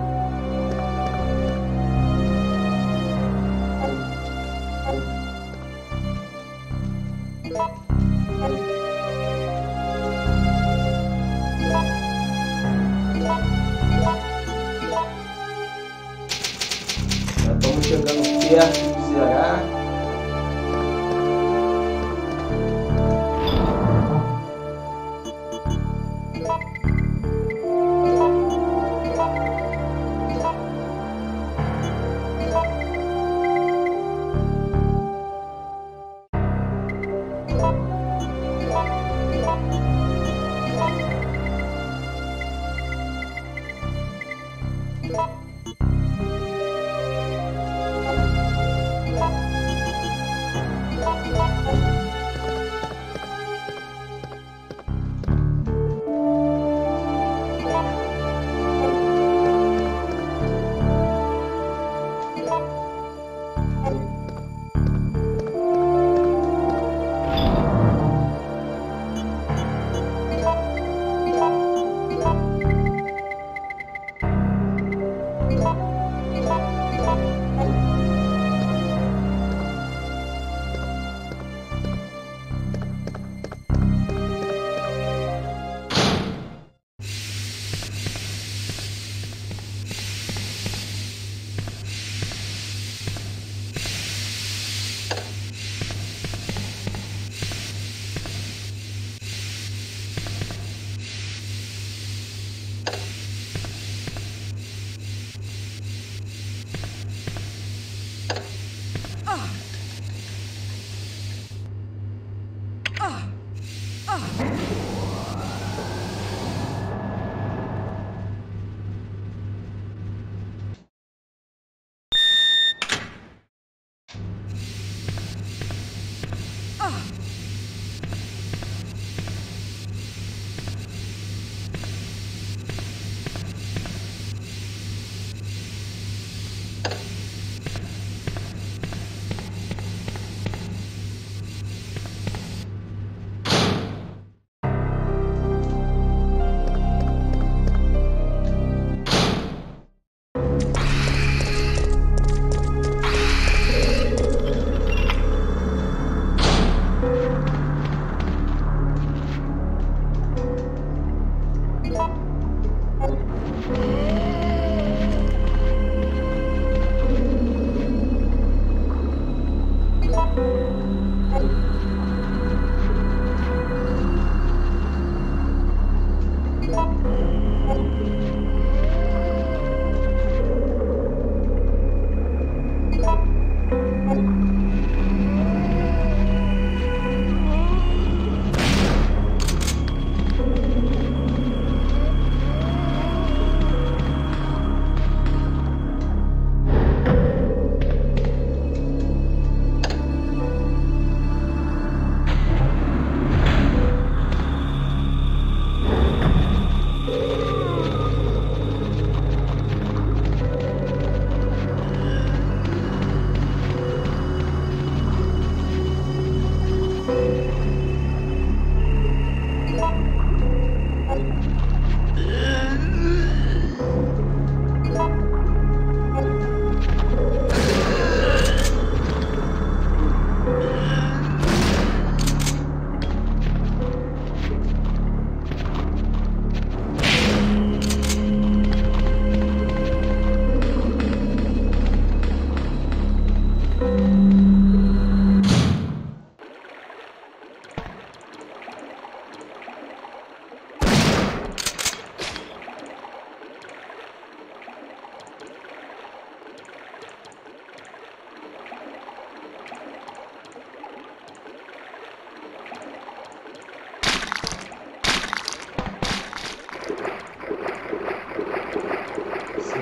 Já estamos chegando perto de zerar.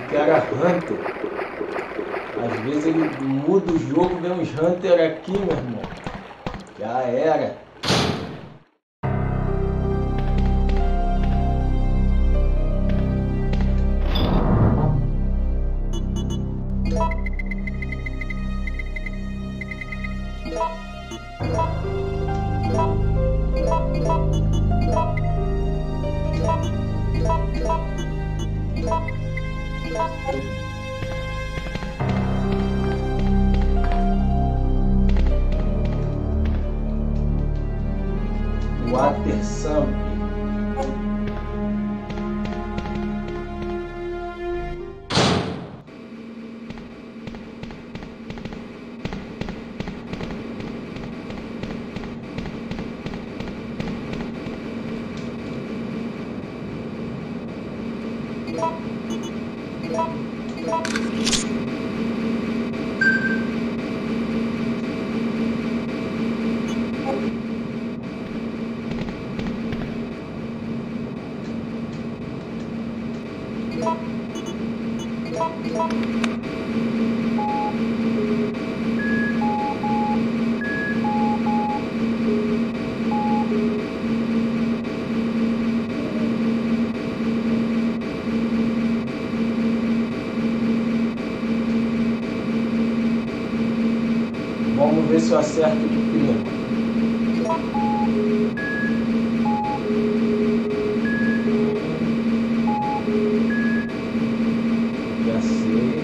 que era Hunter. Às vezes ele muda o jogo, vem uns Hunter aqui, meu irmão. Já era. Water Samp. Vamos ver se eu acerto de prima. Já sei.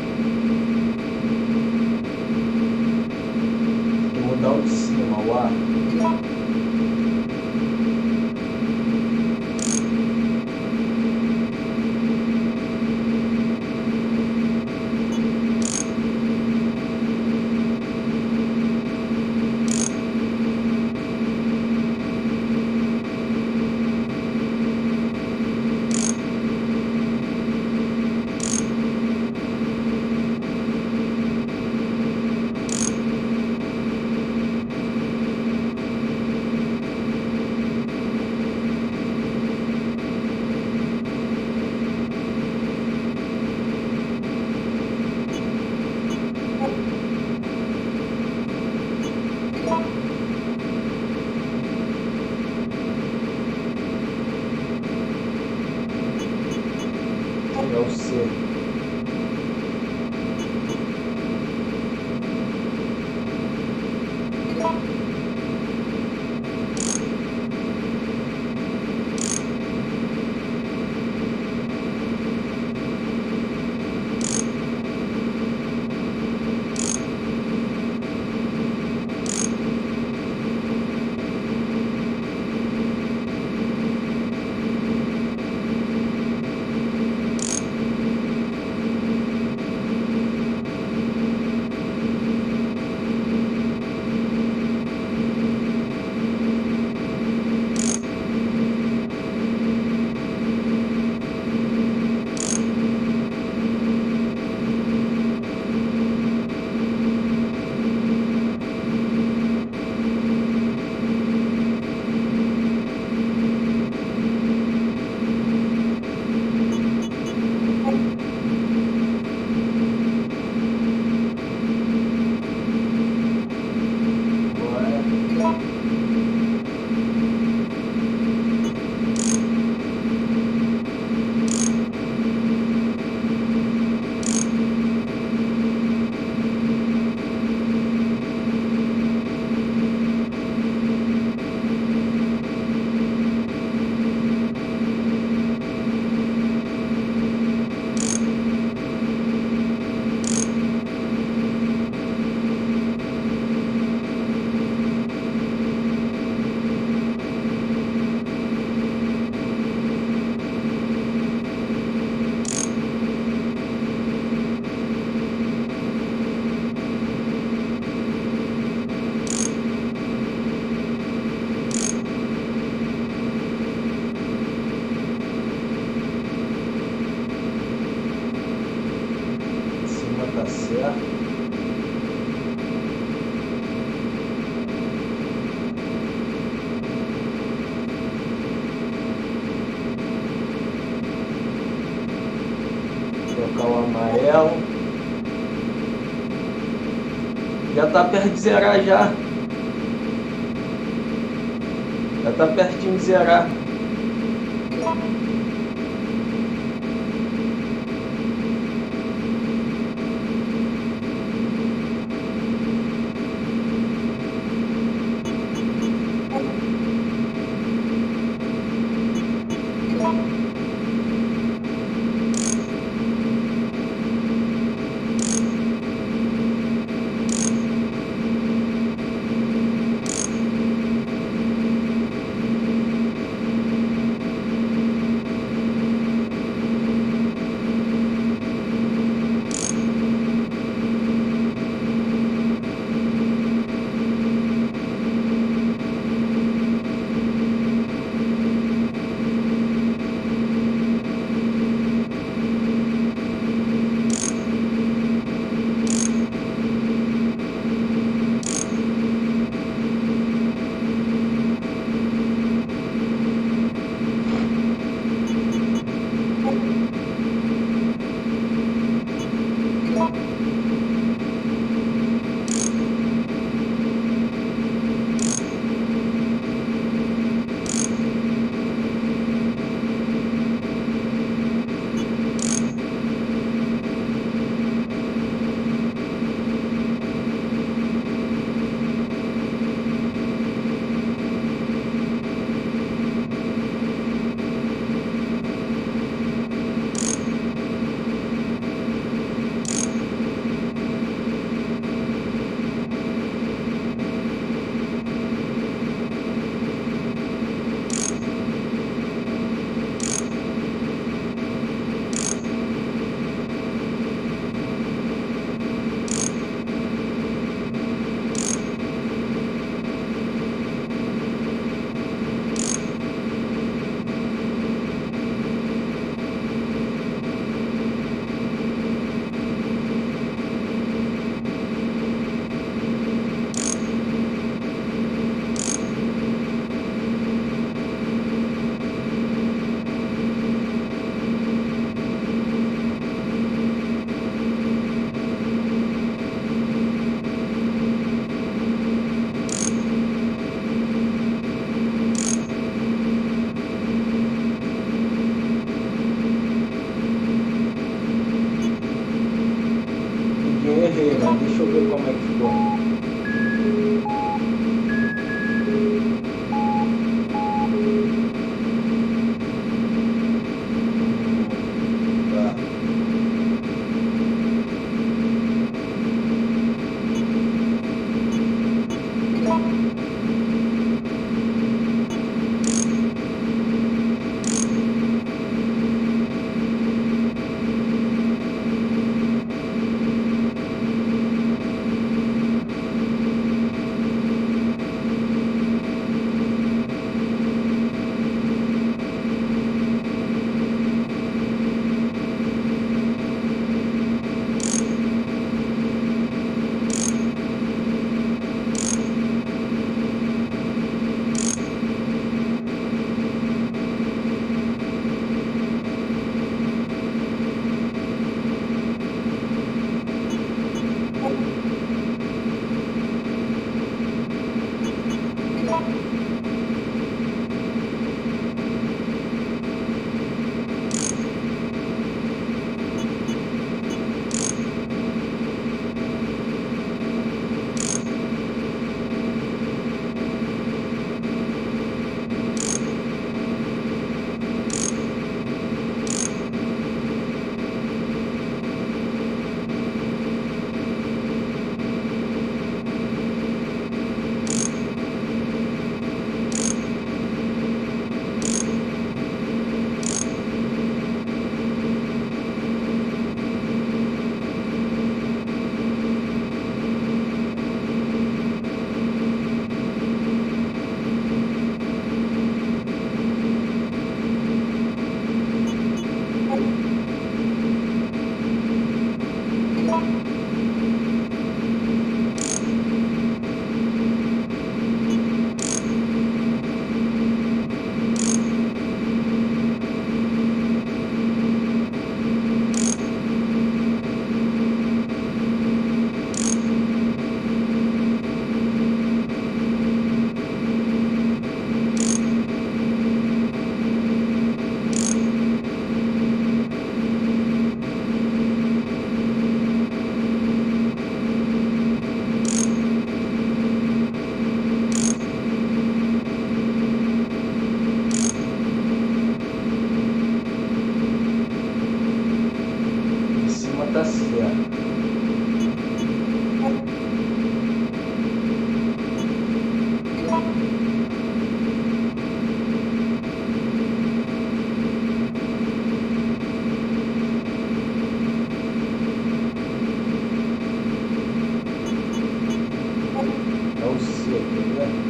Vou mudar o de cima, o ar. É o C. Tá certo. trocar o amarelo. Já tá perto de zerar já. Já tá pertinho de zerar. Deixa eu ver como é que ficou. tá certo. É o C, quer ver?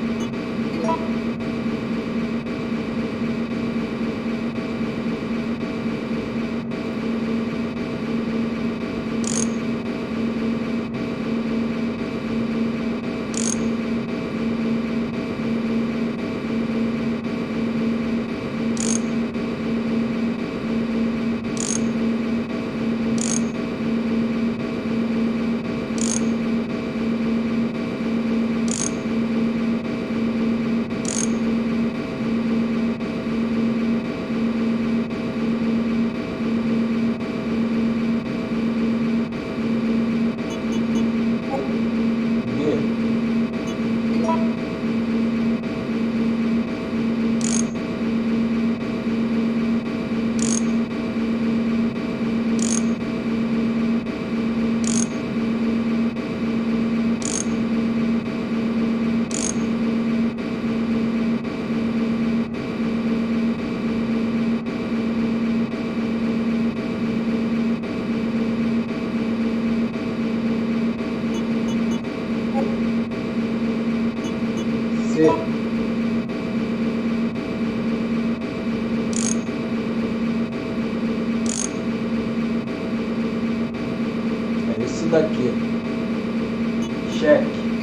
É esse daqui. Cheque.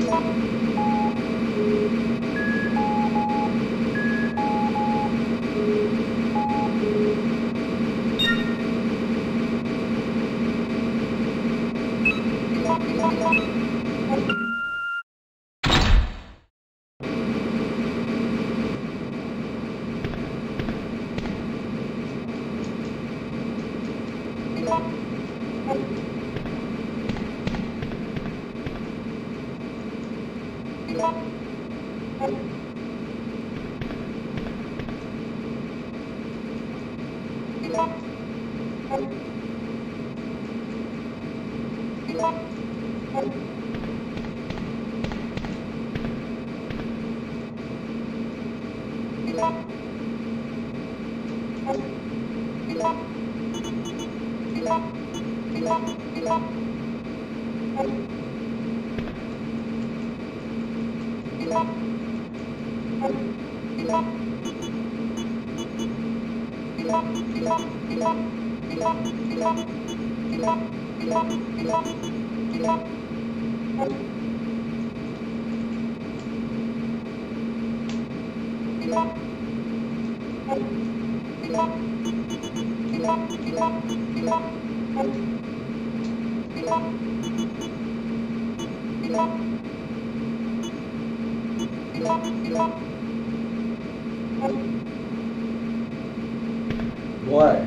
Bora.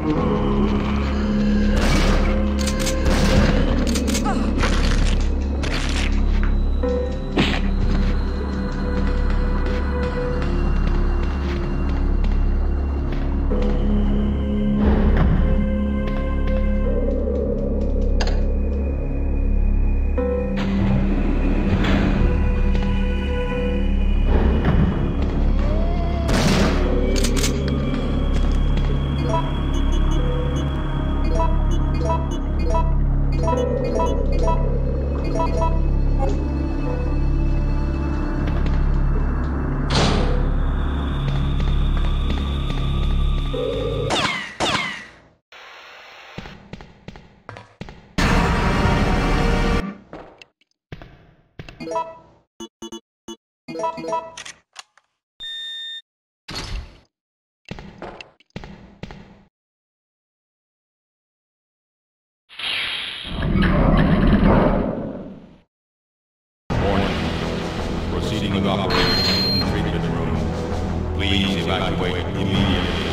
Proceeding with operation in the treatment room. Please evacuate immediately.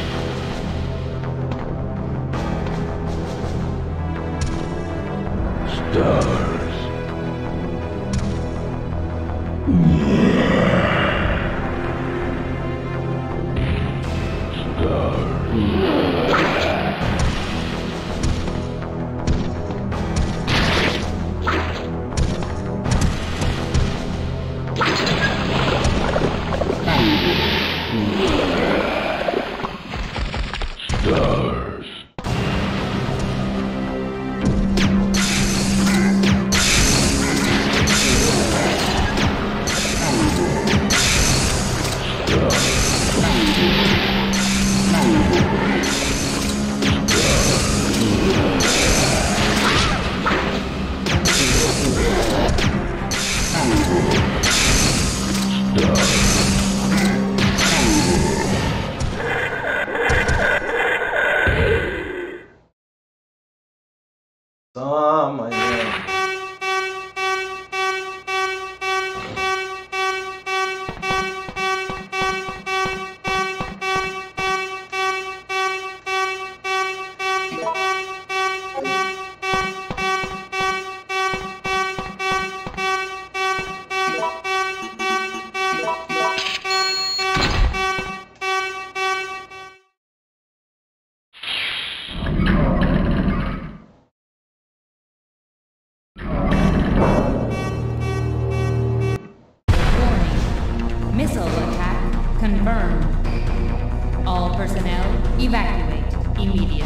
Stars. Toma, gente. Missile attack confirmed. All personnel evacuate immediately.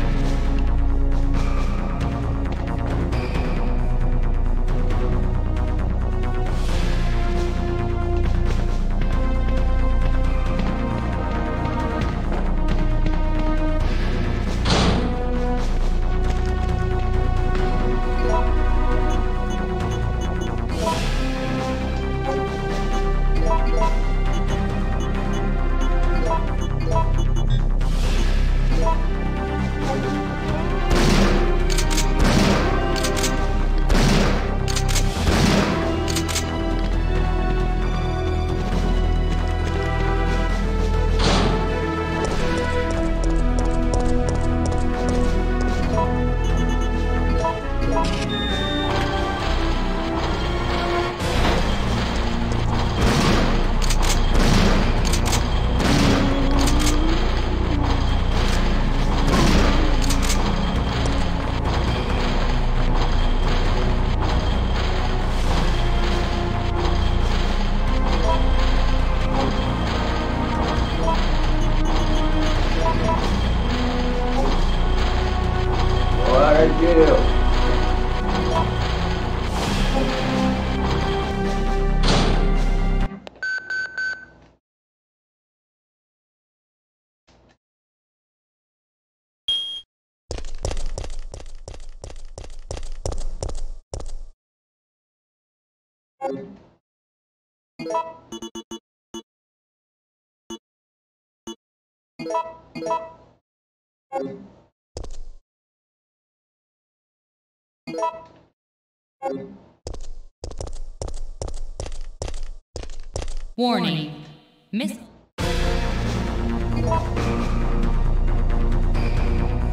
Warning. Missile.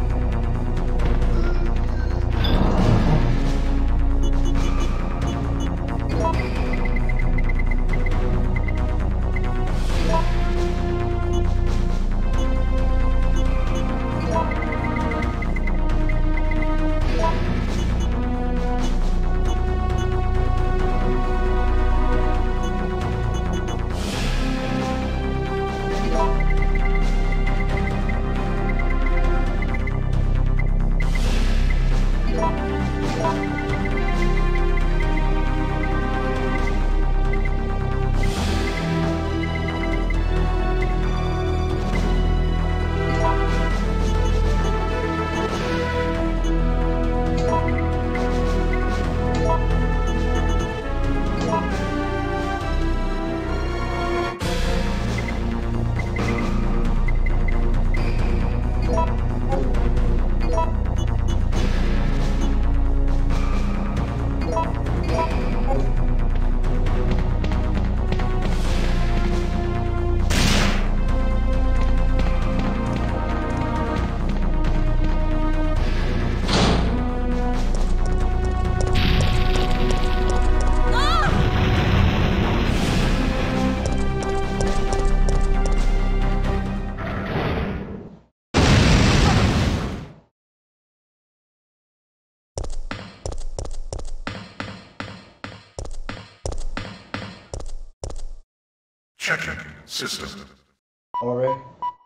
Checking system. Alright.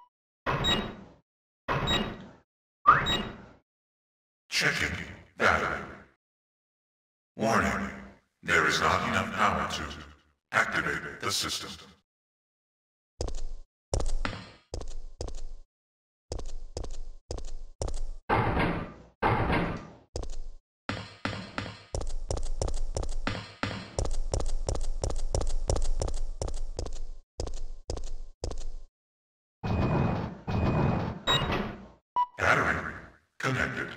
Checking battery. Warning. There is not enough power to activate the system. Battery connected.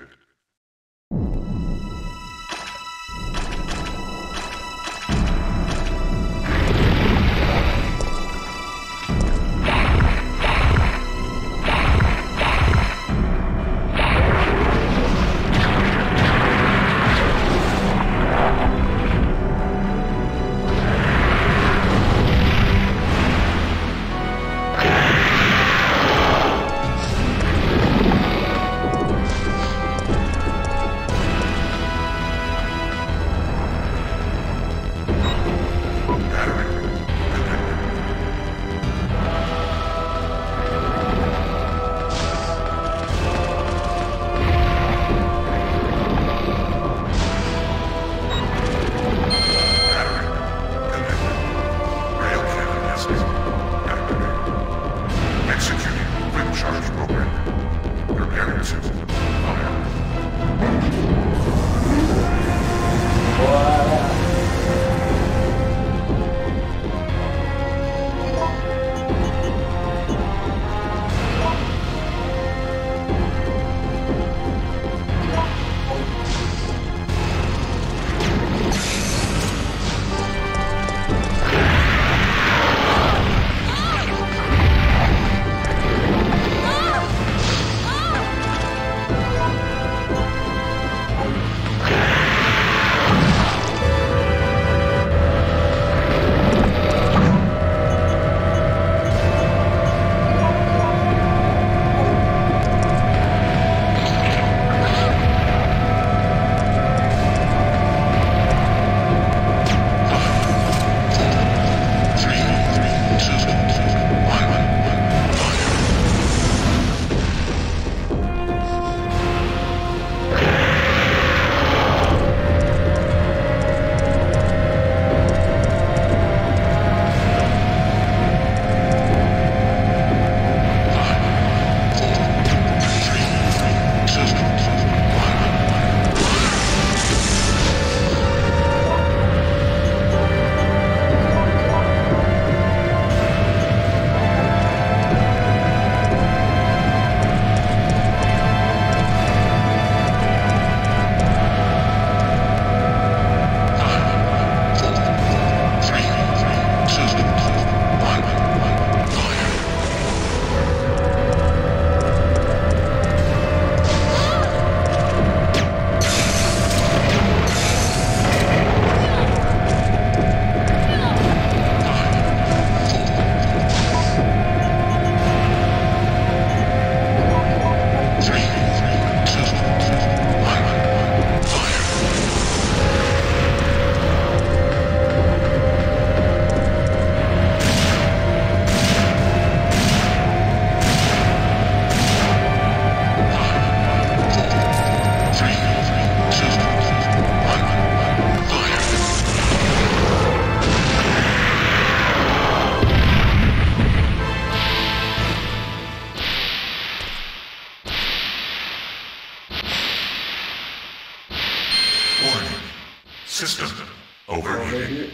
System overheating.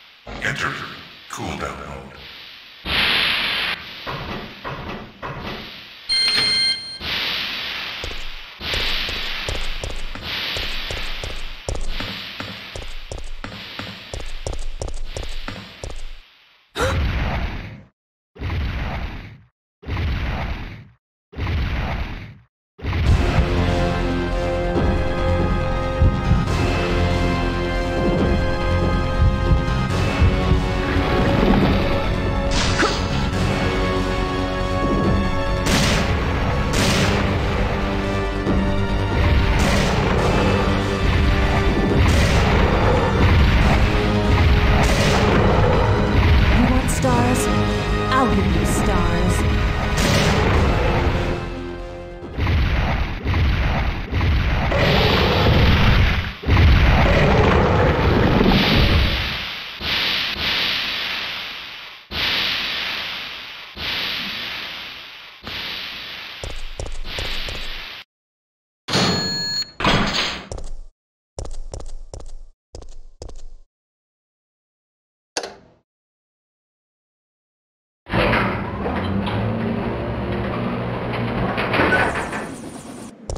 Enter cooldown mode.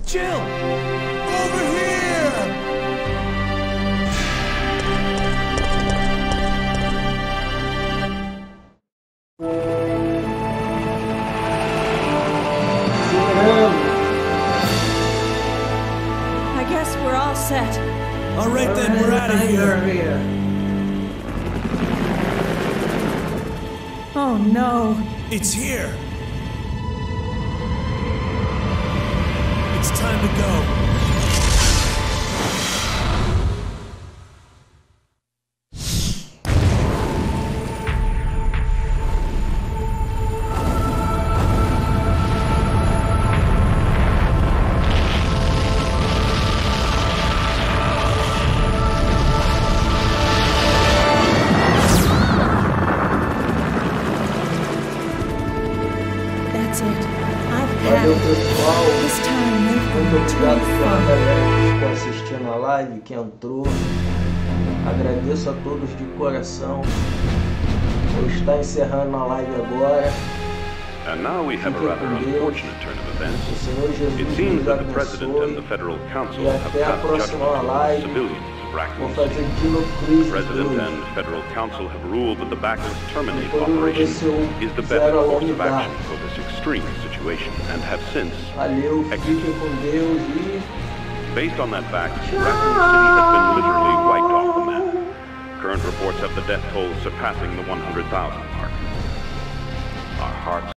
Jill! Over here! I guess we're all set. All right then, we're out of here. Oh no. It's here. It's time to go. That's it. I've had Valeu, it. pessoal. This time they've Muito been too obrigado pela fun. galera que ficou assistindo a live, que entrou. Agradeço a todos de coração. Vou estar encerrando a live agora. And now we have a rather unfortunate turn of events. O Senhor Jesus It seems nos that the President and the abençoe. Federal Council E have até a passed próxima judgment on live. civilians of Vou Raccoon fazer City. Dino The Crisis President 2. and Federal Council have ruled that the Bacchus Terminate Depois eu vou ver operation se eu is the zero best a course of unidade. action for this extreme situation and have since, Valeu, fiquem com Deus e... based on that fact, Raccoon City has been literally wiped off the map. Current reports have the death toll surpassing the 100,000 mark. Our hearts